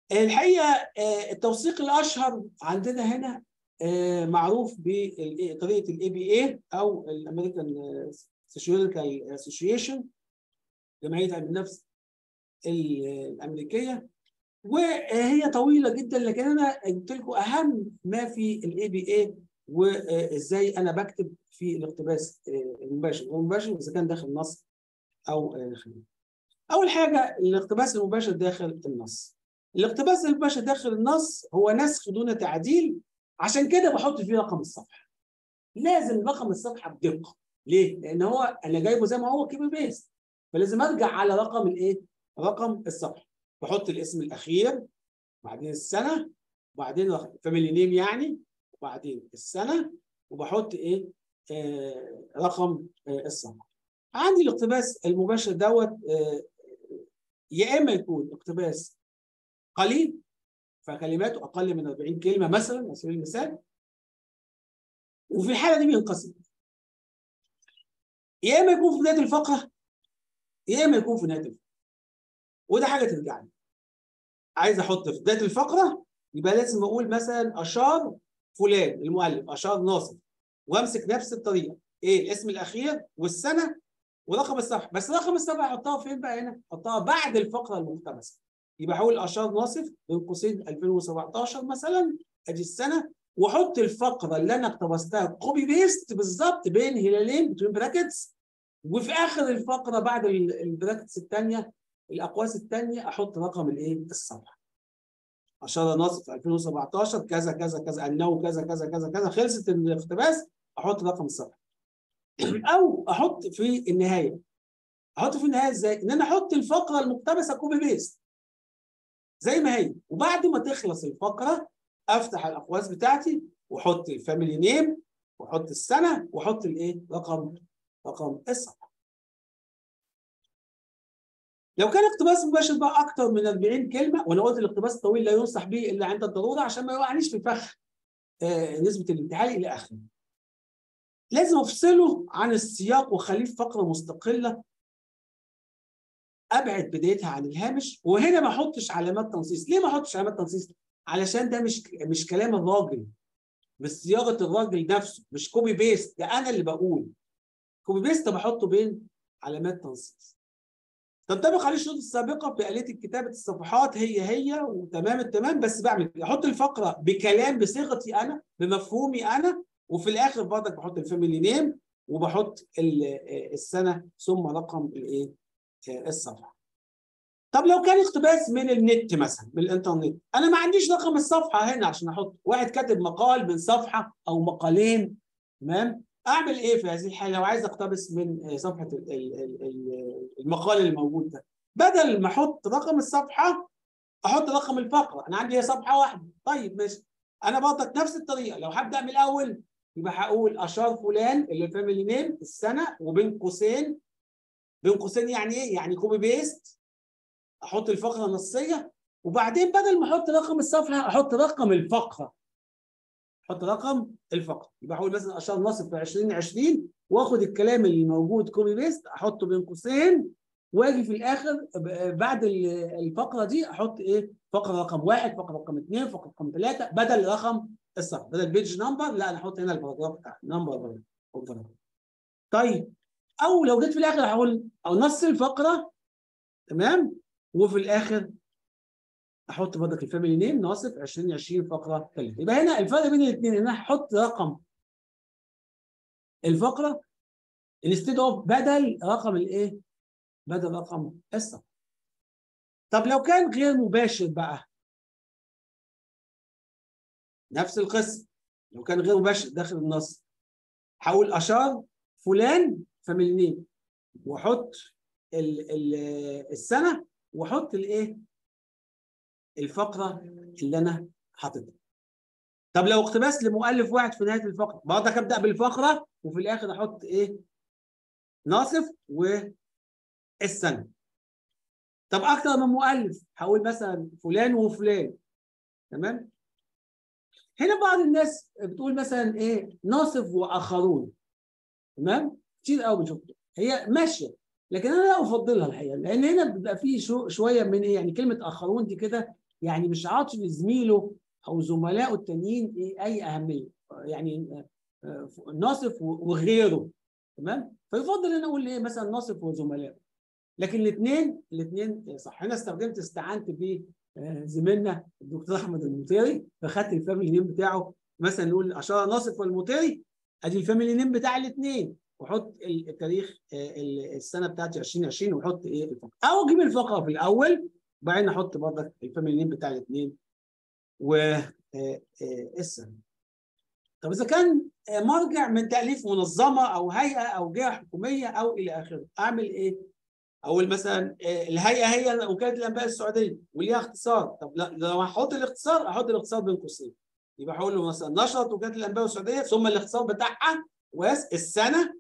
B: الحقيقه التوثيق الاشهر عندنا هنا معروف بطريقه الABA او الامريكان سوشيولوجيكال اسوشيشن، جمعيه علم النفس الامريكيه، وهي طويله جدا، لكن انا قلت لكم اهم ما في الABA وازاي انا بكتب في الاقتباس المباشر والمباشر اذا كان داخل النص او خارجه. اول حاجه الاقتباس المباشر داخل النص. الاقتباس المباشر داخل النص هو نسخ دون تعديل، عشان كده بحط فيه رقم الصفحه. لازم رقم الصفحه بدقه. ليه؟ لان هو انا جايبه زي ما هو كوبي بيست، فلازم ارجع على رقم الايه؟ رقم الصفحه. بحط الاسم الاخير، وبعدين السنه، وبعدين فاميلي نيم يعني، وبعدين السنه، وبحط ايه؟ رقم الصفحه. عندي الاقتباس المباشر دوت يا اما يكون اقتباس قليل فكلماته اقل من 40 كلمه مثلا على سبيل المثال، وفي الحاله دي بينقسم يا اما يكون في بدايه الفقره يا اما يكون في نهايه الفقره، وده حاجه ترجع لي. عايز احط في بدايه الفقره يبقى لازم اقول مثلا اشار فلان المؤلف، اشار ناصر، وامسك نفس الطريقه، ايه الاسم الاخير والسنه ورقم الصفحه. بس رقم الصفحه احطها فين بقى هنا؟ احطها بعد الفقره المقتبسه. يبقى هقول اشار ناصف بين قوسين 2017 مثلا، ادي السنه، واحط الفقره اللي انا اقتبستها كوبي بيست بالظبط بين هلالين بين براكتس، وفي اخر الفقره بعد البراكتس الثانيه الاقواس الثانيه احط رقم الايه؟ الصفحه. اشار ناصف 2017 كذا كذا كذا انه كذا كذا كذا كذا، خلصت الاقتباس احط رقم الصفحه. او احط في النهايه. احط في النهايه ازاي؟ ان انا احط الفقره المقتبسه كوبي بيست زي ما هي، وبعد ما تخلص الفقره افتح الاقواس بتاعتي واحط الفاميلي نيم واحط السنه واحط الايه؟ رقم الصفحه. لو كان اقتباس مباشر بقى اكتر من 40 كلمه، وانا قلت الاقتباس الطويل لا ينصح به الا عند الضروره عشان ما يوقعنيش في فخ نسبه الانتهاء الى اخره. لازم افصله عن السياق واخليه في فقره مستقله، ابعد بدايتها عن الهامش، وهنا ما احطش علامات تنصيص. ليه ما احطش علامات تنصيص؟ علشان ده مش كلام الراجل، مش صياغه الراجل نفسه، مش كوبي بيست، ده انا اللي بقول. كوبي بيست بحطه بين علامات تنصيص. تنطبق عليه الشروط السابقه في آلية كتابه الصفحات هي وتمام التمام، بس بعمل احط الفقره بكلام بصيغتي انا بمفهومي انا، وفي الاخر برضك بحط الفاميلي نيم وبحط السنه ثم رقم الايه؟ الصفحه. طب لو كان اقتباس من النت مثلا من الانترنت، انا ما عنديش رقم الصفحه هنا عشان احط. واحد كاتب مقال من صفحه او مقالين، تمام؟ اعمل ايه في هذه الحاله لو عايز اقتبس من صفحه المقال اللي موجود ده؟ بدل ما احط رقم الصفحه احط رقم الفقره. انا عندي هي صفحه واحده، طيب ماشي. انا برضك نفس الطريقه، لو هبدا من الاول يبقى هقول اشار فلان اللي الفاميلي نيم السنه وبين قوسين. بين قوسين يعني ايه؟ يعني كوبي بيست، احط الفقره النصيه، وبعدين بدل ما احط رقم الصفحه احط رقم الفقره. احط رقم الفقره. يبقى هقول مثلا اشار ناصف في 2020 واخد الكلام اللي موجود كوبي بيست احطه بين قوسين، واجي في الاخر بعد الفقره دي احط ايه؟ فقره رقم 1، فقره رقم 2، فقره رقم 3 بدل رقم الصفحه، بدل بيج نمبر لا انا احط هنا الباراجراف بتاع نمبر. طيب او لو جيت في الاخر هقول او نص الفقره، تمام؟ وفي الاخر احط برضك الفاميلي نيم ناصف 2020 فقره 3. يبقى هنا الفرق بين الاثنين ان انا هحط رقم الفقره انستيد اوف بدل رقم الايه؟ بدل رقم الصفحه. طب لو كان غير مباشر بقى نفس القصه. لو كان غير مباشر داخل النص هقول اشار فلان فاميلي نيم واحط السنه واحط الايه؟ الفقره اللي انا حاططها. طب لو اقتباس لمؤلف واحد في نهايه الفقره برضك ابدا بالفقره وفي الاخر احط ايه؟ ناصف والسنه. طب اكتر من مؤلف هقول مثلا فلان وفلان، تمام؟ هنا بعض الناس بتقول مثلا ايه؟ ناصف واخرون، تمام؟ كتير قوي بنشوف هي ماشيه، لكن انا لا افضلها الحقيقه، لان هنا بيبقى فيه شويه من ايه؟ يعني كلمه اخرون دي كده يعني مش عاطي لزميله او زملائه التانيين اي اهميه، يعني ناصف وغيره، تمام؟ فيفضل ان انا اقول ايه مثلا ناصف وزملائه. لكن الاثنين صح. هنا استعنت بزميلنا الدكتور احمد المطيري، فخدت الفاميلي نيم بتاعه، مثلا نقول اشاره ناصف والمطيري، ادي الفاميلي نيم بتاع الاثنين، وحط التاريخ السنه بتاعتي 2020، وحط ايه الفقره، او اجيب الفقره في الاول وبعدين احط برضك الفاميلي نيم بتاع الاثنين والسنه. طب اذا كان مرجع من تاليف منظمه او هيئه او جهه حكوميه او الى اخره، اعمل ايه؟ اقول مثلا الهيئه هي وكاله الانباء السعوديه وليها اختصار. طب لا، لو هحط الاختصار احط الاختصار بين قوسين، يبقى هقول له مثلا نشرت وكاله الانباء السعوديه ثم الاختصار بتاعها السنه،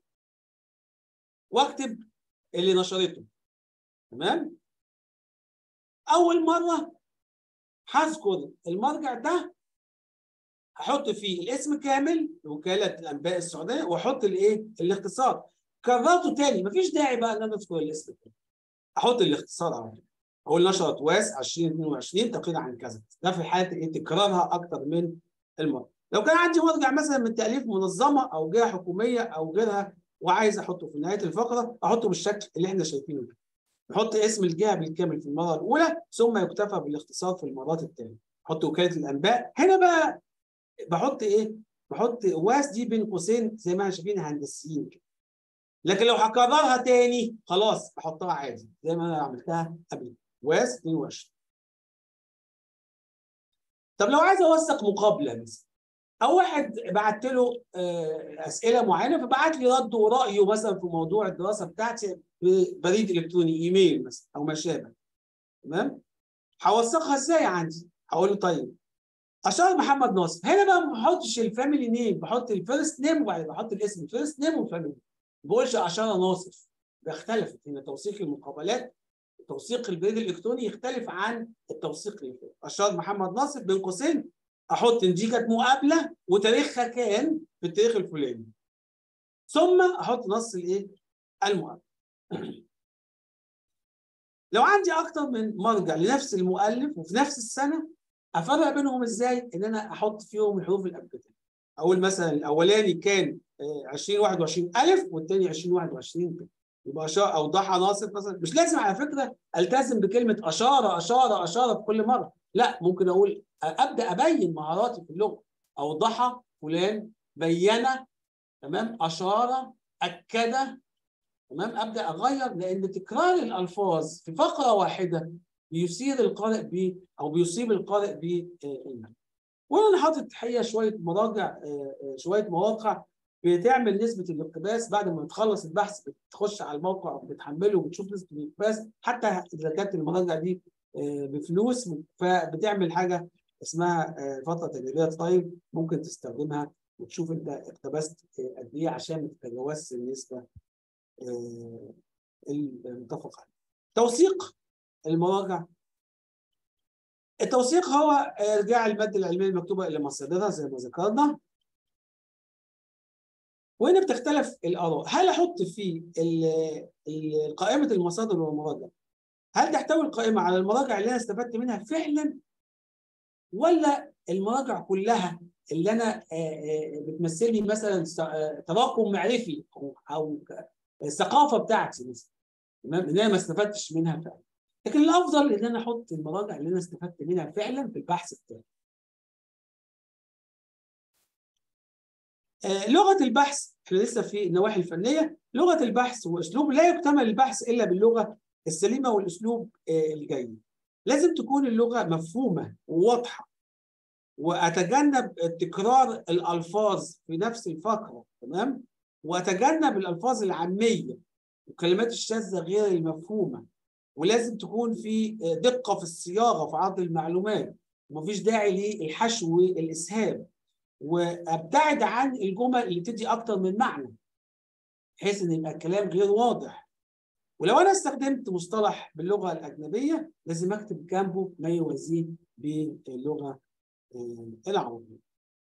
B: واكتب اللي نشرته، تمام؟ اول مره هذكر المرجع ده هحط فيه الاسم كامل وكاله الانباء السعوديه، واحط الايه الاختصار. كررته تاني مفيش داعي بقى ان انا اذكر الاسم، احط الاختصار على طول. اقول نشرت واس 2022 تقرير عن كذا، ده في حاله ايه تكرارها اكثر من المره. لو كان عندي مرجع مثلا من تاليف منظمه او جهه حكوميه او غيرها وعايز احطه في نهايه الفقره، احطه بالشكل اللي احنا شايفينه ده. نحط اسم الجهه بالكامل في المره الاولى ثم يكتفى بالاختصار في المرات الثانيه. احط وكاله الانباء. هنا بقى بحط ايه؟ بحط واس دي بين قوسين زي ما احنا شايفين هندسيين كده. لكن لو هكررها تاني خلاص احطها عادي زي ما انا عملتها قبل، واس 22. طب لو عايز اوثق مقابله مثلا، او واحد بعت له اسئله معينه فبعت لي رد ورايه مثلا في موضوع الدراسه بتاعتي ببريد الكتروني، ايميل مثلا او ما شابه، تمام؟ هوثقها ازاي عندي؟ هقول له طيب اشار محمد ناصر. هنا بقى ما بحطش الفاميلي نيم، بحط الفيرست نيم وبعدين بحط الاسم الفيرست نيم والفاميلي. ما بقولش اشار ناصر، اختلفت هنا توثيق المقابلات. توثيق البريد الالكتروني يختلف عن التوثيق اللي فات. اشار محمد ناصر بين قوسين احط ان دي كانت مقابله وتاريخها كان في التاريخ الفلاني، ثم احط نص الايه المقابله. لو عندي اكتر من مرجع لنفس المؤلف وفي نفس السنه، افرق بينهم ازاي؟ ان انا احط فيهم الحروف الابجديه. اقول مثلا الاولاني كان 2021 الف والثاني 2021 ب، يبقى اشار او ضحى ناصر مثلا. مش لازم على فكره التزم بكلمه اشاره في كل مره، لا، ممكن اقول ابدا ابين مهاراتي في اللغه، او ضحى فلان بين، تمام، اشار اكد، تمام، ابدا اغير، لان تكرار الالفاظ في فقره واحده بيثير القارئ او بيصيب القارئ بالملل. وانا حاطط الحقيقه شويه مراجع، شويه مواقع بتعمل نسبه الاقتباس. بعد ما بتخلص البحث بتخش على الموقع وبتحمله وبتشوف نسبه الاقتباس، حتى اذا كانت المراجع دي بفلوس، فبتعمل حاجه اسمها فتره تدريبيه طيب، ممكن تستخدمها وتشوف انت اقتبست قد ايه عشان ما تتجاوزش النسبه المتفق عليه. توثيق المراجع. التوثيق هو ارجاع الماده العلميه المكتوبه الى مصادرها زي ما ذكرنا. وهنا بتختلف الاراء، هل احط في قائمه المصادر والمراجع، هل تحتوي القائمه على المراجع اللي انا استفدت منها فعلا، ولا المراجع كلها اللي انا بتمثل لي مثلا تراكم معرفي او الثقافه بتاعتي مثلا، تمام، ان انا ما استفدتش منها فعلا. لكن الافضل ان انا احط المراجع اللي انا استفدت منها فعلا في البحث بتاعي. لغه البحث، احنا لسه في النواحي الفنيه. لغه البحث واسلوب، لا يكتمل البحث الا باللغه السليمه والاسلوب الجيد. لازم تكون اللغه مفهومه وواضحه، واتجنب تكرار الالفاظ في نفس الفقره، تمام، واتجنب الالفاظ العاميه والكلمات الشاذه غير المفهومه. ولازم تكون في دقه في الصياغه في عرض المعلومات، ومفيش داعي للحشو والاسهاب. وابتعد عن الجمل اللي بتدي اكتر من معنى بحيث ان يبقى الكلام غير واضح. ولو انا استخدمت مصطلح باللغه الاجنبيه لازم اكتب جنبه ما يوازيه باللغه العربيه.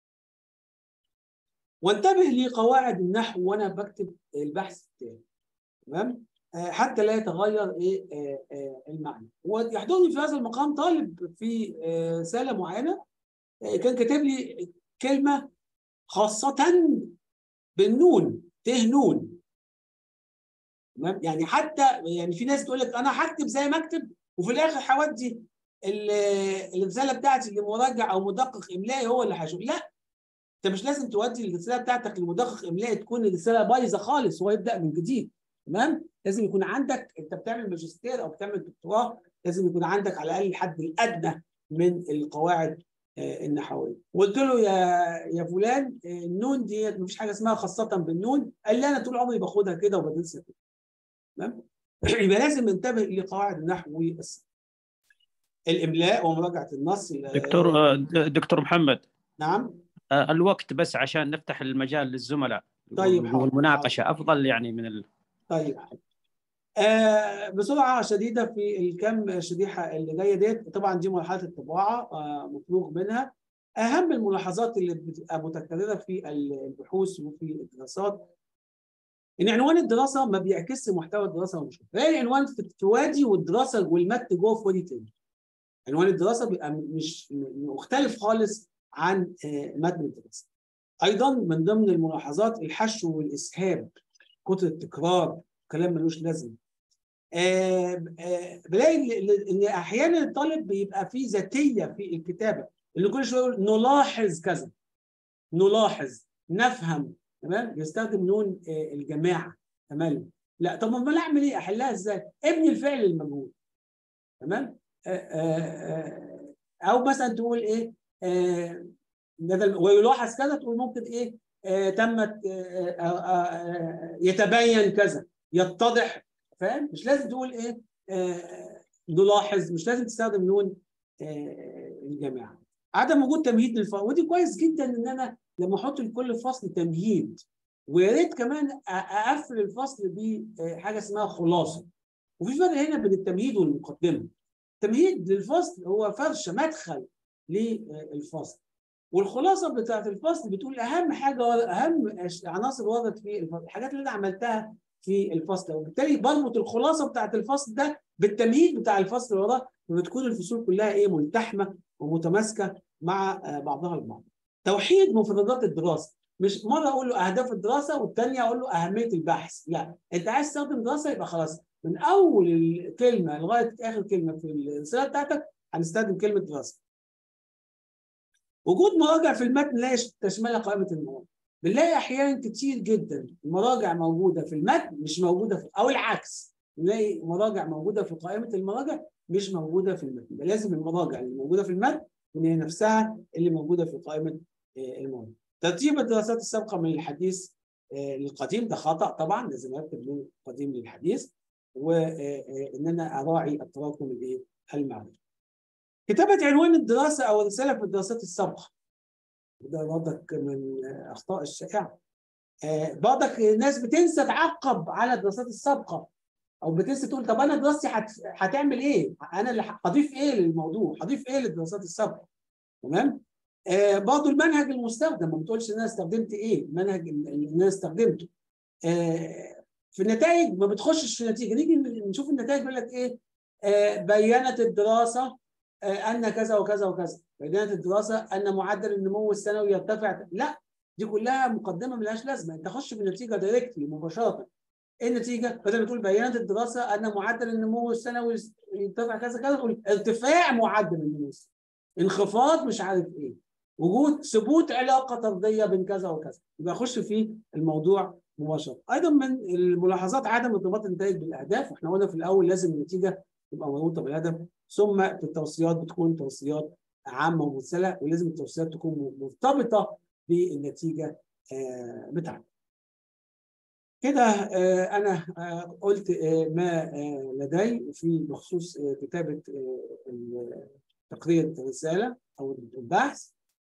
B: وانتبه لقواعد النحو وانا بكتب البحث بتاعي، تمام، حتى لا يتغير المعنى. ويحضرني في هذا المقام طالب في رساله معينه كان كاتب لي كلمه خاصه بالنون، نون. تمام؟ يعني حتى يعني في ناس تقول لك انا هكتب زي ما اكتب وفي الاخر هودي الرساله بتاعتي لمراجع او مدقق املائي هو اللي هيشوف. لا، انت مش لازم تودي الرساله بتاعتك لمدقق املائي تكون الرساله بايظه خالص وهو يبدا من جديد. تمام؟ لازم يكون عندك، انت بتعمل ماجستير او بتعمل دكتوراه، لازم يكون عندك على الاقل الحد الادنى من القواعد النحويه. وقلت له يا فلان النون دي مفيش حاجه اسمها خاصه بالنون. قال لي انا طول عمري باخدها كده وبدرسها كده. تمام؟ يبقى لازم ننتبه لقواعد النحو الاملاء ومراجعه النص.
D: دكتور محمد،
B: نعم.
D: الوقت بس عشان نفتح المجال للزملاء.
B: طيب
D: والمناقشه افضل يعني من
B: طيب بسرعه شديده في الكم شريحه اللي جايه ديت. طبعا دي مرحله الطباعه مفروغ منها. اهم الملاحظات اللي بتبقى متكرره في البحوث وفي الدراسات ان عنوان الدراسه ما بيعكسش محتوى الدراسه والمشروع. تلاقي العنوان في وادي والدراسه والمتن جوه في وادي تاني. عنوان الدراسه بيبقى مش مختلف خالص عن متن الدراسه. ايضا من ضمن الملاحظات الحشو والاسهاب، كتر التكرار، كلام ملوش لازمه. بلاقي ان احيانا الطالب بيبقى فيه ذاتيه في الكتابه، اللي كل شويه يقول نلاحظ كذا، نلاحظ، نفهم. تمام؟ يستخدم نون الجماعه. تمام؟ لا، طب امال اعمل ايه؟ احلها ازاي؟ ابني الفعل المجهول. تمام؟ او مثلا تقول ايه بدل ويلاحظ كذا تقول ممكن ايه تمت يتبين كذا، يتضح. فاهم؟ مش لازم تقول ايه نلاحظ، مش لازم تستخدم نون الجماعه. عدم وجود تمهيد للفصل، ودي كويس جدا ان انا لما احط لكل فصل تمهيد. ويا ريت كمان اقفل الفصل بحاجه اسمها خلاصه. وفي فرق هنا بين التمهيد والمقدمه. التمهيد للفصل هو فرشه، مدخل للفصل، والخلاصه بتاعت الفصل بتقول اهم حاجه، اهم عناصر وردت في الفصل، الحاجات اللي انا عملتها في الفصل. وبالتالي بربط الخلاصه بتاعت الفصل ده بالتمهيد بتاع الفصل اللي وراه، وبتكون الفصول كلها ايه ملتحمه ومتماسكه مع بعضها البعض. توحيد مفردات الدراسه، مش مره اقول له اهداف الدراسه والثانيه اقول له اهميه البحث. لا، انت عايز تستخدم دراسه يبقى خلاص من اول الكلمه لغايه اخر كلمه في الرساله بتاعتك هنستخدم كلمه دراسه. وجود مراجع في المتن لا تشملها قائمه المراجع. بنلاقي احيانا كتير جدا المراجع موجوده في المتن مش موجوده في، او العكس، نلاقي مراجع موجوده في قائمه المراجع مش موجوده في المتن. لازم المراجع اللي موجوده في المتن تكون هي نفسها اللي موجوده في قائمه المراجع. ترتيب الدراسات السابقه من الحديث للقديم ده خطا طبعا، لازم ارتب من القديم للحديث، وان انا اراعي التراكم المعرفي. كتابه عنوان الدراسه او الرساله في الدراسات السابقه، وده برضك من الاخطاء الشائعه. برضك الناس بتنسى تعقب على الدراسات السابقه، او بتنسى تقول طب انا دراستي هتعمل ايه؟ انا اللي هضيف ايه للموضوع؟ هضيف ايه للدراسات السابقه؟ تمام؟ برضه المنهج المستخدم، ما بتقولش ان انا استخدمت ايه؟ المنهج اللي انا استخدمته. في النتائج ما بتخشش في النتيجه، نيجي نشوف النتائج يقول لك ايه؟ بينت الدراسه ان كذا وكذا وكذا، بينت الدراسه ان معدل النمو السنوي يرتفع. لا، دي كلها مقدمه ملهاش لازمه، انت خش في النتيجه دايركتلي مباشره. ايه النتيجه؟ بدل ما تقول بينت الدراسه ان معدل النمو السنوي يرتفع كذا كذا، تقول ارتفاع معدل النمو السنوي، انخفاض مش عارف ايه، وجود ثبوت علاقه طرديه بين كذا وكذا، يبقى اخش في الموضوع مباشره. ايضا من الملاحظات عدم ارتباط النتائج بالاهداف، واحنا قلنا في الاول لازم النتيجه تبقى مربوطه بالهدف. ثم في التوصيات بتكون توصيات عامه ومرسله، ولازم التوصيات تكون مرتبطه بالنتيجه بتاعتها. كده انا قلت ما لدي في بخصوص كتابه تقرير الرساله او البحث.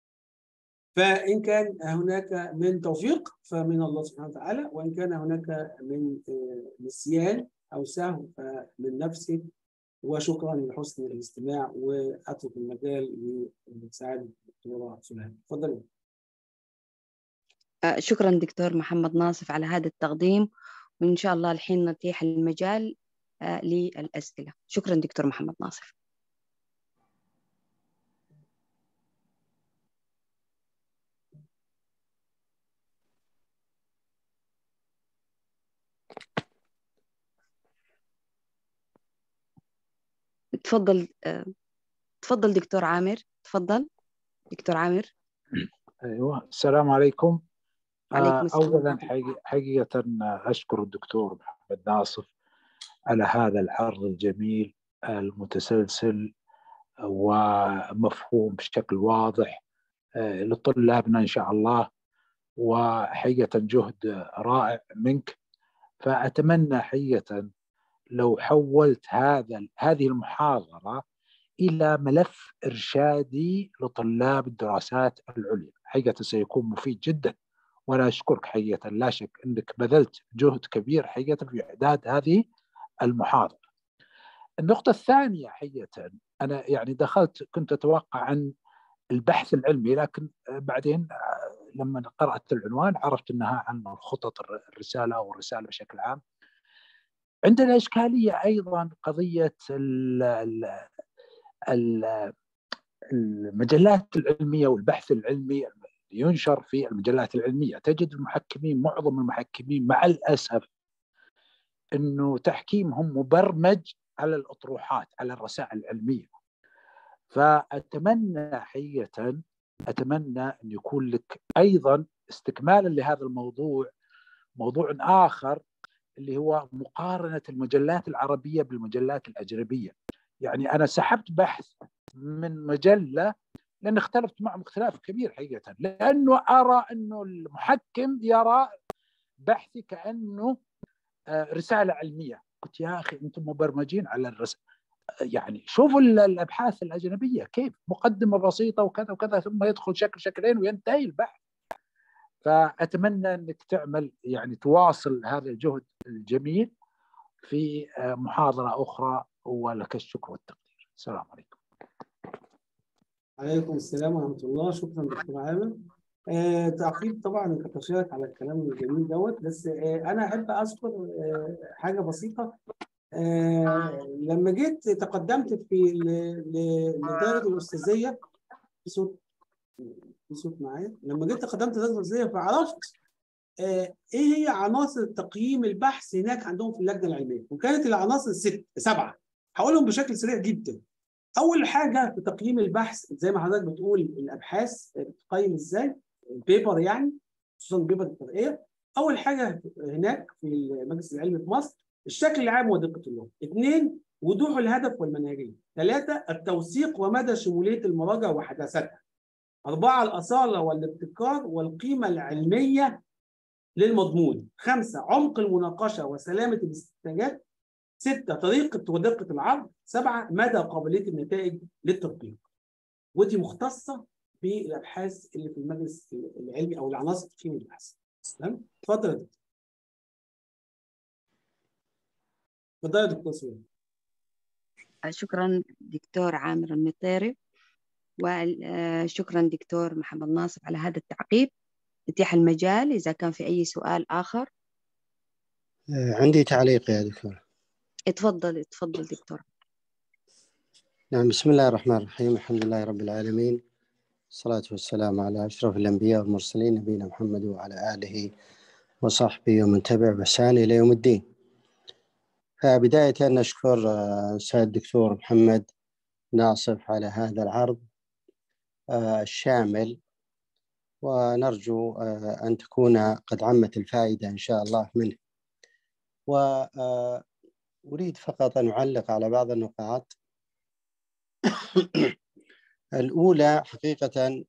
B: فإن كان هناك من توفيق فمن الله سبحانه وتعالى، وإن كان هناك من نسيان أو سهو فمن نفسي. وشكرا لحسن الاستماع، وأترك المجال لسعادة الدكتورة سليمان. تفضلي.
A: شكرا دكتور محمد ناصف على هذا التقديم، وإن شاء الله الحين نتيح المجال للأسئلة. شكرا دكتور محمد ناصف. تفضل دكتور عامر. تفضل دكتور عامر.
F: أيوة، السلام عليكم.
A: عليكم السلام.
F: أولا حقيقة أشكر الدكتور محمد ناصف على هذا العرض الجميل المتسلسل ومفهوم بشكل واضح لطلابنا إن شاء الله، وحقيقة جهد رائع منك. فأتمنى حقيقة لو حولت هذه المحاضرة إلى ملف إرشادي لطلاب الدراسات العليا، حقيقة سيكون مفيد جدا. وأنا أشكرك حقيقة، لا شك أنك بذلت جهد كبير حقيقة في إعداد هذه المحاضرة. النقطة الثانية حقيقة، أنا يعني كنت أتوقع عن البحث العلمي، لكن بعدين لما قرأت العنوان عرفت أنها عن خطط الرسالة أو الرسالة بشكل عام. عندنا إشكالية أيضا قضية المجلات العلمية والبحث العلمي ينشر في المجلات العلمية. تجد معظم المحكمين مع الأسف أنه تحكيمهم مبرمج على الأطروحات، على الرسائل العلمية. فأتمنى حقيقة أن يكون لك أيضا استكمالا لهذا الموضوع موضوع آخر، اللي هو مقارنة المجلات العربية بالمجلات الأجنبية. يعني أنا سحبت بحث من مجلة لأن اختلفت معهم اختلاف كبير حقيقة، لأنه أرى أنه المحكم يرى بحثي كأنه رسالة علمية. قلت يا أخي أنتم مبرمجين على الرسالة، يعني شوفوا الأبحاث الأجنبية كيف مقدمة بسيطة وكذا وكذا، ثم يدخل شكلين وينتهي البحث. فأتمنى أنك تعمل يعني تواصل هذا الجهد الجميل في محاضرة أخرى، ولك الشكر والتقدير. السلام عليكم.
B: عليكم السلام ورحمة الله. شكرا دكتور عامر. تعقيب طبعا كتشارك على الكلام الجميل دوت، بس أنا أحب أذكر حاجة بسيطة. لما جيت تقدمت لدرجة الأستاذية، في صوت معايا، لما جيت تقدمت لدرجة الأستاذية فعرفت ايه هي عناصر تقييم البحث هناك عندهم في اللجنه العلميه، وكانت العناصر 7. هقولهم بشكل سريع جدا. اول حاجه في تقييم البحث زي ما حضرتك بتقول، الابحاث بتقيم ازاي، البيبر يعني، خصوصا البيبر الترقيه. اول حاجه هناك في المجلس العلمي في مصر الشكل العام ودقه اللغه. 2 وضوح الهدف والمنهجيه. 3 التوثيق ومدى شموليه المراجع وحداثتها. 4 الاصاله والابتكار والقيمه العلميه للمضمون. 5 عمق المناقشه وسلامه الاستنتاجات. 6 طريقه ودقه العرض. 7 مدى قابليه النتائج للتطبيق. ودي مختصه بالابحاث اللي في المجلس العلمي او العناصر في البحث. تمام؟ اتفضل يا دكتور. اتفضل يا دكتور سويد.
A: شكرا دكتور عامر المطيري، وشكرا دكتور محمد ناصف على هذا التعقيب. اتيح المجال إذا كان في أي سؤال آخر.
G: عندي تعليق يا دكتور.
A: اتفضل دكتور.
G: نعم، بسم الله الرحمن الرحيم. الحمد لله رب العالمين، الصلاة والسلام على أشرف الأنبياء والمرسلين نبينا محمد وعلى آله وصحبه ومن تبع بإحسان إلى يوم الدين. فبداية نشكر الأستاذ الدكتور محمد ناصف على هذا العرض الشامل، ونرجو أن تكون قد عمت الفائدة إن شاء الله منه. وأريد فقط أن أعلق على بعض النقاط. الأولى حقيقة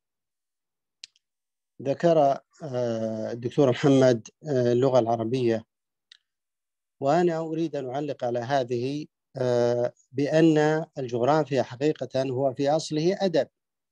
G: ذكر الدكتور محمد اللغة العربية، وأنا أريد أن أعلق على هذه بأن الجغرافيا حقيقة هو في أصله أدب.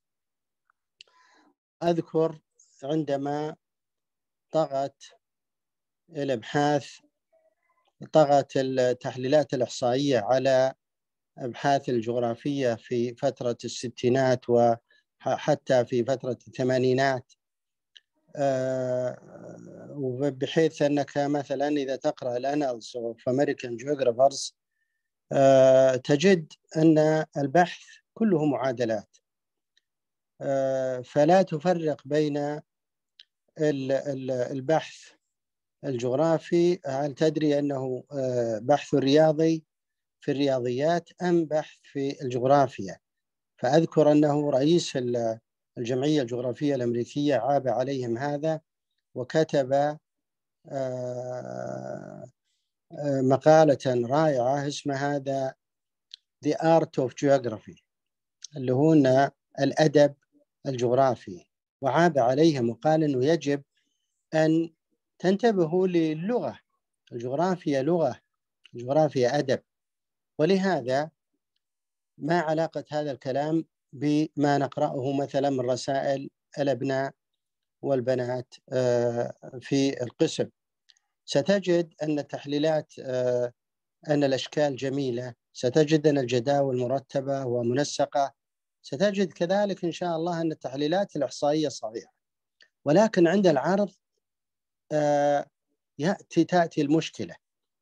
G: أذكر عندما طغت الأبحاث، طغت التحليلات الإحصائية على أبحاث الجغرافية في فترة الستينات وحتى في فترة الثمانينات، بحيث أنك مثلا إذا تقرأ الأنالز of American Geographers تجد أن البحث كله معادلات، فلا تفرق بين البحث الجغرافي، هل تدري أنه بحث رياضي في الرياضيات أم بحث في الجغرافيا؟ فأذكر أنه رئيس الجمعية الجغرافية الأمريكية عاب عليهم هذا، وكتب مقالة رائعة اسمها هذا The Art of Geography، اللي هو الأدب الجغرافي، وعاب عليهم وقال أنه يجب أن تنتبهوا للغة، الجغرافيا لغة، الجغرافيا أدب. ولهذا ما علاقة هذا الكلام بما نقرأه مثلا من رسائل الأبناء والبنات في القسم؟ ستجد أن التحليلات أن الأشكال جميلة، ستجد أن الجداول مرتبة ومنسقة، ستجد كذلك إن شاء الله أن التحليلات الإحصائية صحيحة، ولكن عند العرض تأتي المشكلة.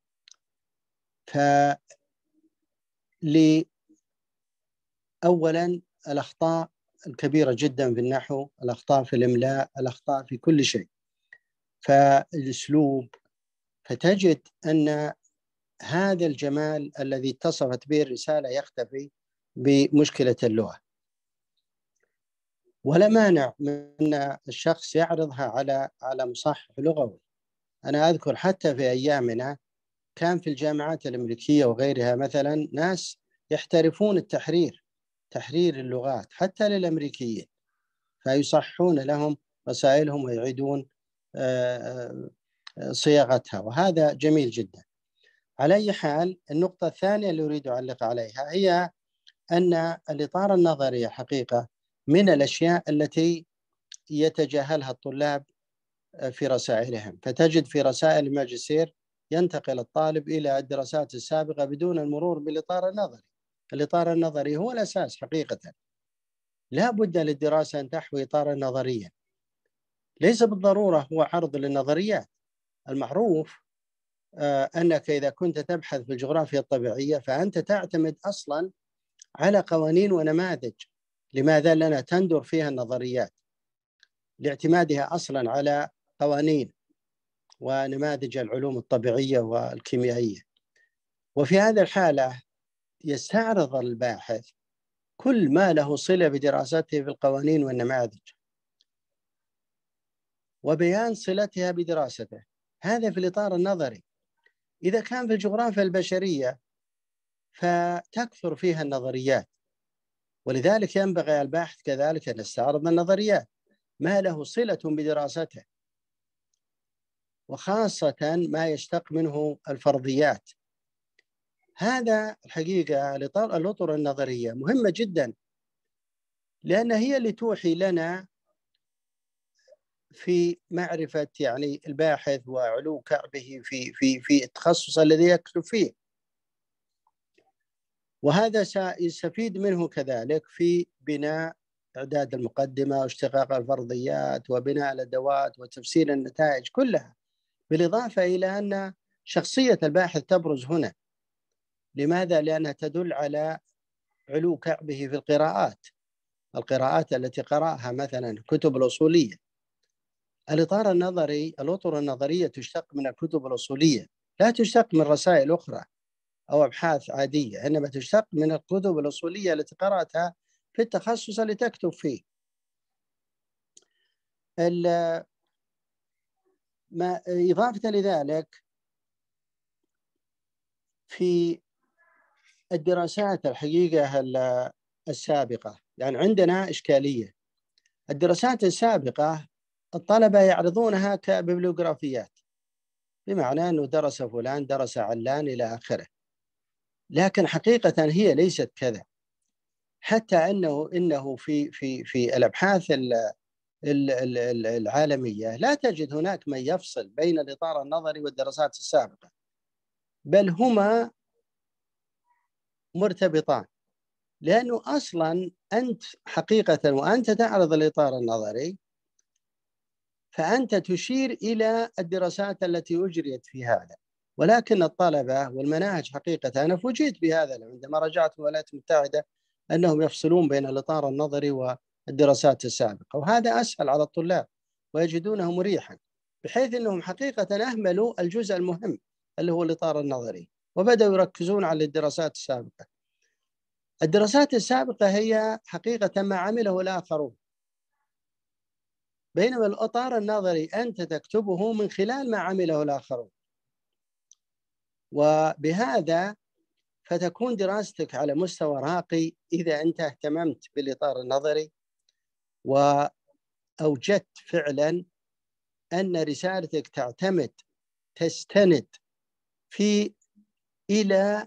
G: أولا الأخطاء الكبيرة جدا في النحو، الأخطاء في الإملاء، الأخطاء في كل شيء، فالأسلوب، فتجد أن هذا الجمال الذي اتصفت به الرسالة يختفي بمشكلة اللغة. ولا مانع من الشخص يعرضها على مصحح لغوي. أنا أذكر حتى في أيامنا كان في الجامعات الأمريكية وغيرها مثلا ناس يحترفون تحرير اللغات حتى للأمريكيين، فيصححون لهم رسائلهم ويعيدون صياغتها، وهذا جميل جدا. على أي حال، النقطة الثانية اللي أريد أعلق عليها هي أن الإطار النظري حقيقة من الأشياء التي يتجاهلها الطلاب في رسائلهم، فتجد في رسائل الماجستير ينتقل الطالب إلى الدراسات السابقة بدون المرور بالإطار النظري. الإطار النظري هو الأساس حقيقة، لا بد للدراسة أن تحوي إطارا نظريا، ليس بالضرورة هو عرض للنظريات. المعروف أنك إذا كنت تبحث في الجغرافيا الطبيعية فأنت تعتمد أصلا على قوانين ونماذج. لماذا؟ لأنها تندر فيها النظريات لاعتمادها أصلا على قوانين ونماذج العلوم الطبيعية والكيميائية. وفي هذه الحالة يستعرض الباحث كل ما له صلة بدراسته في القوانين والنماذج وبيان صلتها بدراسته، هذا في الإطار النظري. إذا كان في الجغرافيا البشرية فتكثر فيها النظريات، ولذلك ينبغي الباحث كذلك أن يستعرض النظريات ما له صلة بدراسته، وخاصة ما يشتق منه الفرضيات. هذا الحقيقة الأطر النظرية مهمة جدا، لأن هي اللي توحي لنا في معرفة يعني الباحث وعلو كعبه في التخصص الذي يكتب فيه، وهذا سيستفيد منه كذلك في بناء إعداد المقدمة واشتقاق الفرضيات وبناء الأدوات وتفسير النتائج كلها، بالإضافة إلى أن شخصية الباحث تبرز هنا. لماذا؟ لأنها تدل على علو كعبه في القراءات التي قرأها مثلا الكتب الأصولية. الإطار النظري، الأطر النظرية تشتق من الكتب الأصولية، لا تشتق من رسائل أخرى أو أبحاث عادية، إنما تشتق من الكتب الأصولية التي قرأتها في التخصص اللي تكتب فيه. إضافة لذلك، في الدراسات الحقيقة السابقة يعني عندنا إشكالية. الدراسات السابقة الطلبة يعرضونها كببليوغرافيات، بمعنى أنه درس فلان، درس علان إلى آخره، لكن حقيقة هي ليست كذا. حتى إنه في الأبحاث العالمية لا تجد هناك من يفصل بين الإطار النظري والدراسات السابقة، بل هما مرتبطان. لأنه أصلا أنت حقيقة وأنت تعرض الإطار النظري فأنت تشير إلى الدراسات التي أجريت في هذا، ولكن الطلبة والمناهج حقيقة أنا فوجئت بهذا عندما رجعت الولايات المتحدة أنهم يفصلون بين الإطار النظري والدراسات السابقة، وهذا أسهل على الطلاب ويجدونه مريحا، بحيث أنهم حقيقة أهملوا الجزء المهم اللي هو الإطار النظري وبدأوا يركزون على الدراسات السابقة. الدراسات السابقة هي حقيقة ما عمله الآخرون، بينما الإطار النظري أنت تكتبه من خلال ما عمله الآخرون، وبهذا فتكون دراستك على مستوى راقي إذا أنت اهتممت بالإطار النظري وأوجدت فعلا أن رسالتك تستند إلى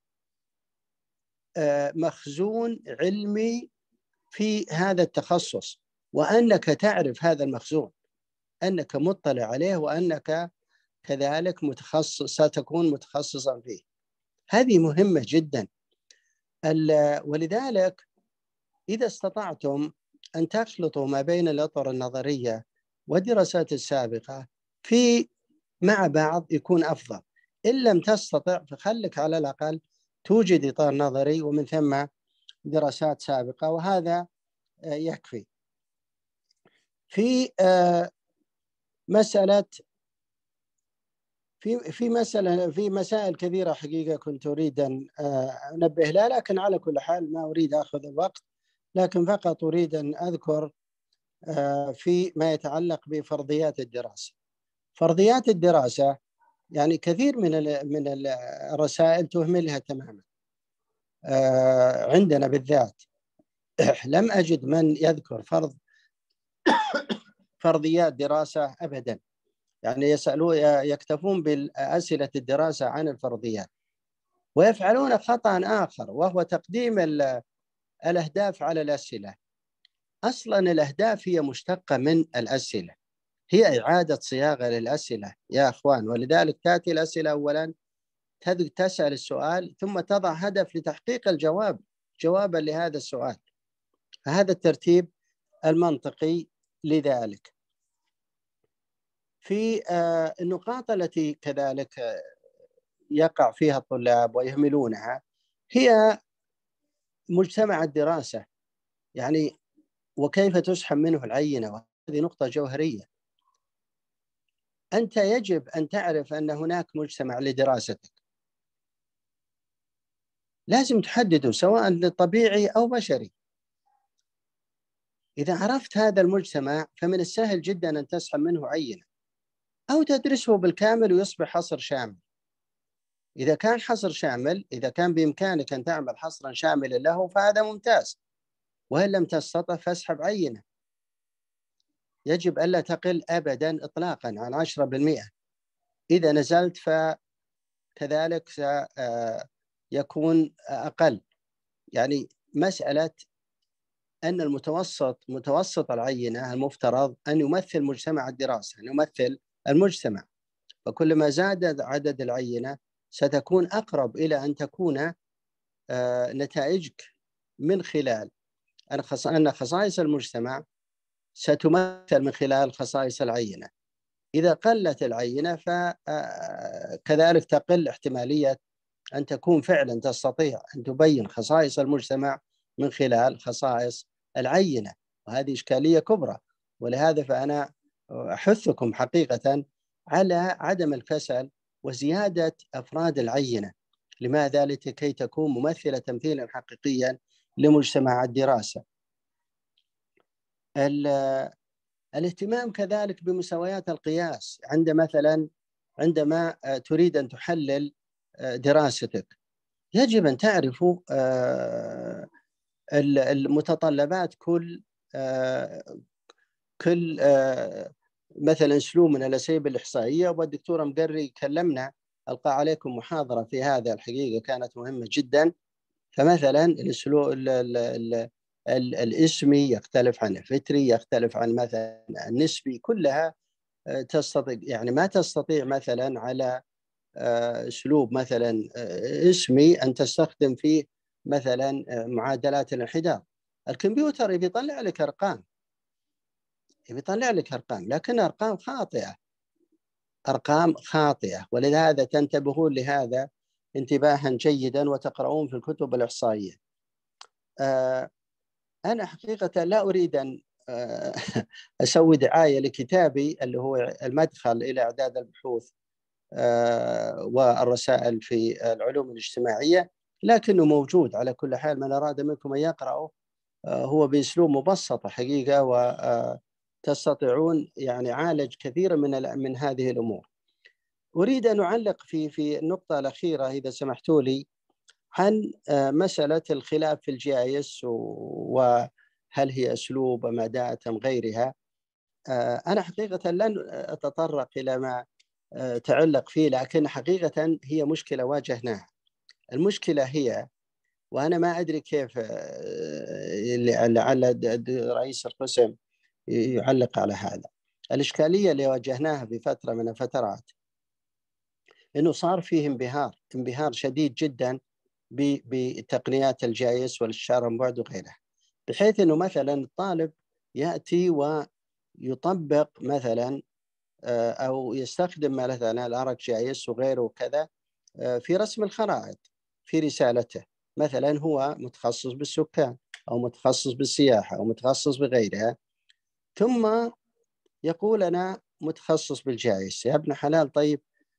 G: مخزون علمي في هذا التخصص، وأنك تعرف هذا المخزون، أنك مطلع عليه، وأنك كذلك ستكون متخصصا فيه. هذه مهمة جدا. ولذلك إذا استطعتم أن تخلطوا ما بين الأطر النظرية والدراسات السابقة مع بعض يكون أفضل. إن لم تستطع فخلك على الأقل توجد إطار نظري ومن ثم دراسات سابقة، وهذا يكفي. في مسائل كثيرة حقيقة كنت أريد أن أنبه لها، لكن على كل حال ما أريد أخذ الوقت، لكن فقط أريد أن أذكر في ما يتعلق بفرضيات الدراسة. فرضيات الدراسة يعني كثير من الرسائل تهملها تماما. عندنا بالذات لم أجد من يذكر فرضيات دراسة أبدا، يعني يكتفون بأسئلة الدراسة عن الفرضيات، ويفعلون خطأ آخر وهو تقديم الأهداف على الأسئلة. أصلا الأهداف هي مشتقة من الأسئلة، هي إعادة صياغة للأسئلة يا أخوان، ولذلك تأتي الأسئلة أولا، تسأل السؤال ثم تضع هدف لتحقيق جوابا لهذا السؤال. فهذا الترتيب المنطقي لذلك. في النقاط التي كذلك يقع فيها الطلاب ويهملونها هي مجتمع الدراسة، يعني وكيف تسحب منه العينة، وهذه نقطة جوهرية. أنت يجب أن تعرف أن هناك مجتمع لدراستك، لازم تحدده سواء طبيعي أو بشري. إذا عرفت هذا المجتمع فمن السهل جدا أن تسحب منه عينة أو تدرسه بالكامل ويصبح حصر شامل. إذا كان حصر شامل، إذا كان بإمكانك أن تعمل حصرا شاملا له فهذا ممتاز، وإن لم تستطع فاسحب عينة. يجب ألا تقل أبدا إطلاقا عن 10%. إذا نزلت فكذلك سيكون أقل. يعني مسألة أن متوسط العينة المفترض أن يمثل مجتمع الدراسة، أن يمثل المجتمع، وكلما زاد عدد العينة ستكون أقرب إلى أن تكون نتائجك من خلال أن خصائص المجتمع ستمثل من خلال خصائص العينة. إذا قلت العينة فكذلك تقل احتمالية أن تكون فعلا تستطيع أن تبين خصائص المجتمع من خلال خصائص العينة، وهذه إشكالية كبرى. ولهذا فأنا أحثكم حقيقة على عدم الكسل وزيادة أفراد العينة. لماذا؟ لكي تكون ممثلة تمثيلا حقيقيا لمجتمع الدراسة. الاهتمام كذلك بمستويات القياس عندما تريد أن تحلل دراستك، يجب أن تعرفوا المتطلبات كل مثلا أسلوب من الأساليب الإحصائية. والدكتورة مقري كلمنا، ألقى عليكم محاضرة في هذا، الحقيقة كانت مهمة جدا. فمثلا الأسلوب الاسمي يختلف عن الفطري، يختلف عن مثلا النسبي، كلها تستطيع، يعني ما تستطيع مثلا على أسلوب مثلا اسمي أن تستخدم فيه مثلا معادلات الانحدار. الكمبيوتر يطلع لك أرقام، لكن أرقام خاطئة. أرقام خاطئة، ولهذا تنتبهون لهذا انتباها جيدا وتقرؤون في الكتب الإحصائية. أنا حقيقة لا أريد أن أسوي دعاية لكتابي اللي هو المدخل إلى إعداد البحوث والرسائل في العلوم الاجتماعية، لكنه موجود على كل حال. من أراد منكم أن يقرأه هو بأسلوب مبسط حقيقة، وتستطيعون يعني عالج كثيرا من هذه الأمور. أريد أن أعلق في النقطة الأخيرة إذا سمحتوا لي عن مسألة الخلاف في الGIS، وهل هي أسلوب أم أداة أم غيرها. أنا حقيقة لن أتطرق إلى ما تعلق فيه، لكن حقيقة هي مشكلة واجهناها. المشكلة هي، وأنا ما أدري كيف، لعل رئيس القسم يعلق على هذا. الإشكالية اللي واجهناها في فترة من الفترات إنه صار فيه انبهار شديد جدا بتقنيات الGIS والاستشارة عن بعد وغيرها، بحيث إنه مثلا الطالب يأتي ويطبق مثلا أو يستخدم مثلا الArcGIS وغيره وكذا في رسم الخرائط في رسالته. مثلا هو متخصص بالسكان أو متخصص بالسياحة أو متخصص بغيرها، ثم يقول أنا متخصص بالGIS. يا ابن حلال، طيب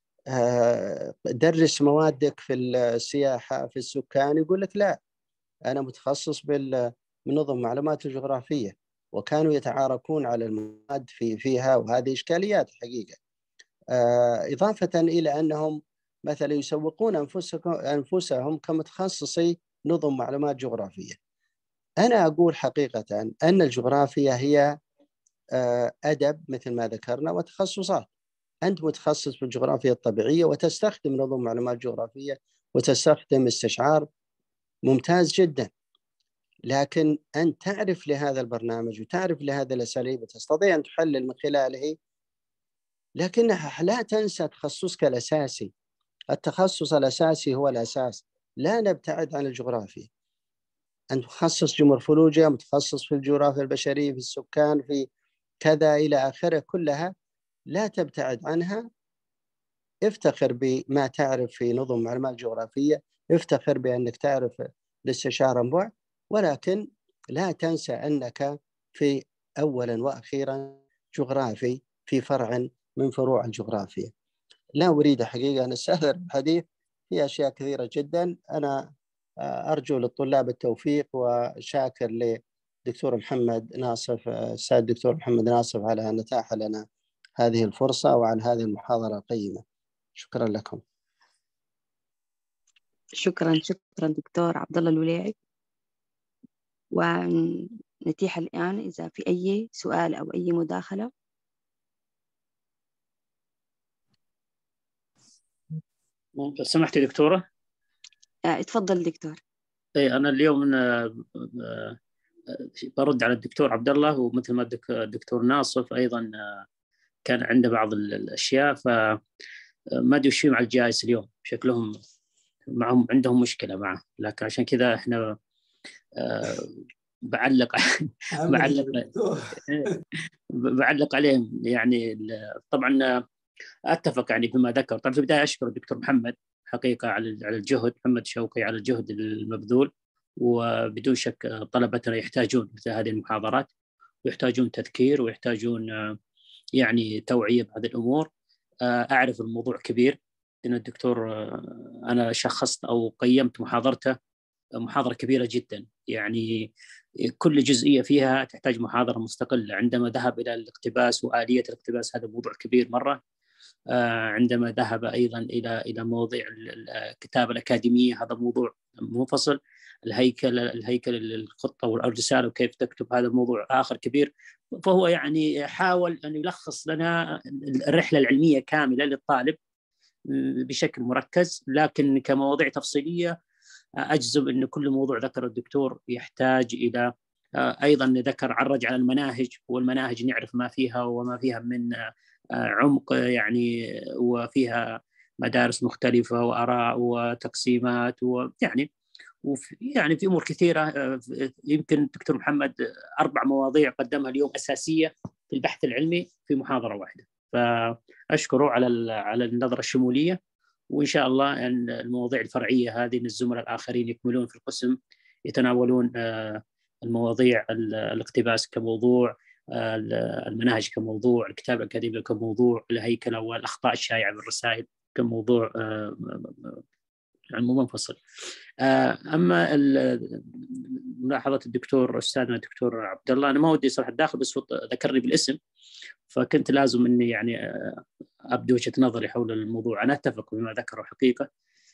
G: درس موادك في السياحة في السكان. يقول لك لا، أنا متخصص بنظم معلومات الجغرافية. وكانوا يتعاركون على المواد فيها، وهذه إشكاليات حقيقة. إضافة إلى أنهم مثلا يسوقون أنفسهم كمتخصصي نظم معلومات جغرافية. أنا أقول حقيقة أن الجغرافيا هي أدب مثل ما ذكرنا وتخصصات. أنت متخصص بالجغرافيا الطبيعية وتستخدم نظم معلومات جغرافية وتستخدم استشعار، ممتاز جدا. لكن أن تعرف لهذا البرنامج وتعرف لهذا الأساليب وتستطيع أن تحلل من خلاله، لكنها لا تنسى تخصصك الأساسي. التخصص الأساسي هو الأساس، لا نبتعد عن الجغرافيا. أنت متخصص جمورفولوجيا، متخصص في الجغرافيا البشرية، في السكان، في كذا إلى آخره، كلها لا تبتعد عنها. افتخر بما تعرف في نظم معلومات جغرافية، افتخر بأنك تعرف الاستشارة عن بعد، ولكن لا تنسى أنك في أولا وأخيرا جغرافي في فرع من فروع الجغرافيا. لا أريد حقيقة أن أستأثر بالحديث في أشياء كثيرة جدا. أنا أرجو للطلاب التوفيق، وشاكر لدكتور محمد ناصف، الأستاذ دكتور محمد ناصف، على أن أتاح لنا هذه الفرصة وعن هذه المحاضرة القيمة. شكرا لكم.
A: شكرا دكتور عبد الله الوليعي. ونتيح الآن إذا في أي سؤال أو أي مداخلة.
C: لو سمحتي دكتورة.
A: اتفضل دكتور.
C: أنا اليوم برد على الدكتور عبد الله، ومثل ما الدكتور ناصف أيضا كان عنده بعض الأشياء، فما أدري وش مع الجائزة اليوم، شكلهم معهم عندهم مشكلة معه، لكن عشان كذا إحنا بعلق عليهم. يعني طبعا أتفق يعني بما ذكر. طبعا في البداية أشكر الدكتور محمد حقيقة على الجهد، محمد شوقي، على الجهد المبذول. وبدون شك طلبتنا يحتاجون مثل هذه المحاضرات، ويحتاجون تذكير، ويحتاجون يعني توعية بهذه الأمور. أعرف الموضوع كبير، لأن الدكتور أنا شخصت أو قيمت محاضرته محاضرة كبيرة جدا، يعني كل جزئية فيها تحتاج محاضرة مستقلة. عندما ذهب إلى الاقتباس وآلية الاقتباس، هذا موضوع كبير مرة. عندما ذهب أيضا إلى مواضيع الكتابة الأكاديمية، هذا موضوع منفصل. الهيكل الخطة والرسالة وكيف تكتب، هذا موضوع آخر كبير. فهو يعني حاول أن يلخص لنا الرحلة العلمية كاملة للطالب بشكل مركز، لكن كمواضيع تفصيلية أجزم أن كل موضوع ذكر الدكتور يحتاج إلى أيضا ذكر عرج على المناهج، والمناهج نعرف ما فيها وما فيها من عمق يعني، وفيها مدارس مختلفة وآراء وتقسيمات، ويعني يعني في أمور كثيرة. يمكن الدكتور محمد 4 مواضيع قدمها اليوم أساسية في البحث العلمي في محاضرة واحدة، فأشكره على النظرة الشمولية، وإن شاء الله أن المواضيع الفرعية هذه الزملاء الآخرين يكملون في القسم يتناولون المواضيع الاقتباس كموضوع، المناهج كموضوع، الكتاب الأكاديمي كموضوع، الهيكلة والأخطاء الشائعة بالرسائل كموضوع يعني منفصل. أما ملاحظة الدكتور أستاذنا الدكتور عبد الله، أنا ما ودي صراحة داخل بس ذكرني بالاسم، فكنت لازم إني يعني أبدو وجهة نظري حول الموضوع. أنا أتفق بما ذكره حقيقة،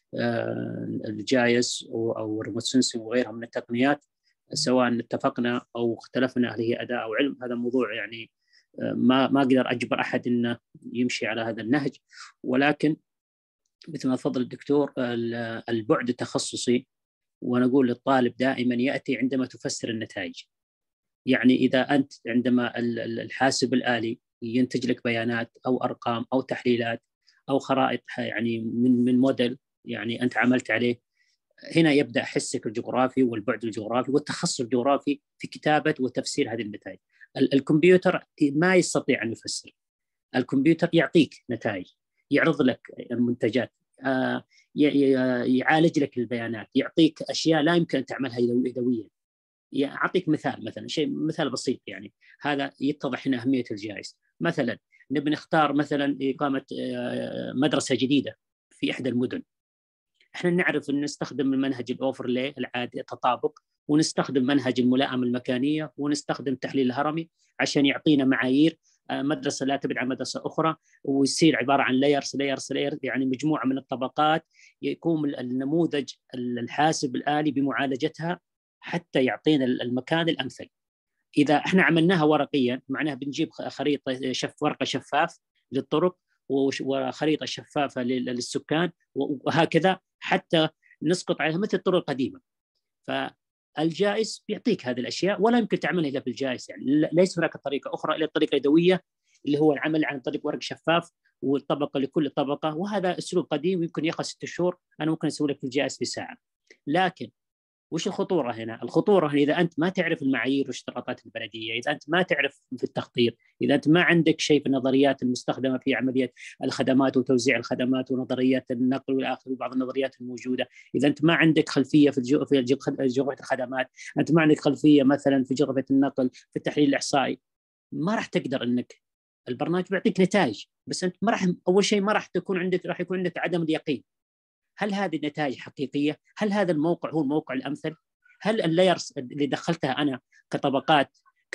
C: الجايس أو الريموت سنسنج وغيرها من التقنيات، سواء اتفقنا أو اختلفنا هل هي أداة أو علم، هذا موضوع يعني ما أقدر أجبر أحد إنه يمشي على هذا النهج. ولكن مثل ما تفضل الدكتور، البعد التخصصي، وأنا أقول للطالب دائما يأتي عندما تفسر النتائج. يعني إذا أنت عندما الحاسب الآلي ينتج لك بيانات أو أرقام أو تحليلات أو خرائط يعني من موديل يعني أنت عملت عليه، هنا يبدأ حسك الجغرافي والبعد الجغرافي والتخصص الجغرافي في كتابة وتفسير هذه النتائج. الكمبيوتر ما يستطيع أن يفسر، الكمبيوتر يعطيك نتائج، يعرض لك المنتجات، يعالج لك البيانات، يعطيك أشياء لا يمكن أن تعملها يدويا. أعطيك مثال مثال بسيط، يعني هذا يتضح هنا أهمية الجائز. مثلا نبي نختار مثلا إقامة مدرسة جديدة في إحدى المدن، احنا نعرف ان نستخدم المنهج الاوفرلي العادي التطابق، ونستخدم منهج الملائمه المكانيه، ونستخدم تحليل الهرمي عشان يعطينا معايير مدرسه لا تبعد عن مدرسه اخرى، ويصير عباره عن لايرز يعني مجموعه من الطبقات يقوم النموذج الحاسب الآلي بمعالجتها حتى يعطينا المكان الامثل. اذا احنا عملناها ورقيا معناها بنجيب خريطه ورقه شفاف للطرق وخريطه شفافه للسكان وهكذا حتى نسقط عليها مثل الطرق القديمه. فالجائز بيعطيك هذه الاشياء ولا يمكن تعملها الا بالجائز، يعني ليس هناك طريقه اخرى الا الطريقه اليدويه اللي هو العمل عن طريق ورق شفاف والطبقه لكل طبقه، وهذا اسلوب قديم يمكن ياخذ 6 شهور، انا ممكن اسوي لك الجائز في ساعه. لكن وش الخطورة هنا؟ الخطورة هنا إذا أنت ما تعرف المعايير والاشتراطات البلدية، إذا أنت ما تعرف في التخطيط، إذا أنت ما عندك شيء في النظريات المستخدمة في عملية الخدمات وتوزيع الخدمات ونظريات النقل والآخر وبعض النظريات الموجودة، إذا أنت ما عندك خلفية في جغرافية الخدمات، أنت ما عندك خلفية مثلا في جغرافية النقل، في التحليل الإحصائي، ما راح تقدر أنك البرنامج بيعطيك نتائج، بس أنت ما راح، أول شيء ما راح يكون عندك عدم اليقين. هل هذه النتائج حقيقية؟ هل هذا الموقع هو الموقع الأمثل؟ هل اللايرز اللي دخلتها أنا كطبقات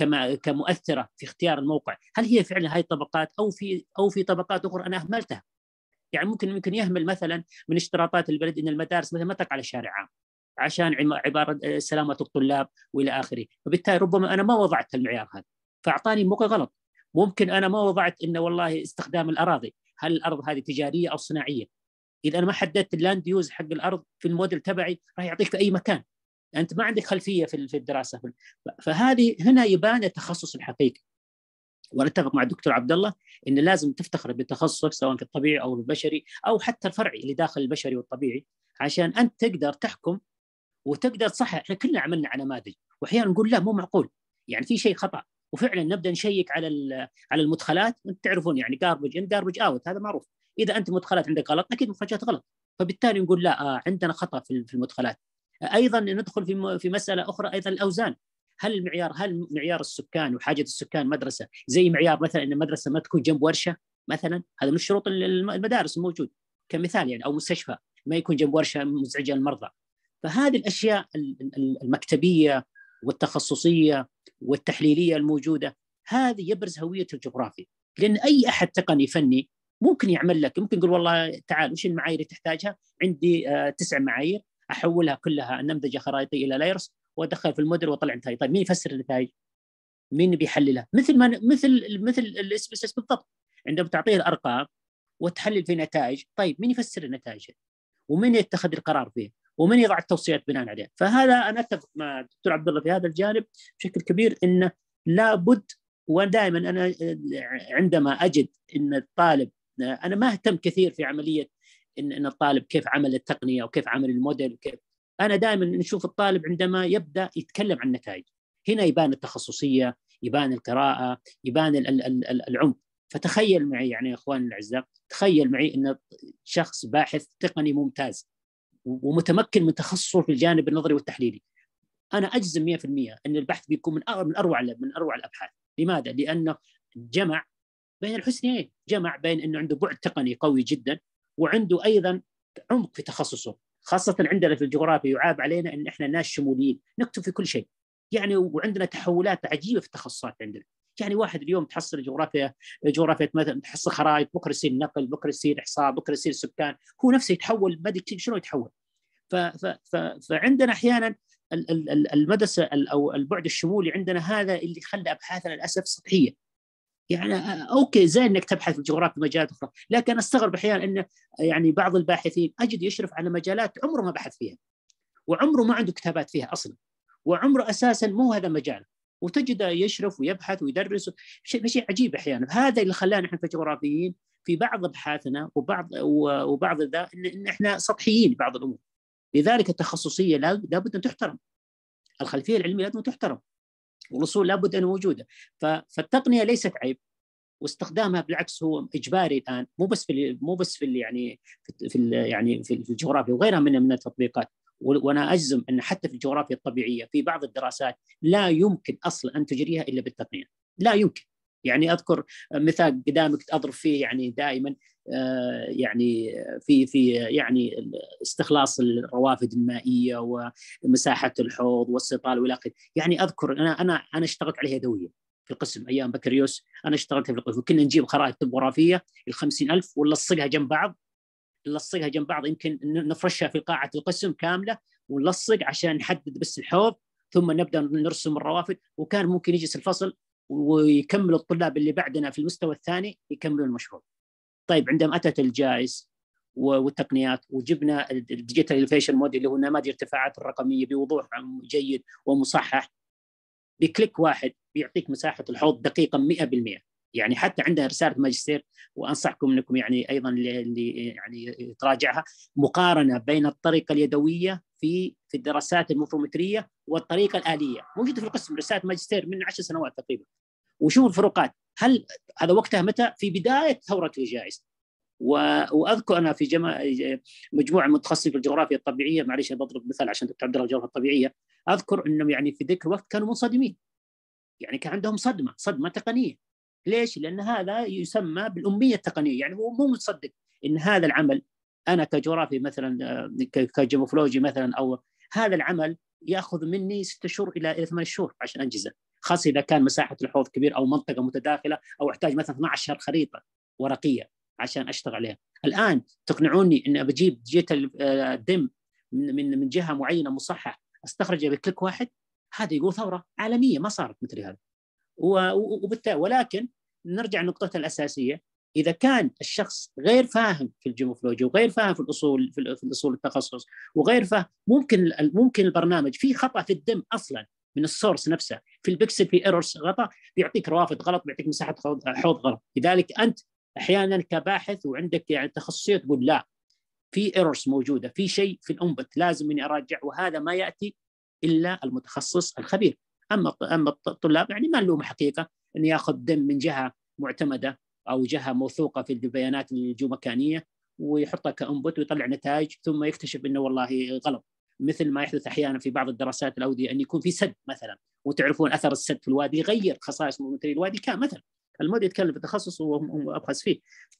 C: كمؤثرة في اختيار الموقع، هل هي فعلا هاي الطبقات أو في طبقات أخرى أنا أهملتها؟ يعني ممكن يهمل مثلا من اشتراطات البلد إن المدارس مثلا ما تقع على شارع عام عشان عبارة سلامة الطلاب وإلى آخره، وبالتالي ربما أنا ما وضعت المعيار هذا فأعطاني موقع غلط. ممكن أنا ما وضعت إن والله استخدام الأراضي، هل الأرض هذه تجارية أو صناعية؟ إذا أنا ما حددت اللاند يوز حق الأرض في الموديل تبعي راح يعطيك في أي مكان، أنت ما عندك خلفية في الدراسة. فهذه هنا يبان التخصص الحقيقي. وأنا أتفق مع الدكتور عبد الله إن لازم تفتخر بتخصصك سواء في الطبيعي أو البشري أو حتى الفرعي اللي داخل البشري والطبيعي، عشان أنت تقدر تحكم وتقدر تصحح. إحنا كلنا عملنا على نماذج وأحيانا نقول لا مو معقول، يعني في شيء خطأ، وفعلا نبدأ نشيك على المدخلات. تعرفون يعني garbage in garbage out، هذا معروف. إذا أنت مدخلات عندك غلط أكيد مخرجات غلط، فبالتالي نقول لا عندنا خطأ في المدخلات. أيضا ندخل في مسألة أخرى، أيضا الأوزان. هل معيار السكان وحاجة السكان مدرسة زي معيار مثلا أن المدرسة ما تكون جنب ورشة مثلا؟ هذا من شروط المدارس الموجود كمثال يعني، أو مستشفى ما يكون جنب ورشة مزعجة للمرضى. فهذه الأشياء المكتبية والتخصصية والتحليلية الموجودة هذه يبرز هوية الجغرافي. لأن أي أحد تقني فني ممكن يعمل لك، ممكن يقول والله تعال وش المعايير اللي تحتاجها؟ عندي 9 معايير أحولها كلها نمذجة خرائطي إلى لايرز وأدخل في الموديل وأطلع نتائج. طيب مين يفسر النتائج؟ مين بيحللها؟ مثل الاسم بالضبط، عندما تعطيه الأرقام وتحلل في نتائج، طيب مين يفسر النتائج؟ ومين يتخذ القرار فيه؟ ومن يضع التوصيات بناء عليه؟ فهذا أنا أتفق مع الدكتور عبد الله في هذا الجانب بشكل كبير، إنه لابد. ودائما أنا عندما أجد إن الطالب، أنا ما أهتم كثير في عملية إن الطالب كيف عمل التقنية وكيف عمل الموديل وكيف، أنا دائما نشوف الطالب عندما يبدأ يتكلم عن النتائج، هنا يبان التخصصية، يبان القراءة، يبان العمق. فتخيل معي يعني يا اخواني الاعزاء، تخيل معي ان شخص باحث تقني ممتاز ومتمكن من تخصصه في الجانب النظري والتحليلي، انا اجزم 100% ان البحث بيكون من اروع الابحاث. لماذا؟ لانه جمع بين الحسنيين، جمع بين انه عنده بعد تقني قوي جدا وعنده ايضا عمق في تخصصه. خاصه عندنا في الجغرافيا يعاب علينا ان احنا ناس شموليين، نكتب في كل شيء يعني، وعندنا تحولات عجيبه في التخصصات عندنا. يعني واحد اليوم تحصل جغرافيا مثلا تحصل خرائط، بكره يصير نقل، بكره يصير احصاء، بكره يصير سكان، هو نفسه يتحول، ما ادري شنو يتحول. فعندنا احيانا المدرسه او البعد الشمولي عندنا هذا اللي خلى ابحاثنا للاسف سطحيه. يعني اوكي زين انك تبحث في الجغرافيا مجالات اخرى، لكن استغرب احيانا ان يعني بعض الباحثين اجد يشرف على مجالات عمره ما بحث فيها، وعمره ما عنده كتابات فيها اصلا، وعمره اساسا مو هذا مجاله، وتجده يشرف ويبحث ويدرس شيء عجيب احيانا. هذا اللي خلانا احنا كجغرافيين في بعض ابحاثنا وبعض ذا ان احنا سطحيين بعض الامور. لذلك التخصصيه لابد ان تحترم، الخلفيه العلميه لازم تحترم، والاصول لابد ان موجوده. فالتقنيه ليست عيب، واستخدامها بالعكس هو اجباري الان، مو بس في يعني في الجغرافيا وغيرها من التطبيقات. وانا اجزم ان حتى في الجغرافيا الطبيعيه في بعض الدراسات لا يمكن اصلا ان تجريها الا بالتقنيه، لا يمكن. يعني اذكر مثال قدامك اضرب فيه يعني دائما، يعني في يعني استخلاص الروافد المائيه ومساحه الحوض والسطال والى اخره. يعني اذكر انا اشتغلت عليها يدويا في القسم ايام بكالوريوس، انا اشتغلت في القسم، كنا نجيب خرائط طبوغرافيه ال50,000 ونلصقها جنب بعض، يمكن نفرشها في قاعه القسم كامله ونلصق عشان نحدد بس الحوض، ثم نبدا نرسم الروافد. وكان ممكن يجلس الفصل ويكمل الطلاب اللي بعدنا في المستوى الثاني يكملوا المشروع. طيب عندما اتت الجائز والتقنيات وجبنا الديجيتال الفيشن موديل اللي هو نماذج الارتفاعات الرقميه بوضوح جيد ومصحح، بكليك واحد بيعطيك مساحه الحوض دقيقه 100%. يعني حتى عندها رساله ماجستير، وانصحكم انكم يعني ايضا اللي يعني تراجعها، مقارنه بين الطريقه اليدويه في الدراسات المورفومتريه والطريقه الاليه، موجوده في القسم رساله ماجستير من 10 سنوات تقريبا. وشوف الفروقات. هل هذا وقتها متى؟ في بدايه ثوره الجائز. واذكر انا في مجموعه متخصصين في الجغرافيا الطبيعيه، معلش بضرب مثال عشان دكتور عبد الله الجغرافيا الطبيعيه، اذكر انهم يعني في ذاك الوقت كانوا منصدمين، يعني كان عندهم صدمه تقنيه. ليش؟ لان هذا يسمى بالاميه التقنيه، يعني هو مو متصدق ان هذا العمل، انا كجغرافي مثلا كجيوفولوجي مثلا، او هذا العمل ياخذ مني 6 شهور الى 8 شهور عشان انجزه، خاصه اذا كان مساحه الحوض كبير او منطقه متداخله، او احتاج مثلا 12 خريطه ورقيه عشان اشتغل عليها. الان تقنعوني ان بجيب ديجيتال دم من جهه معينه مصحح استخرجه بكليك واحد؟ هذا يقول ثوره عالميه ما صارت مثل هذا. وبالتالي ولكن نرجع لنقطتنا الاساسيه، اذا كان الشخص غير فاهم في الجيوفولوجيا وغير فاهم في الاصول التخصص وغير فاهم، ممكن البرنامج فيه خطا في الدم اصلا من السورس نفسه، في البكسل في ايرورز غلط، بيعطيك روافد غلط، بيعطيك مساحه حوض غلط. لذلك انت احيانا كباحث وعندك يعني تخصصيه تقول لا، في ايرورز موجوده، في شيء في الانبوت لازم اني اراجع، وهذا ما ياتي الا المتخصص الخبير. اما الطلاب يعني ما لهم حقيقه ان ياخذ دم من جهه معتمده او جهه موثوقه في البيانات الجيومكانيه ويحطها كانبوت ويطلع نتائج، ثم يكتشف انه والله غلط، مثل ما يحدث احيانا في بعض الدراسات الاوديه ان يكون في سد مثلا، وتعرفون اثر السد في الوادي يغير خصائص مورفومتريه الوادي كان مثلا. الموديل يتكلم في التخصص وابحث فيه،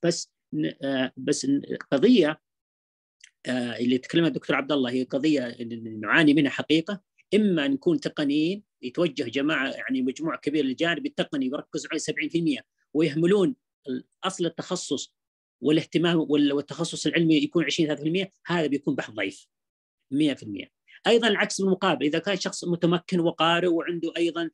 C: بس قضيه اللي تكلمها الدكتور عبد الله هي قضيه نعاني منها حقيقه. اما نكون تقنيين يتوجه جماعه يعني مجموعه كبيره للجانب التقني ويركزوا على 70% ويهملون اصل التخصص والاهتمام والتخصص العلمي يكون 20-30%، هذا بيكون بحث ضعيف 100%. ايضا العكس بالمقابل، اذا كان شخص متمكن وقارئ وعنده ايضا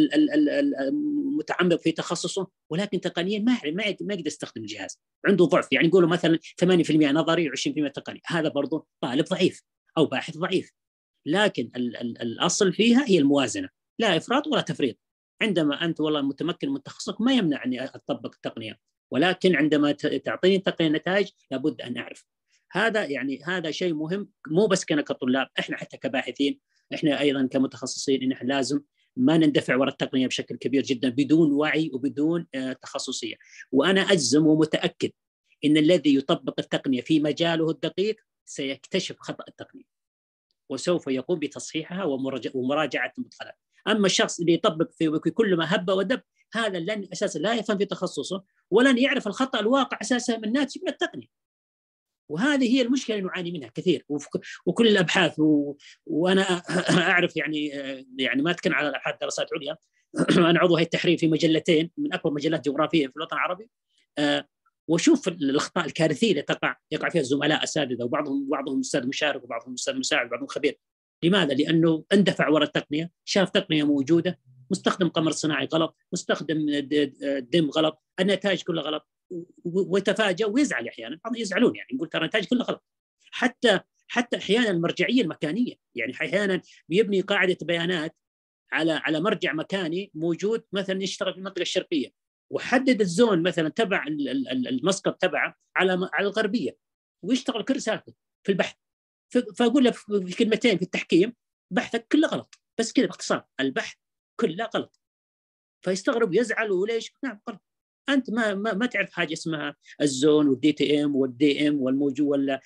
C: متعمق في تخصصه ولكن تقنيا ما يقدر يستخدم الجهاز، عنده ضعف، يعني يقولوا مثلا 8% نظري و20% تقني، هذا برضه طالب ضعيف او باحث ضعيف. لكن الاصل فيها هي الموازنه، لا افراط ولا تفريط. عندما انت والله متمكن من تخصصك ما يمنع اني اطبق التقنيه، ولكن عندما تعطيني التقنيه نتائج لابد ان اعرف. هذا شيء مهم، مو بس كنا كطلاب، احنا حتى كباحثين، احنا ايضا كمتخصصين ان احنا لازم ما نندفع وراء التقنية بشكل كبير جدا بدون وعي وبدون تخصصية. وأنا أجزم ومتأكد إن الذي يطبق التقنية في مجاله الدقيق سيكتشف خطأ التقنية وسوف يقوم بتصحيحها ومراجعة المدخلات. أما الشخص اللي يطبق في كل ما هب ودب، هذا لن أساسا لا يفهم في تخصصه ولن يعرف الخطأ الواقع أساسا من ناتج من التقنية. وهذه هي المشكلة اللي نعاني منها كثير وكل الأبحاث وأنا أعرف يعني ما أتكلم على أبحاث دراسات عليا. أنا عضو هيئة التحرير في مجلتين من أكبر مجلات جغرافية في الوطن العربي، وشوف الأخطاء الكارثية اللي يقع فيها الزملاء أساتذة، وبعضهم أستاذ مشارك وبعضهم أستاذ مساعد وبعضهم خبير. لماذا؟ لأنه اندفع وراء التقنية، شاف تقنية موجودة، مستخدم قمر صناعي غلط، مستخدم دم غلط، النتائج كلها غلط، ويتفاجأ ويزعل أحيانا. بعضهم يزعلون يعني يقول ترى النتائج كلها غلط. حتى أحيانا المرجعية المكانية، يعني أحيانا بيبني قاعدة بيانات على مرجع مكاني موجود مثلا يشتغل في المنطقة الشرقية، وحدد الزون مثلا تبع المسقط تبعه على الغربية، ويشتغل كل رسالته في البحث. فأقول له في كلمتين في التحكيم: بحثك كله غلط، بس كذا باختصار، البحث كله غلط. فيستغرب ويزعل، وليش؟ نعم غلط. أنت ما تعرف حاجة اسمها الزون والدي تي ام والدي ام والموجود ولا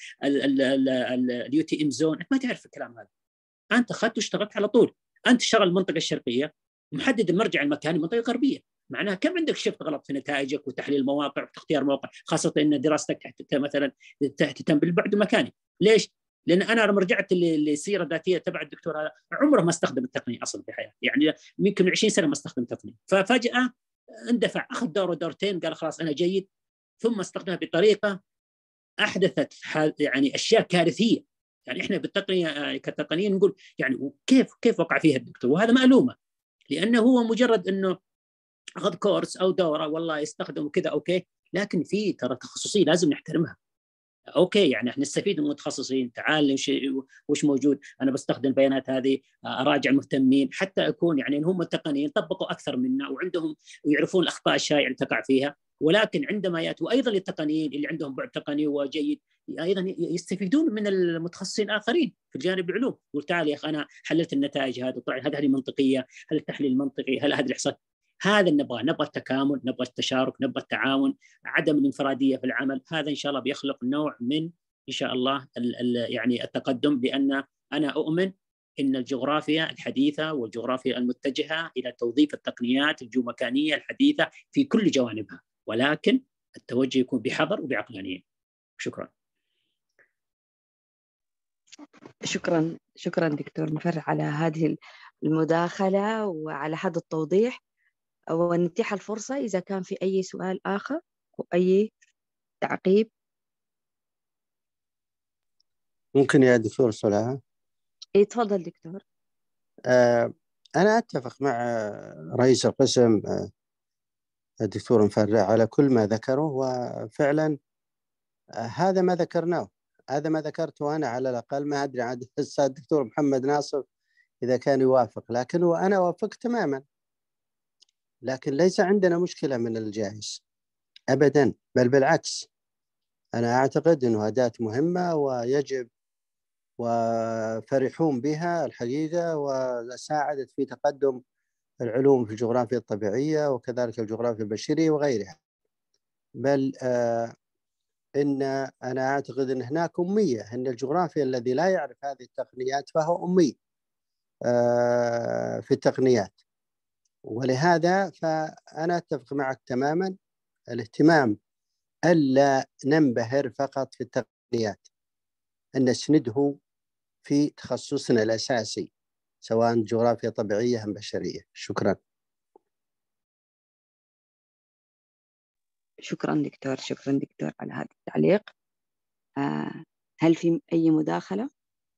C: اليو تي ام زون، أنت ما تعرف الكلام هذا. أنت أخذت واشتغلت على طول. أنت تشتغل المنطقة الشرقية، محدد المرجع المكاني المنطقة الغربية، معناها كم عندك شفت غلط في نتائجك وتحليل المواقع واختيار مواقع، خاصة أن دراستك مثلا تهتم بالبعد المكاني. ليش؟ لأن أنا لما رجعت للسيرة الذاتية تبع الدكتور هذا، عمره ما استخدم التقنية أصلا في حياته، يعني يمكن 20 سنة ما استخدم التقنية. ففجأة اندفع، أخذ دور ودورتين، قال خلاص أنا جيد، ثم استخدمها بطريقة أحدثت يعني أشياء كارثية. يعني إحنا بالتقنية كتقنيين نقول يعني كيف وقع فيها الدكتور، وهذا مألومة، لأنه هو مجرد أنه أخذ كورس أو دورة والله يستخدم كذا أوكي، لكن في ترى تخصصية لازم نحترمها. اوكي يعني احنا نستفيد من المتخصصين، تعال وش موجود، انا بستخدم البيانات هذه، اراجع المهتمين حتى اكون يعني هم التقنيين طبقوا اكثر منا وعندهم ويعرفون الاخطاء الشائعه اللي تقع فيها. ولكن عندما ياتوا ايضا للتقنيين اللي عندهم بعد تقني وجيد، ايضا يستفيدون من المتخصصين الاخرين في الجانب العلوم. يقول تعال يا اخي انا حللت النتائج هذه، طلع هذه منطقيه، هل التحليل منطقي، هل هذه الاحصاء. هذا نبغى التكامل، نبغى التشارك، نبغى التعاون، عدم الانفراديه في العمل. هذا ان شاء الله بيخلق نوع من ان شاء الله يعني التقدم، لان انا اؤمن ان الجغرافيا الحديثه والجغرافيا المتجهه الى توظيف التقنيات الجيومكانيه الحديثه في كل جوانبها، ولكن التوجه يكون بحذر وبعقلانيه. شكرا.
A: شكرا دكتور مفرح على هذه المداخله وعلى هذا التوضيح. ونتيح الفرصة إذا كان في أي سؤال آخر أو أي تعقيب.
G: ممكن يا دكتور صلاح؟
A: إيه تفضل دكتور.
G: أنا أتفق مع رئيس القسم الدكتور مفرح على كل ما ذكره، وفعلا هذا ما ذكرناه، هذا ما ذكرته أنا على الأقل. ما أدري عن الدكتور محمد ناصف إذا كان يوافق، لكن وأنا وافق تماما. لكن ليس عندنا مشكلة من الجاهز أبدا، بل بالعكس، أنا أعتقد أنه أداة مهمة ويجب وفرحون بها الحقيقة، وساعدت في تقدم العلوم في الجغرافيا الطبيعية وكذلك الجغرافيا البشرية وغيرها. بل إن أنا أعتقد أن هناك أمية، أن الجغرافيا الذي لا يعرف هذه التقنيات فهو أمي في التقنيات. ولهذا فأنا أتفق معك تماما، الاهتمام ألا ننبهر فقط في التقنيات، أن نسنده في تخصصنا الأساسي سواء جغرافيا طبيعية أم بشرية. شكرا.
A: شكرا دكتور على هذا التعليق. هل في أي مداخلة؟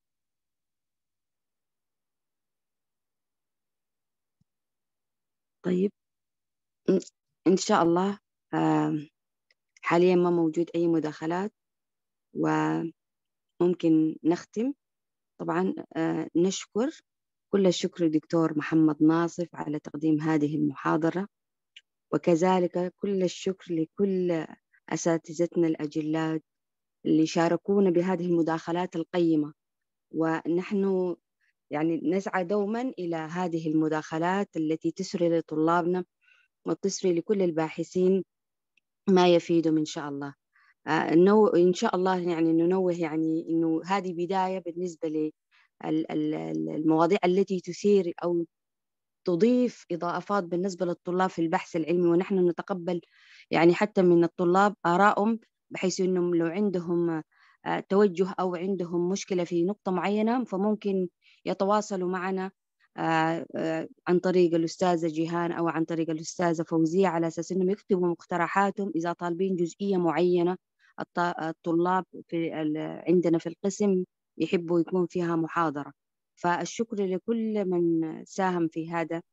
A: طيب إن شاء الله حاليا ما موجود أي مداخلات، وممكن نختم. طبعا نشكر كل الشكر للدكتور محمد ناصف على تقديم هذه المحاضرة، وكذلك كل الشكر لكل أساتذتنا الأجلاء اللي شاركونا بهذه المداخلات القيمة. ونحن يعني نسعى دوما إلى هذه المداخلات التي تسري لطلابنا وتسري لكل الباحثين ما يفيدهم إن شاء الله. إن شاء الله يعني ننوه يعني إنه هذه بداية بالنسبة للمواضيع التي تثير أو تضيف إضافات بالنسبة للطلاب في البحث العلمي، ونحن نتقبل يعني حتى من الطلاب آرائهم، بحيث إنهم لو عندهم توجه أو عندهم مشكلة في نقطة معينة فممكن يتواصلوا معنا عن طريق الأستاذة جيهان أو عن طريق الأستاذة فوزية، على أساس إنهم يكتبوا مقترحاتهم إذا طالبين جزئية معينة الطلاب عندنا في القسم يحبوا يكون فيها محاضرة. فالشكر لكل من ساهم في هذا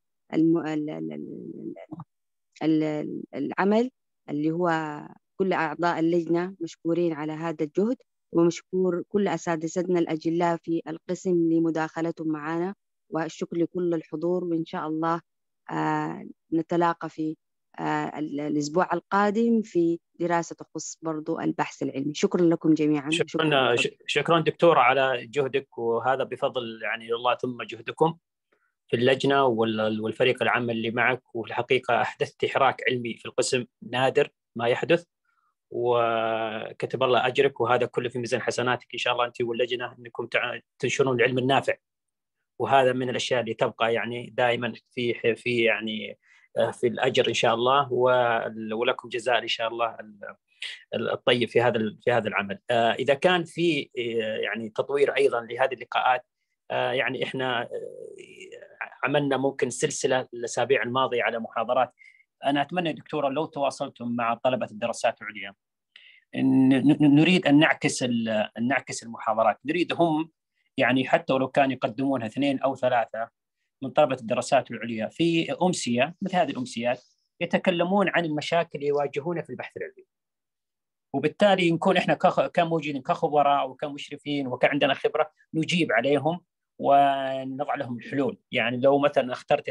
A: العمل، اللي هو كل أعضاء اللجنة مشكورين على هذا الجهد، ومشكور كل أساتذتنا الأجلاء في القسم لمداخلتهم معنا، والشكر لكل الحضور. وإن شاء الله نتلاقى في الأسبوع القادم في دراسة تخص برضو البحث العلمي. شكرا لكم جميعا.
C: شكرا دكتورة على جهدك، وهذا بفضل يعني الله ثم جهدكم في اللجنة والفريق العمل اللي معك. وفي الحقيقة أحدثت حراك علمي في القسم نادر ما يحدث، وكتب الله أجرك، وهذا كله في ميزان حسناتك إن شاء الله أنت واللجنة، أنكم تنشرون العلم النافع. وهذا من الأشياء اللي تبقى يعني دائما في يعني في الأجر إن شاء الله، ولكم جزاء إن شاء الله الطيب في هذا العمل. إذا كان في يعني تطوير أيضا لهذه اللقاءات، يعني إحنا عملنا ممكن سلسلة الأسابيع الماضية على محاضرات. أنا أتمنى دكتورة لو تواصلتم مع طلبة الدراسات العليا، نريد أن نعكس المحاضرات، نريد هم يعني حتى ولو كانوا يقدمونها 2 أو 3 من طلبة الدراسات العليا في أمسية مثل هذه الأمسيات، يتكلمون عن المشاكل اللي يواجهونها في البحث العلمي، وبالتالي نكون إحنا كموجودين كخبراء وكمشرفين وكعندنا خبرة نجيب عليهم ونضع لهم الحلول. يعني لو مثلا اخترتي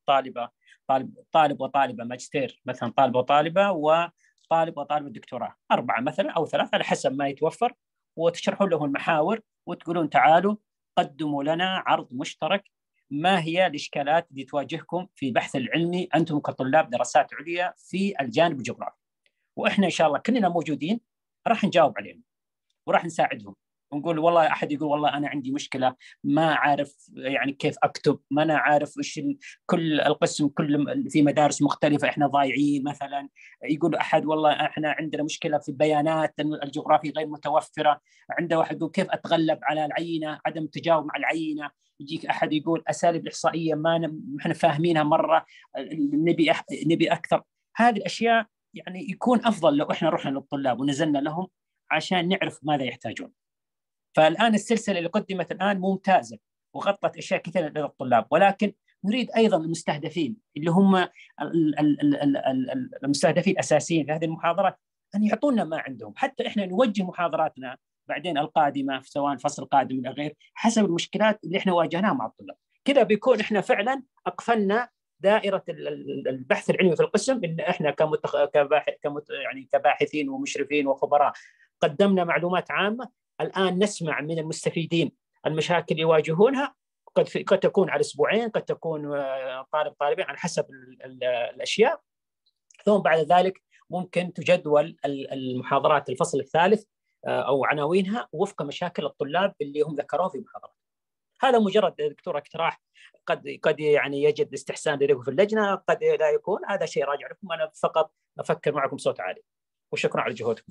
C: طالب وطالبة ماجستير مثلا، طالب وطالبة وطالب دكتوراه، 4 مثلا أو 3 على حسب ما يتوفر، وتشرحون لهم المحاور وتقولون تعالوا قدموا لنا عرض مشترك، ما هي الإشكالات اللي تواجهكم في البحث العلمي أنتم كطلاب دراسات عليا في الجانب الجغرافي، وإحنا إن شاء الله كلنا موجودين راح نجاوب عليهم وراح نساعدهم. ونقول والله أحد يقول والله أنا عندي مشكلة ما عارف يعني كيف أكتب، ما أنا عارف إيش كل القسم كل في مدارس مختلفة إحنا ضايعين مثلا. يقول أحد والله إحنا عندنا مشكلة في البيانات الجغرافية غير متوفرة. عنده واحد يقول كيف أتغلب على العينة، عدم التجاوب مع العينة. يجيك أحد يقول أساليب الإحصائية ما إحنا فاهمينها مرة، نبي أكثر. هذه الأشياء يعني يكون أفضل لو إحنا رحنا للطلاب ونزلنا لهم عشان نعرف ماذا يحتاجون. فالآن السلسلة اللي قدمت الآن ممتازة وغطت أشياء كثيرة للطلاب، ولكن نريد أيضا المستهدفين اللي هم المستهدفين الأساسيين في هذه المحاضرات أن يعطونا ما عندهم، حتى إحنا نوجه محاضراتنا بعدين القادمة سواء الفصل القادم ولا غير حسب المشكلات اللي إحنا واجهناها مع الطلاب. كذا بيكون إحنا فعلا أقفلنا دائرة البحث العلمي في القسم، إن إحنا يعني كباحثين ومشرفين وخبراء قدمنا معلومات عامة. الآن نسمع من المستفيدين المشاكل اللي يواجهونها، قد تكون على أسبوعين، قد تكون طالبين على حسب الأشياء. ثم بعد ذلك ممكن تجدول المحاضرات الفصل الثالث أو عناوينها وفق مشاكل الطلاب اللي هم ذكروه في محاضرات. هذا مجرد دكتور اقتراح، قد يعني يجد استحسان لديكم في اللجنة، قد لا يكون، هذا شيء راجع لكم. أنا فقط أفكر معكم بصوت عالي، وشكرا على جهودكم.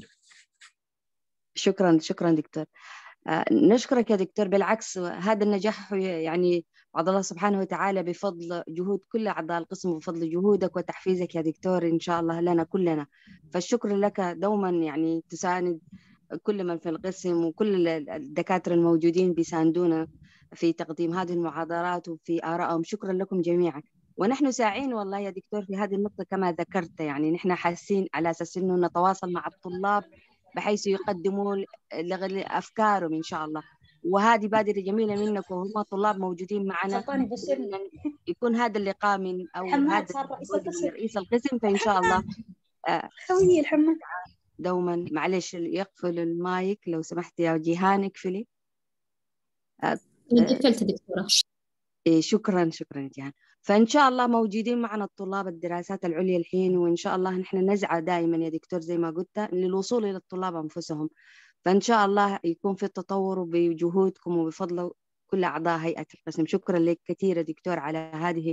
A: شكرا دكتور. نشكرك يا دكتور. بالعكس هذا النجاح يعني بعد الله سبحانه وتعالى بفضل جهود كل أعضاء القسم، وبفضل جهودك وتحفيزك يا دكتور إن شاء الله لنا كلنا. فالشكر لك دوما، يعني تساند كل من في القسم وكل الدكاترة الموجودين بيساندونا في تقديم هذه المحاضرات وفي آرائهم. شكرا لكم جميعا. ونحن ساعين والله يا دكتور في هذه النقطة كما ذكرت، يعني نحن حاسين على أساس إنه نتواصل مع الطلاب بحيث يقدموا أفكارهم إن شاء الله. وهذه بادرة جميلة منكم، وهم طلاب موجودين معنا، يكون هذا اللقاء من أو هذا رئيس القسم. فإن شاء الله
H: خوي الحمد
A: دوما معلش يقفل المايك لو سمحت يا جيهان، اقفلي.
E: قفلت دكتورة.
A: شكرا جيهان. فإن شاء الله موجودين معنا الطلاب الدراسات العليا الحين، وإن شاء الله نحن نسعى دائما يا دكتور زي ما قلت للوصول إلى الطلاب أنفسهم. فإن شاء الله يكون في التطور بجهودكم وبفضل كل أعضاء هيئة القسم. شكرا لك كثير دكتور على هذه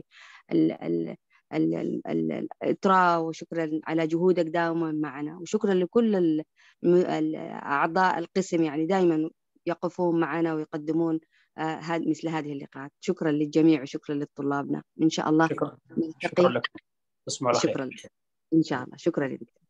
A: الإطراء، وشكرا على جهودك دائما معنا، وشكرا لكل أعضاء القسم يعني دائما يقفون معنا ويقدمون مثل هذه اللقاءات. شكرا للجميع وشكرا لطلابنا. إن شاء الله
C: شكرا لك. تصبحوا على خير.
A: شكرا إن شاء الله. شكرا لك.